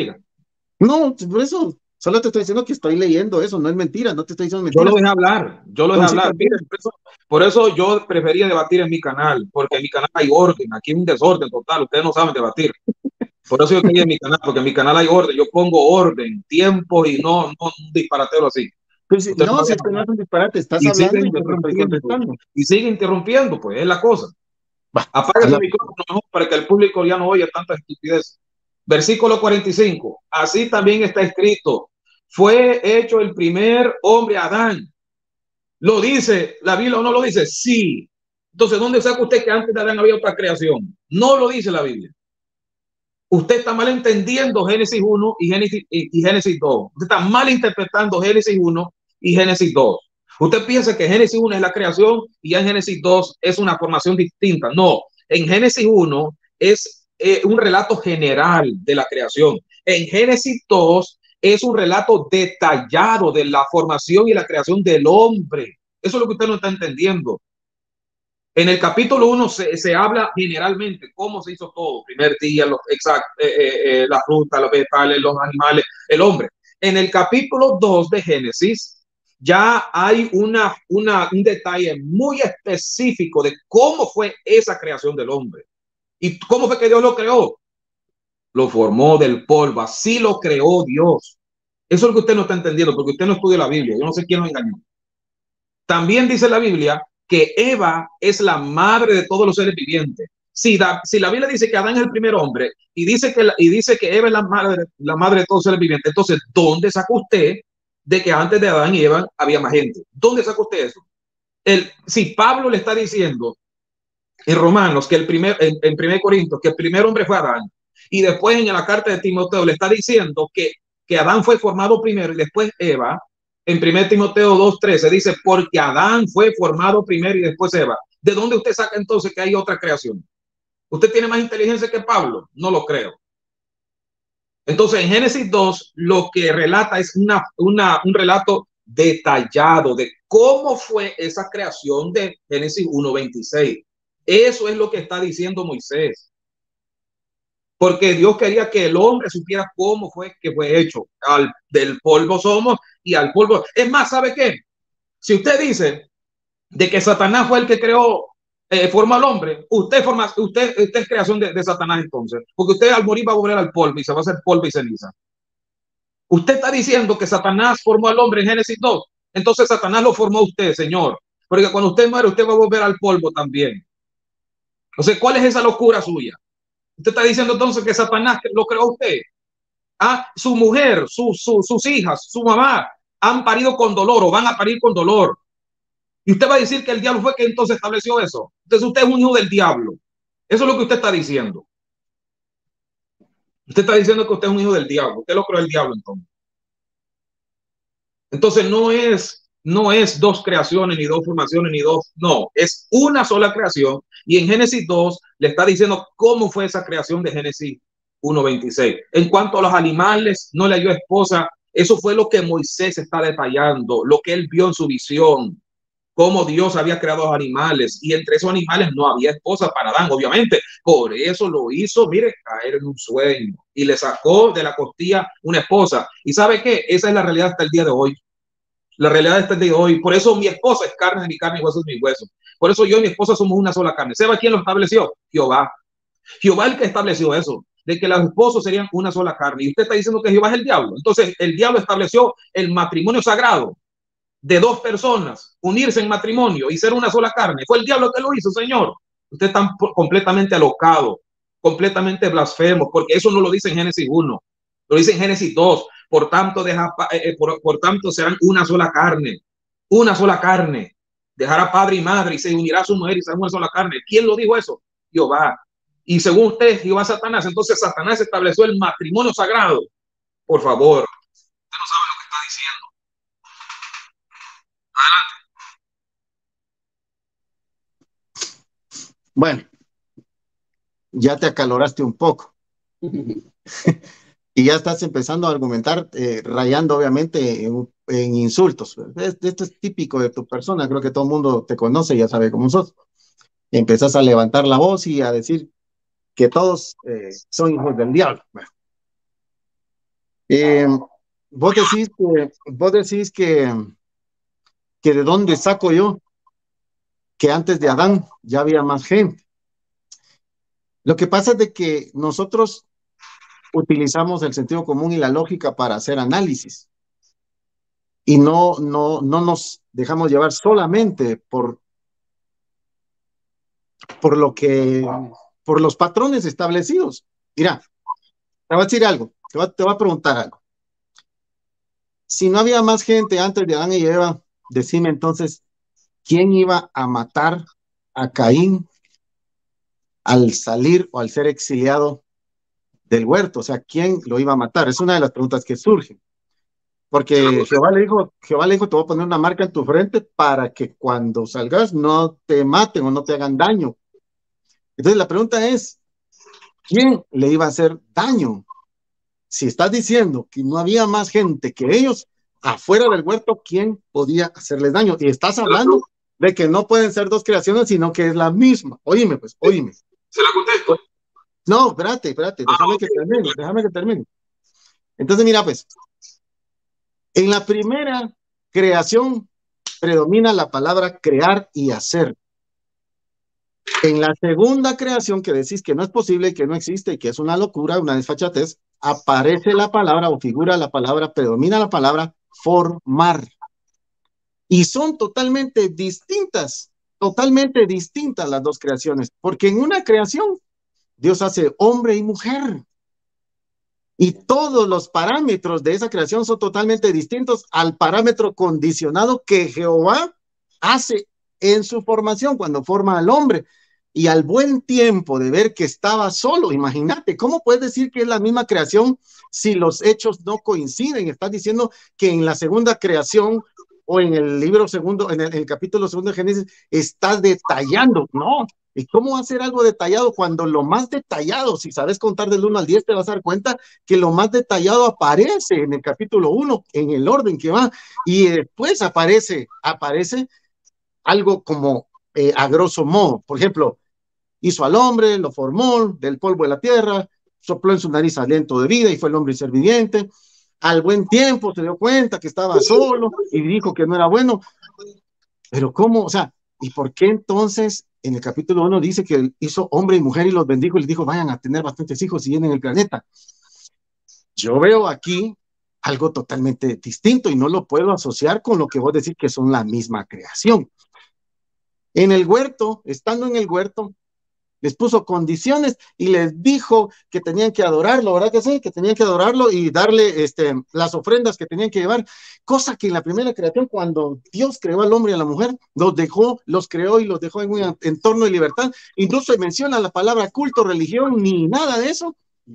No, por eso solo te estoy diciendo que estoy leyendo eso, no es mentira, no te estoy diciendo mentira. Yo lo dejé hablar. Mire, por eso yo prefería debatir en mi canal, porque en mi canal hay orden, aquí hay un desorden total, ustedes no saben debatir. Por eso yo quería en mi canal, porque en mi canal hay orden, yo pongo orden, tiempo y no un disparatero así. Pues, no, si es que no es un disparate, estás hablando y te estoy contestando. Y sigue interrumpiendo, pues es la cosa. Apaga el micrófono mejor para que el público ya no oiga tanta estupidez. Versículo 45. Así también está escrito. Fue hecho el primer hombre Adán. ¿Lo dice la Biblia o no lo dice? Sí. Entonces, ¿dónde saca usted que antes de Adán había otra creación? No lo dice la Biblia. Usted está mal entendiendo Génesis 1 y Génesis 2. Usted está mal interpretando Génesis 1 y Génesis 2. Usted piensa que Génesis 1 es la creación y en Génesis 2 es una formación distinta. No, en Génesis 1 es un relato general de la creación. En Génesis 2 es un relato detallado de la formación y la creación del hombre. Eso es lo que usted no está entendiendo. En el capítulo 1 se habla generalmente cómo se hizo todo. Primer día, la fruta, los vegetales, los animales, el hombre. En el capítulo 2 de Génesis ya hay un detalle muy específico de cómo fue esa creación del hombre. ¿Y cómo fue que Dios lo creó? Lo formó del polvo, así lo creó Dios. Eso es lo que usted no está entendiendo, porque usted no estudia la Biblia. Yo no sé quién lo engañó. También dice la Biblia que Eva es la madre de todos los seres vivientes. Si la Biblia dice que Adán es el primer hombre y dice que Eva es la madre de todos los seres vivientes, entonces, ¿dónde saca usted de que antes de Adán y Eva había más gente? ¿Dónde saca usted eso? Si Pablo le está diciendo en Romanos que en 1 Corintios que el primer hombre fue Adán, y después en la carta de Timoteo le está diciendo que Adán fue formado primero y después Eva, en 1 Timoteo 2:13 dice, porque Adán fue formado primero y después Eva. ¿De dónde usted saca entonces que hay otra creación? ¿Usted tiene más inteligencia que Pablo? No lo creo. Entonces, en Génesis 2, lo que relata es un relato detallado de cómo fue esa creación de Génesis 1:26. Eso es lo que está diciendo Moisés. Porque Dios quería que el hombre supiera cómo fue que fue hecho. Del polvo somos y al polvo. Es más, ¿sabe qué? Si usted dice de que Satanás fue el que formó al hombre, usted es creación de Satanás entonces. Porque usted al morir va a volver al polvo y se va a hacer polvo y ceniza. Usted está diciendo que Satanás formó al hombre en Génesis 2. Entonces Satanás lo formó a usted, Señor. Porque cuando usted muere, usted va a volver al polvo también. O sea, ¿cuál es esa locura suya? Usted está diciendo entonces que Satanás lo creó a usted. Su mujer, sus hijas, su mamá han parido con dolor o van a parir con dolor. Y usted va a decir que el diablo fue que entonces estableció eso. Entonces usted es un hijo del diablo. Eso es lo que usted está diciendo. Usted está diciendo que usted es un hijo del diablo. Usted lo creó el diablo entonces. Entonces no es dos creaciones, ni dos formaciones, ni dos. No, es una sola creación. Y en Génesis 2 le está diciendo cómo fue esa creación de Génesis 1:26. En cuanto a los animales, no le halló esposa. Eso fue lo que Moisés está detallando, lo que él vio en su visión, cómo Dios había creado los animales. Y entre esos animales no había esposa para Adán, obviamente. Por eso lo hizo, mire, caer en un sueño. Y le sacó de la costilla una esposa. ¿Y sabe qué? Esa es la realidad hasta el día de hoy. La realidad está el día de hoy. Por eso mi esposa es carne de mi carne y huesos de mi hueso. Por eso yo y mi esposa somos una sola carne. ¿Sabe quién lo estableció? Jehová. Jehová es el que estableció eso, de que los esposos serían una sola carne. Y usted está diciendo que Jehová es el diablo. Entonces el diablo estableció el matrimonio sagrado de dos personas, unirse en matrimonio y ser una sola carne. Fue el diablo que lo hizo, Señor. Usted está completamente alocado, completamente blasfemo, porque eso no lo dice en Génesis 1, lo dice en Génesis 2. Por tanto, por tanto serán una sola carne, una sola carne. Dejará padre y madre y se unirá a su mujer y será una sola carne. ¿Quién lo dijo eso? Jehová. Y según usted, Jehová Satanás. Entonces Satanás estableció el matrimonio sagrado. Por favor, usted no sabe lo que está diciendo. Adelante. Bueno, ya te acaloraste un poco. Y ya estás empezando a argumentar, rayando obviamente en insultos. Esto es típico de tu persona, creo que todo el mundo te conoce y ya sabe cómo sos. Empezás a levantar la voz y a decir que todos son hijos del diablo. Bueno. Vos decís que de dónde saco yo que antes de Adán ya había más gente. Lo que pasa es de que nosotros utilizamos el sentido común y la lógica para hacer análisis y no nos dejamos llevar solamente por los patrones establecidos. Mira, te voy a decir algo, te voy a preguntar algo. Si no había más gente antes de Adán y Eva, decime entonces, ¿quién iba a matar a Caín al salir o al ser exiliado del huerto, o sea, ¿quién lo iba a matar? Es una de las preguntas que surgen. Porque Jehová le dijo, te voy a poner una marca en tu frente para que cuando salgas no te maten o no te hagan daño. Entonces la pregunta es, ¿quién le iba a hacer daño? Si estás diciendo que no había más gente que ellos afuera del huerto, ¿quién podía hacerles daño? Y estás hablando de que no pueden ser dos creaciones, sino que es la misma. Óyeme, pues, óyeme. ¿Se la contesto? No, espérate, déjame que termine. Entonces, mira, pues, en la primera creación predomina la palabra crear y hacer. En la segunda creación, que decís que no es posible, que no existe, que es una locura, una desfachatez, aparece la palabra o figura la palabra, predomina la palabra formar. Y son totalmente distintas las dos creaciones, porque en una creación Dios hace hombre y mujer. Y todos los parámetros de esa creación son totalmente distintos al parámetro condicionado que Jehová hace en su formación cuando forma al hombre. Y al buen tiempo de ver que estaba solo, imagínate, ¿cómo puedes decir que es la misma creación si los hechos no coinciden? Estás diciendo que en la segunda creación o en el libro segundo, en el capítulo segundo de Génesis, estás detallando. No, ¿y cómo hacer algo detallado cuando lo más detallado, si sabes contar del 1 al 10, te vas a dar cuenta que lo más detallado aparece en el capítulo 1, en el orden que va, y después aparece algo como a grosso modo. Por ejemplo, hizo al hombre, lo formó del polvo de la tierra, sopló en su nariz aliento de vida y fue el hombre y ser viviente. Al buen tiempo se dio cuenta que estaba solo y dijo que no era bueno. Pero ¿cómo? O sea, ¿y por qué entonces en el capítulo 1 dice que él hizo hombre y mujer y los bendijo y les dijo, vayan a tener bastantes hijos y llenen el planeta? Yo veo aquí algo totalmente distinto y no lo puedo asociar con lo que vos decís que son la misma creación. En el huerto, estando en el huerto, les puso condiciones y les dijo que tenían que adorarlo, ¿verdad que sí? Que tenían que adorarlo y darle las ofrendas que tenían que llevar, cosa que en la primera creación, cuando Dios creó al hombre y a la mujer, los creó y los dejó en un entorno de libertad, y no se menciona la palabra culto, religión, ni nada de eso,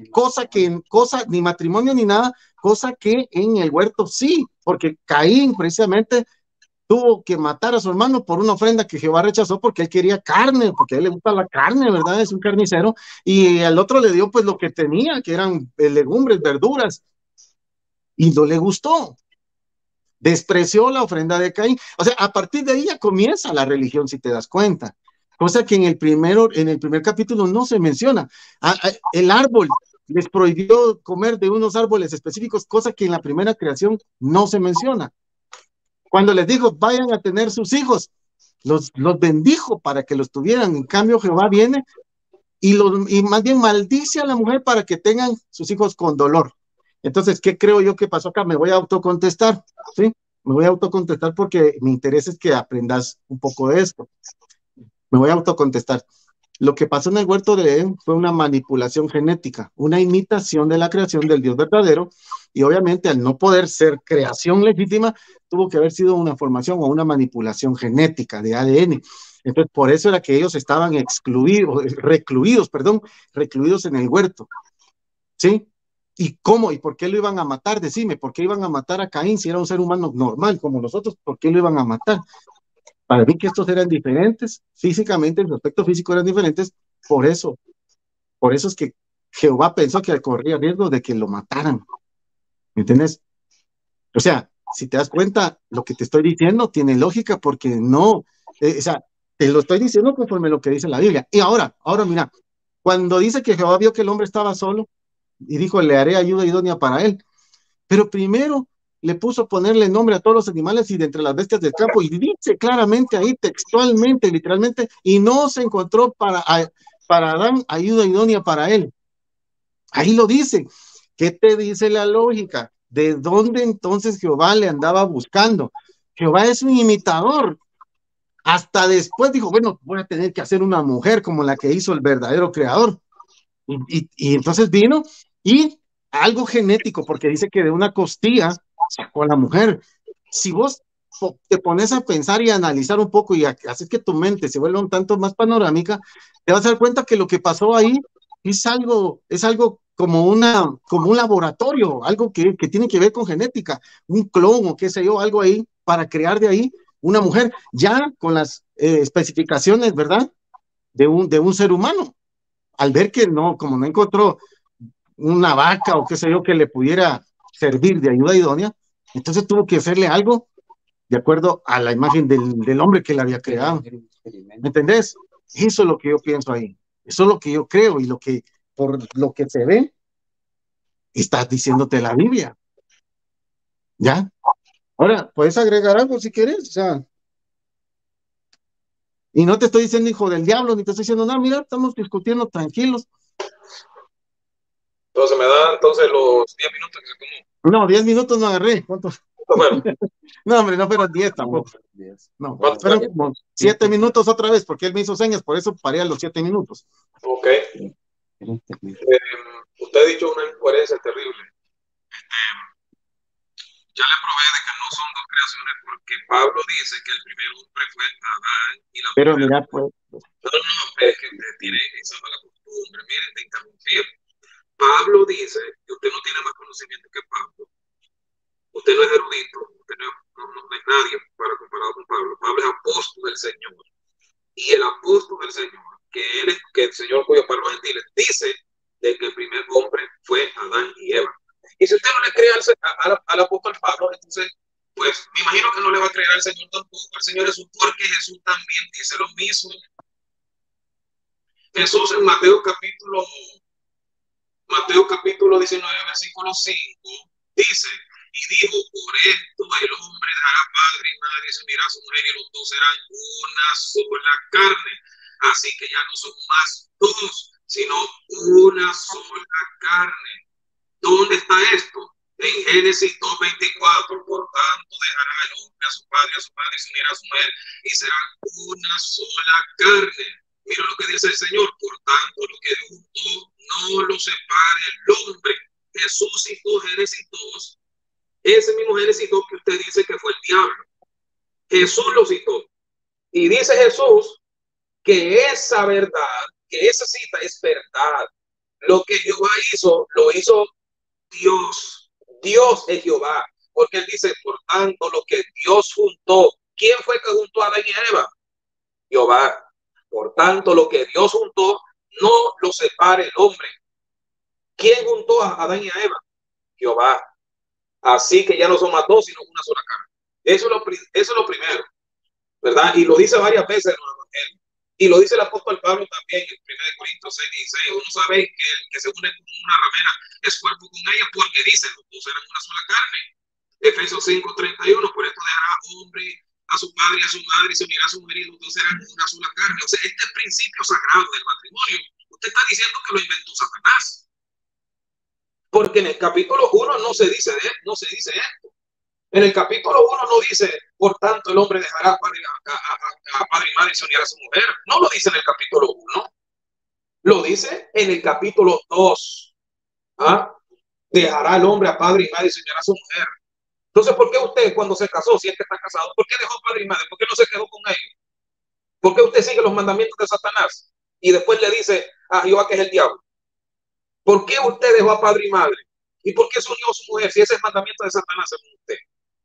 ni matrimonio ni nada, cosa que en el huerto sí, porque Caín precisamente tuvo que matar a su hermano por una ofrenda que Jehová rechazó porque él quería carne, porque a él le gusta la carne, ¿verdad? Es un carnicero, y al otro le dio pues lo que tenía, que eran legumbres, verduras, y no le gustó. Despreció la ofrenda de Caín. O sea, a partir de ahí ya comienza la religión, si te das cuenta. Cosa que en el primer capítulo no se menciona. El árbol, les prohibió comer de unos árboles específicos, cosa que en la primera creación no se menciona. Cuando les dijo, vayan a tener sus hijos, los bendijo para que los tuvieran. En cambio, Jehová viene y más bien maldice a la mujer para que tengan sus hijos con dolor. Entonces, ¿qué creo yo que pasó acá? Me voy a autocontestar, ¿sí? Me voy a autocontestar porque mi interés es que aprendas un poco de esto. Me voy a autocontestar. Lo que pasó en el huerto de Edén fue una manipulación genética, una imitación de la creación del Dios verdadero, y obviamente al no poder ser creación legítima, tuvo que haber sido una formación o una manipulación genética de ADN. Entonces, por eso era que ellos estaban recluidos en el huerto, ¿sí? ¿Y cómo? ¿Y por qué lo iban a matar? Decime, ¿por qué iban a matar a Caín si era un ser humano normal como nosotros? ¿Por qué lo iban a matar? Para mí que estos eran diferentes, físicamente, en su aspecto físico eran diferentes, por eso es que Jehová pensó que corría riesgo de que lo mataran, ¿me entiendes? O sea, si te das cuenta, lo que te estoy diciendo tiene lógica porque no, o sea, te lo estoy diciendo conforme lo que dice la Biblia. Y ahora mira, cuando dice que Jehová vio que el hombre estaba solo y dijo, le haré ayuda idónea para él, pero primero le puso ponerle nombre a todos los animales y de entre las bestias del campo, y dice claramente ahí, textualmente, literalmente, y no se encontró para Adán ayuda idónea para él. Ahí lo dice. ¿Qué te dice la lógica? ¿De dónde entonces Jehová le andaba buscando? Jehová es un imitador. Hasta después dijo, bueno, voy a tener que hacer una mujer como la que hizo el verdadero creador. Y entonces vino y algo genético, porque dice que de una costilla sacó a la mujer. Si vos te pones a pensar y a analizar un poco y haces que tu mente se vuelva un tanto más panorámica, te vas a dar cuenta que lo que pasó ahí es algo como un laboratorio, algo que tiene que ver con genética, un clon o qué sé yo, algo ahí para crear de ahí una mujer, ya con las especificaciones, ¿verdad? De un ser humano. Al ver que no, como no encontró una vaca o qué sé yo que le pudiera servir de ayuda idónea, entonces tuvo que hacerle algo de acuerdo a la imagen del hombre que la había creado. ¿Me entendés? Eso es lo que yo pienso ahí. Eso es lo que yo creo y por lo que se ve, estás diciéndote la Biblia. ¿Ya? Ahora, puedes agregar algo si quieres, o sea, y no te estoy diciendo hijo del diablo, ni te estoy diciendo, no, mira, estamos discutiendo tranquilos. Entonces me da entonces los 10 minutos que se tomó. No, 10 minutos no agarré. ¿Cuántos? Bueno, No, hombre, no fueron 10 tampoco. No, ¿cuánto fueron fue? como 7 minutos otra vez, porque él me hizo señas, por eso paré a los 7 minutos. Ok. Usted ha dicho una incoherencia terrible. Ya le probé de que no son dos creaciones, porque Pablo dice que el primer hombre fue Adán y la Pero primera... mira, pues, No, es que usted tiene esa mala costumbre, miren, de interrumpir. Pablo dice que usted no tiene más conocimiento que Pablo. Usted no es erudito, usted no es nadie para comparado con Pablo. Pablo es apóstol del Señor. Y el apóstol del Señor, que el Señor cuyo pueblo gentiles, dice de que el primer hombre fue Adán y Eva. Y si usted no le cree al apóstol Pablo, entonces, pues me imagino que no le va a creer al Señor tampoco, al Señor Jesús, porque Jesús también dice lo mismo. Jesús en Mateo capítulo 19, versículo 5, dice, y dijo, por esto el hombre dejará padre y madre y se unirá a su mujer y los dos serán una sola carne. Así que ya no son más dos, sino una sola carne. ¿Dónde está esto? En Génesis 2:24, por tanto dejará el hombre a su padre y se unirá a su mujer y serán una sola carne. Mira lo que dice el Señor, por tanto lo que Dios juntó no lo separe el hombre. Jesús citó Génesis 2, ese mismo Génesis 2 que usted dice que fue el diablo. Jesús lo citó. Y dice Jesús que esa verdad, que esa cita es verdad. Lo que Jehová hizo, lo hizo Dios. Dios es Jehová. Porque él dice, por tanto, lo que Dios juntó. ¿Quién fue que juntó a Adán y a Eva? Jehová. Por tanto, lo que Dios juntó, no lo separe el hombre. ¿Quién juntó a Adán y a Eva? Jehová. Así que ya no son más dos, sino una sola carne. Eso es lo primero, ¿verdad? Y lo dice varias veces en el Evangelio. Y lo dice el apóstol Pablo también en 1 Corintios 6:16. Uno sabe que el que se une con una ramera es cuerpo con ella, porque dice, los dos serán una sola carne. Efesios 5:31, por esto dejará hombre a su padre y a su madre y se unirá a su mujer y los dos serán una sola carne. O sea, este principio sagrado del matrimonio, usted está diciendo que lo inventó Satanás. Porque en el capítulo 1 no se dice esto. En el capítulo 1 no dice, por tanto el hombre dejará a padre y madre y se unirá a su mujer. No lo dice en el capítulo 1. Lo dice en el capítulo 2. ¿Ah? Dejará el hombre a padre y madre y se unirá a su mujer. Entonces, ¿por qué usted cuando se casó, si es que está casado, por qué dejó padre y madre? ¿Por qué no se quedó con ellos? ¿Por qué usted sigue los mandamientos de Satanás? Y después le dice a Jehová que es el diablo. ¿Por qué usted dejó a padre y madre? ¿Y por qué se unió a su mujer si ese es el mandamiento de Satanás según usted?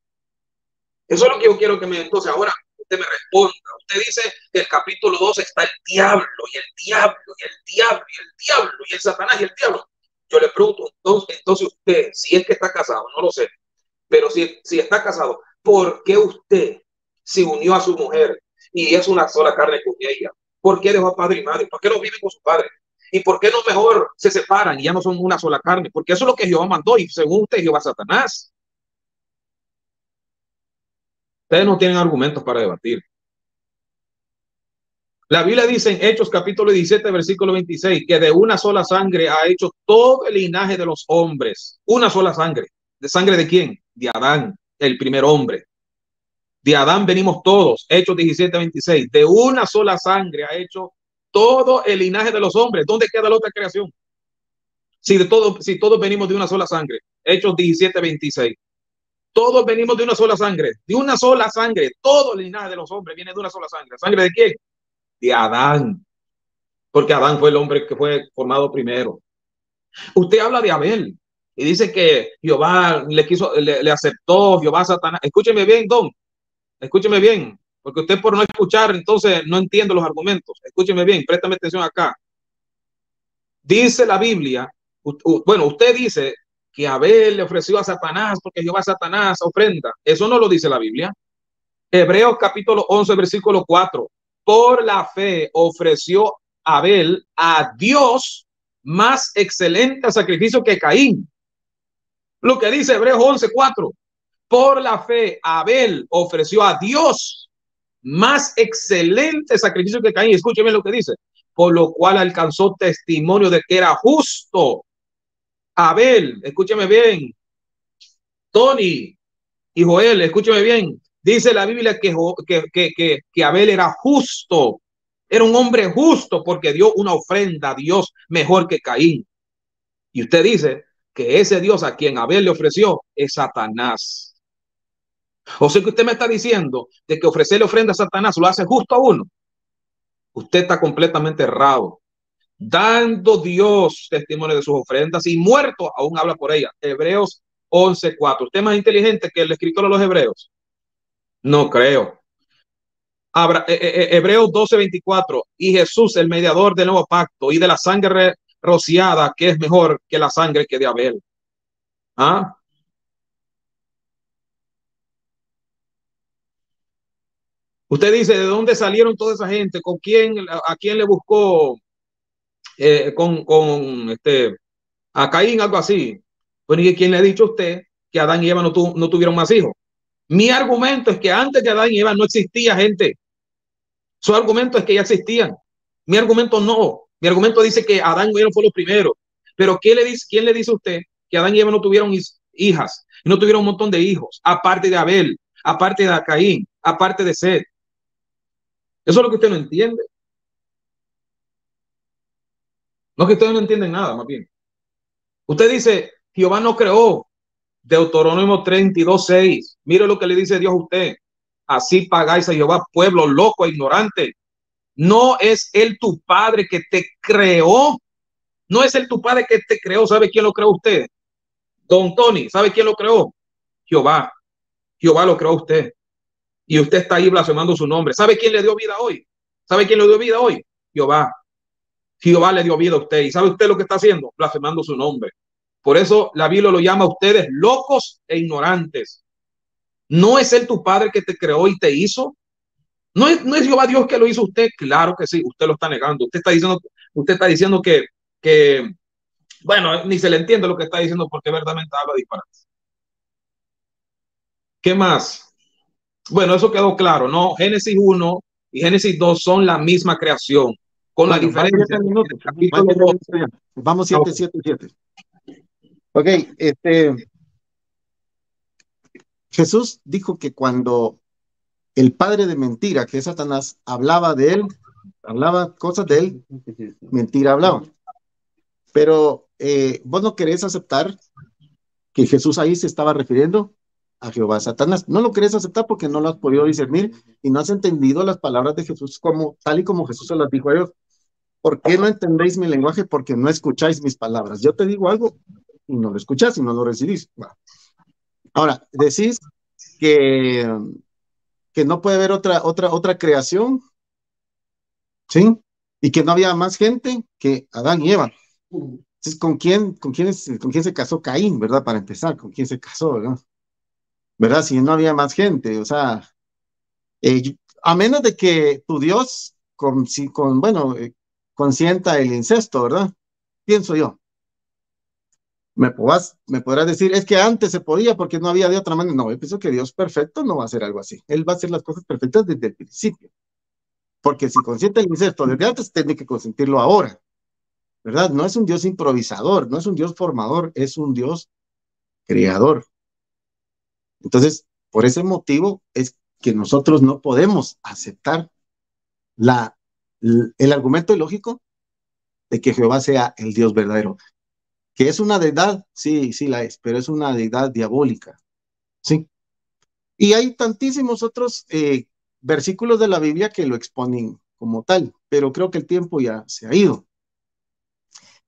Eso es lo que yo quiero que me... Entonces ahora usted me responda. Usted dice que el capítulo 2 está el diablo y el diablo y el diablo y el diablo y el Satanás y el diablo. Yo le pregunto, entonces usted, si es que está casado, no lo sé, pero si está casado, ¿por qué usted se unió a su mujer y es una sola carne con ella? ¿Por qué dejó a padre y madre? ¿Por qué no viven con su padre? ¿Y por qué no mejor se separan y ya no son una sola carne? Porque eso es lo que Jehová mandó y según usted, Jehová Satanás. Ustedes no tienen argumentos para debatir. La Biblia dice en Hechos capítulo 17, versículo 26, que de una sola sangre ha hecho todo el linaje de los hombres. Una sola sangre. ¿De sangre de quién? De Adán, el primer hombre. De Adán venimos todos. Hechos 17, 26. De una sola sangre ha hecho todo el linaje de los hombres. ¿Dónde queda la otra creación? Si todos venimos de una sola sangre. Hechos 17, 26. Todos venimos de una sola sangre. De una sola sangre. Todo el linaje de los hombres viene de una sola sangre. ¿Sangre de quién? De Adán. Porque Adán fue el hombre que fue formado primero. Usted habla de Abel y dice que Jehová le aceptó, Jehová a Satanás. Escúcheme bien, don, escúcheme bien, porque usted por no escuchar, entonces no entiende los argumentos. Escúcheme bien, préstame atención acá. Dice la Biblia, bueno, usted dice que Abel le ofreció a Satanás porque Jehová a Satanás ofrenda. Eso no lo dice la Biblia. Hebreos capítulo 11, versículo 4. Por la fe ofreció Abel a Dios más excelente sacrificio que Caín. Lo que dice Hebreos 11, 4. Por la fe Abel ofreció a Dios más excelente sacrificio que Caín. Escúcheme lo que dice. Por lo cual alcanzó testimonio de que era justo. Abel, escúcheme bien. Tony y Joel, escúcheme bien. Dice la Biblia que Abel era justo. Era un hombre justo porque dio una ofrenda a Dios mejor que Caín. Y usted dice que ese Dios a quien Abel le ofreció es Satanás. O sea que usted me está diciendo de que ofrecerle ofrenda a Satanás lo hace justo a uno. Usted está completamente errado. Dando Dios testimonio de sus ofrendas y muerto aún habla por ella. Hebreos 11:4. ¿Usted es más inteligente que el escritor de los Hebreos? No creo. Hebreos 12:24. Y Jesús, el mediador del nuevo pacto y de la sangre rociada, que es mejor que la sangre que de Abel. ¿Ah? Usted dice, ¿de dónde salieron toda esa gente? ¿Con quién, a quién le buscó a Caín, algo así? Bueno, ¿y quién le ha dicho a usted que Adán y Eva no tuvieron más hijos? Mi argumento es que antes de Adán y Eva no existía gente. Su argumento es que ya existían. Mi argumento no. Mi argumento dice que Adán y Eva fueron los primeros. Pero quién le dice a usted que Adán y Eva no tuvieron hijas? No tuvieron un montón de hijos, aparte de Abel, aparte de Caín, aparte de Seth. Eso es lo que usted no entiende. No es que ustedes no entienden nada, más bien. Usted dice, Jehová no creó. Deuteronomio 32:6. Mire lo que le dice Dios a usted. Así pagáis a Jehová, pueblo loco e ignorante. No es él tu padre que te creó. No es él tu padre que te creó. ¿Sabe quién lo creó usted? Don Tony, ¿sabe quién lo creó? Jehová. Jehová lo creó usted. Y usted está ahí blasfemando su nombre. ¿Sabe quién le dio vida hoy? ¿Sabe quién le dio vida hoy? Jehová. Jehová le dio vida a usted. ¿Y sabe usted lo que está haciendo? Blasfemando su nombre. Por eso la Biblia lo llama a ustedes locos e ignorantes. ¿No es él tu padre que te creó y te hizo? ¿No es Jehová Dios que lo hizo usted? Claro que sí, usted lo está negando. Usted está diciendo que bueno, ni se le entiende lo que está diciendo porque verdaderamente habla disparate. ¿Qué más? Bueno, eso quedó claro, ¿no? Génesis 1 y Génesis 2 son la misma creación, con la diferencia. Vamos 7, 7, 7. Ok, Jesús dijo que cuando el padre de mentira, que es Satanás, hablaba de él, hablaba cosas de él, mentira hablaba. Pero vos no querés aceptar que Jesús ahí se estaba refiriendo a Jehová Satanás. No lo querés aceptar porque no lo has podido discernir y no has entendido las palabras de Jesús tal y como Jesús se las dijo a ellos. ¿Por qué no entendéis mi lenguaje? Porque no escucháis mis palabras. Yo te digo algo y no lo escuchás y no lo recibís. Bueno. Ahora, decís que no puede haber otra creación, ¿sí? Y que no había más gente que Adán y Eva. Entonces, ¿con quién se casó Caín, verdad? Para empezar, ¿con quién se casó, verdad? ¿Verdad? Si no había más gente, o sea, a menos de que tu Dios consienta el incesto, ¿verdad? Pienso yo. Me podrás decir, es que antes se podía porque no había de otra manera. No, yo pienso que Dios perfecto no va a hacer algo así. Él va a hacer las cosas perfectas desde el principio. Porque si consiente el incesto desde antes, tiene que consentirlo ahora. ¿Verdad? No es un Dios improvisador, no es un Dios formador, es un Dios creador. Entonces, por ese motivo es que nosotros no podemos aceptar el argumento ilógico de que Jehová sea el Dios verdadero. Que es una deidad, sí la es, pero es una deidad diabólica, ¿sí? Y hay tantísimos otros versículos de la Biblia que lo exponen como tal, pero creo que el tiempo ya se ha ido.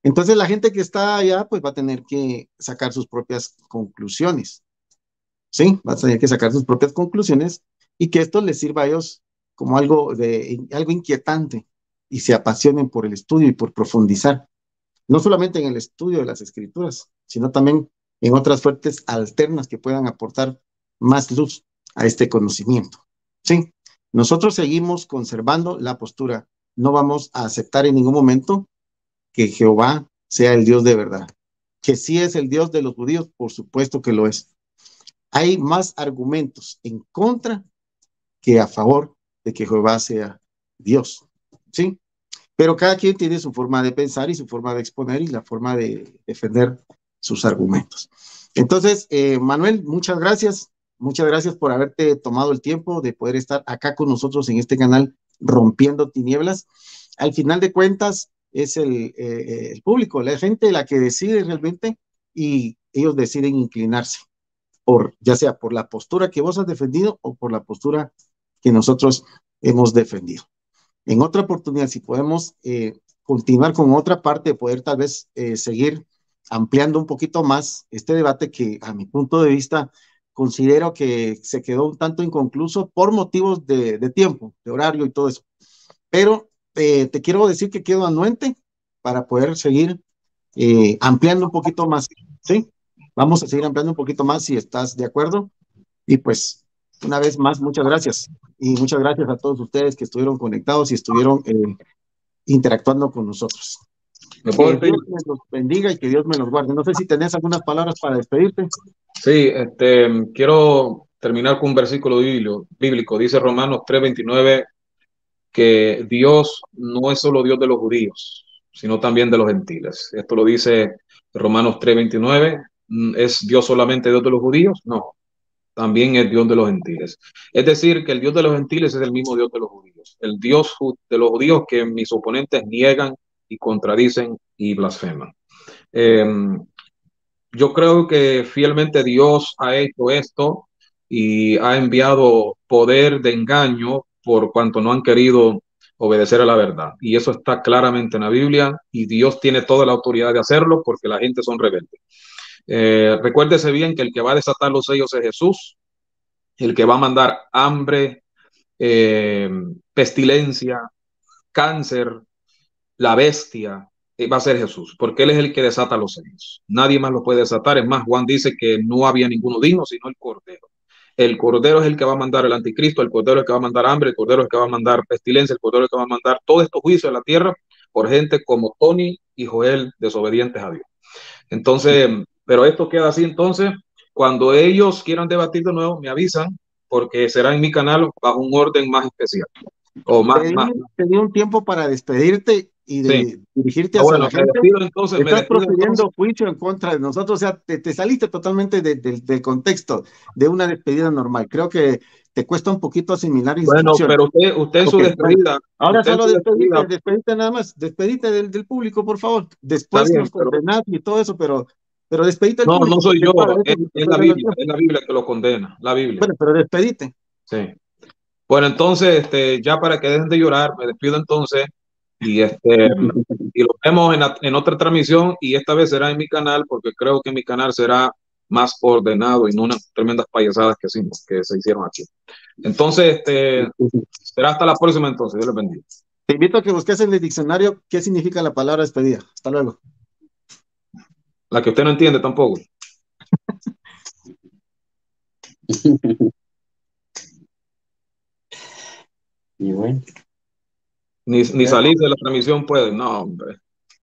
Entonces la gente que está allá pues va a tener que sacar sus propias conclusiones, ¿sí? Va a tener que sacar sus propias conclusiones y que esto les sirva a ellos como algo inquietante y se apasionen por el estudio y por profundizar, no solamente en el estudio de las escrituras, sino también en otras fuentes alternas que puedan aportar más luz a este conocimiento, ¿sí? Nosotros seguimos conservando la postura. No vamos a aceptar en ningún momento que Jehová sea el Dios de verdad. Que sí es el Dios de los judíos, por supuesto que lo es. Hay más argumentos en contra que a favor de que Jehová sea Dios, ¿sí? Pero cada quien tiene su forma de pensar y su forma de exponer y la forma de defender sus argumentos. Entonces, Manuel, muchas gracias. Muchas gracias por haberte tomado el tiempo de poder estar acá con nosotros en este canal Rompiendo Tinieblas. Al final de cuentas, es el público, la gente la que decide realmente y ellos deciden inclinarse por, ya sea por la postura que vos has defendido o por la postura que nosotros hemos defendido. En otra oportunidad, si podemos continuar con otra parte, poder tal vez seguir ampliando un poquito más este debate que a mi punto de vista considero que se quedó un tanto inconcluso por motivos de tiempo, de horario y todo eso. Pero te quiero decir que quedo anuente para poder seguir ampliando un poquito más, ¿sí? Vamos a seguir ampliando un poquito más si estás de acuerdo. Y pues, una vez más, muchas gracias. Y muchas gracias a todos ustedes que estuvieron conectados y estuvieron interactuando con nosotros. ¿Me puedo Que despedir? Dios me los bendiga y que Dios me los guarde. No sé si tenés algunas palabras para despedirte. Sí, quiero terminar con un versículo bíblico. Dice Romanos 3:29 que Dios no es solo Dios de los judíos, sino también de los gentiles. Esto lo dice Romanos 3:29. ¿Es Dios solamente Dios de los judíos? No, también es Dios de los gentiles. Es decir, que el Dios de los gentiles es el mismo Dios de los judíos. El Dios de los judíos que mis oponentes niegan y contradicen y blasfeman. Eh, yo creo que fielmente Dios ha hecho esto y ha enviado poder de engaño por cuanto no han querido obedecer a la verdad. Y eso está claramente en la Biblia y Dios tiene toda la autoridad de hacerlo porque la gente son rebeldes. Recuérdese bien que el que va a desatar los sellos es Jesús, el que va a mandar hambre, pestilencia, cáncer, la bestia, va a ser Jesús, porque Él es el que desata los sellos. Nadie más lo puede desatar. Es más, Juan dice que no había ninguno digno, sino el Cordero. El Cordero es el que va a mandar el anticristo, el Cordero es el que va a mandar hambre, el Cordero es el que va a mandar pestilencia, el Cordero es el que va a mandar todos estos juicios en la tierra por gente como Tony y Joel, desobedientes a Dios. Entonces, pero esto queda así. Entonces, cuando ellos quieran debatir de nuevo, me avisan, porque será en mi canal bajo un orden más especial. O más. Te di un tiempo para despedirte y de Sí. dirigirte hacia Bueno, la gente. Estás procediendo juicio en contra de nosotros, o sea, te saliste totalmente del contexto de una despedida normal. Creo que te cuesta un poquito asimilar Bueno, instrucciones. pero usted en su despedida. Ahora solo despedite nada más, despedite del público, por favor. Después bien, nos condenás y todo eso, pero despedite del no, público. no soy yo, es la Biblia, que lo condena, la Biblia. Bueno, pero despedite. Sí. Bueno, entonces, ya para que dejen de llorar, me despido entonces y y lo vemos en otra transmisión y esta vez será en mi canal porque creo que mi canal será más ordenado y no unas tremendas payasadas que se hicieron aquí. Entonces, será hasta la próxima entonces. Dios les bendiga. Te invito a que busques en el diccionario qué significa la palabra despedida. Hasta luego. La que usted no entiende tampoco. Y bueno. Ni salir de la transmisión puede. No, hombre.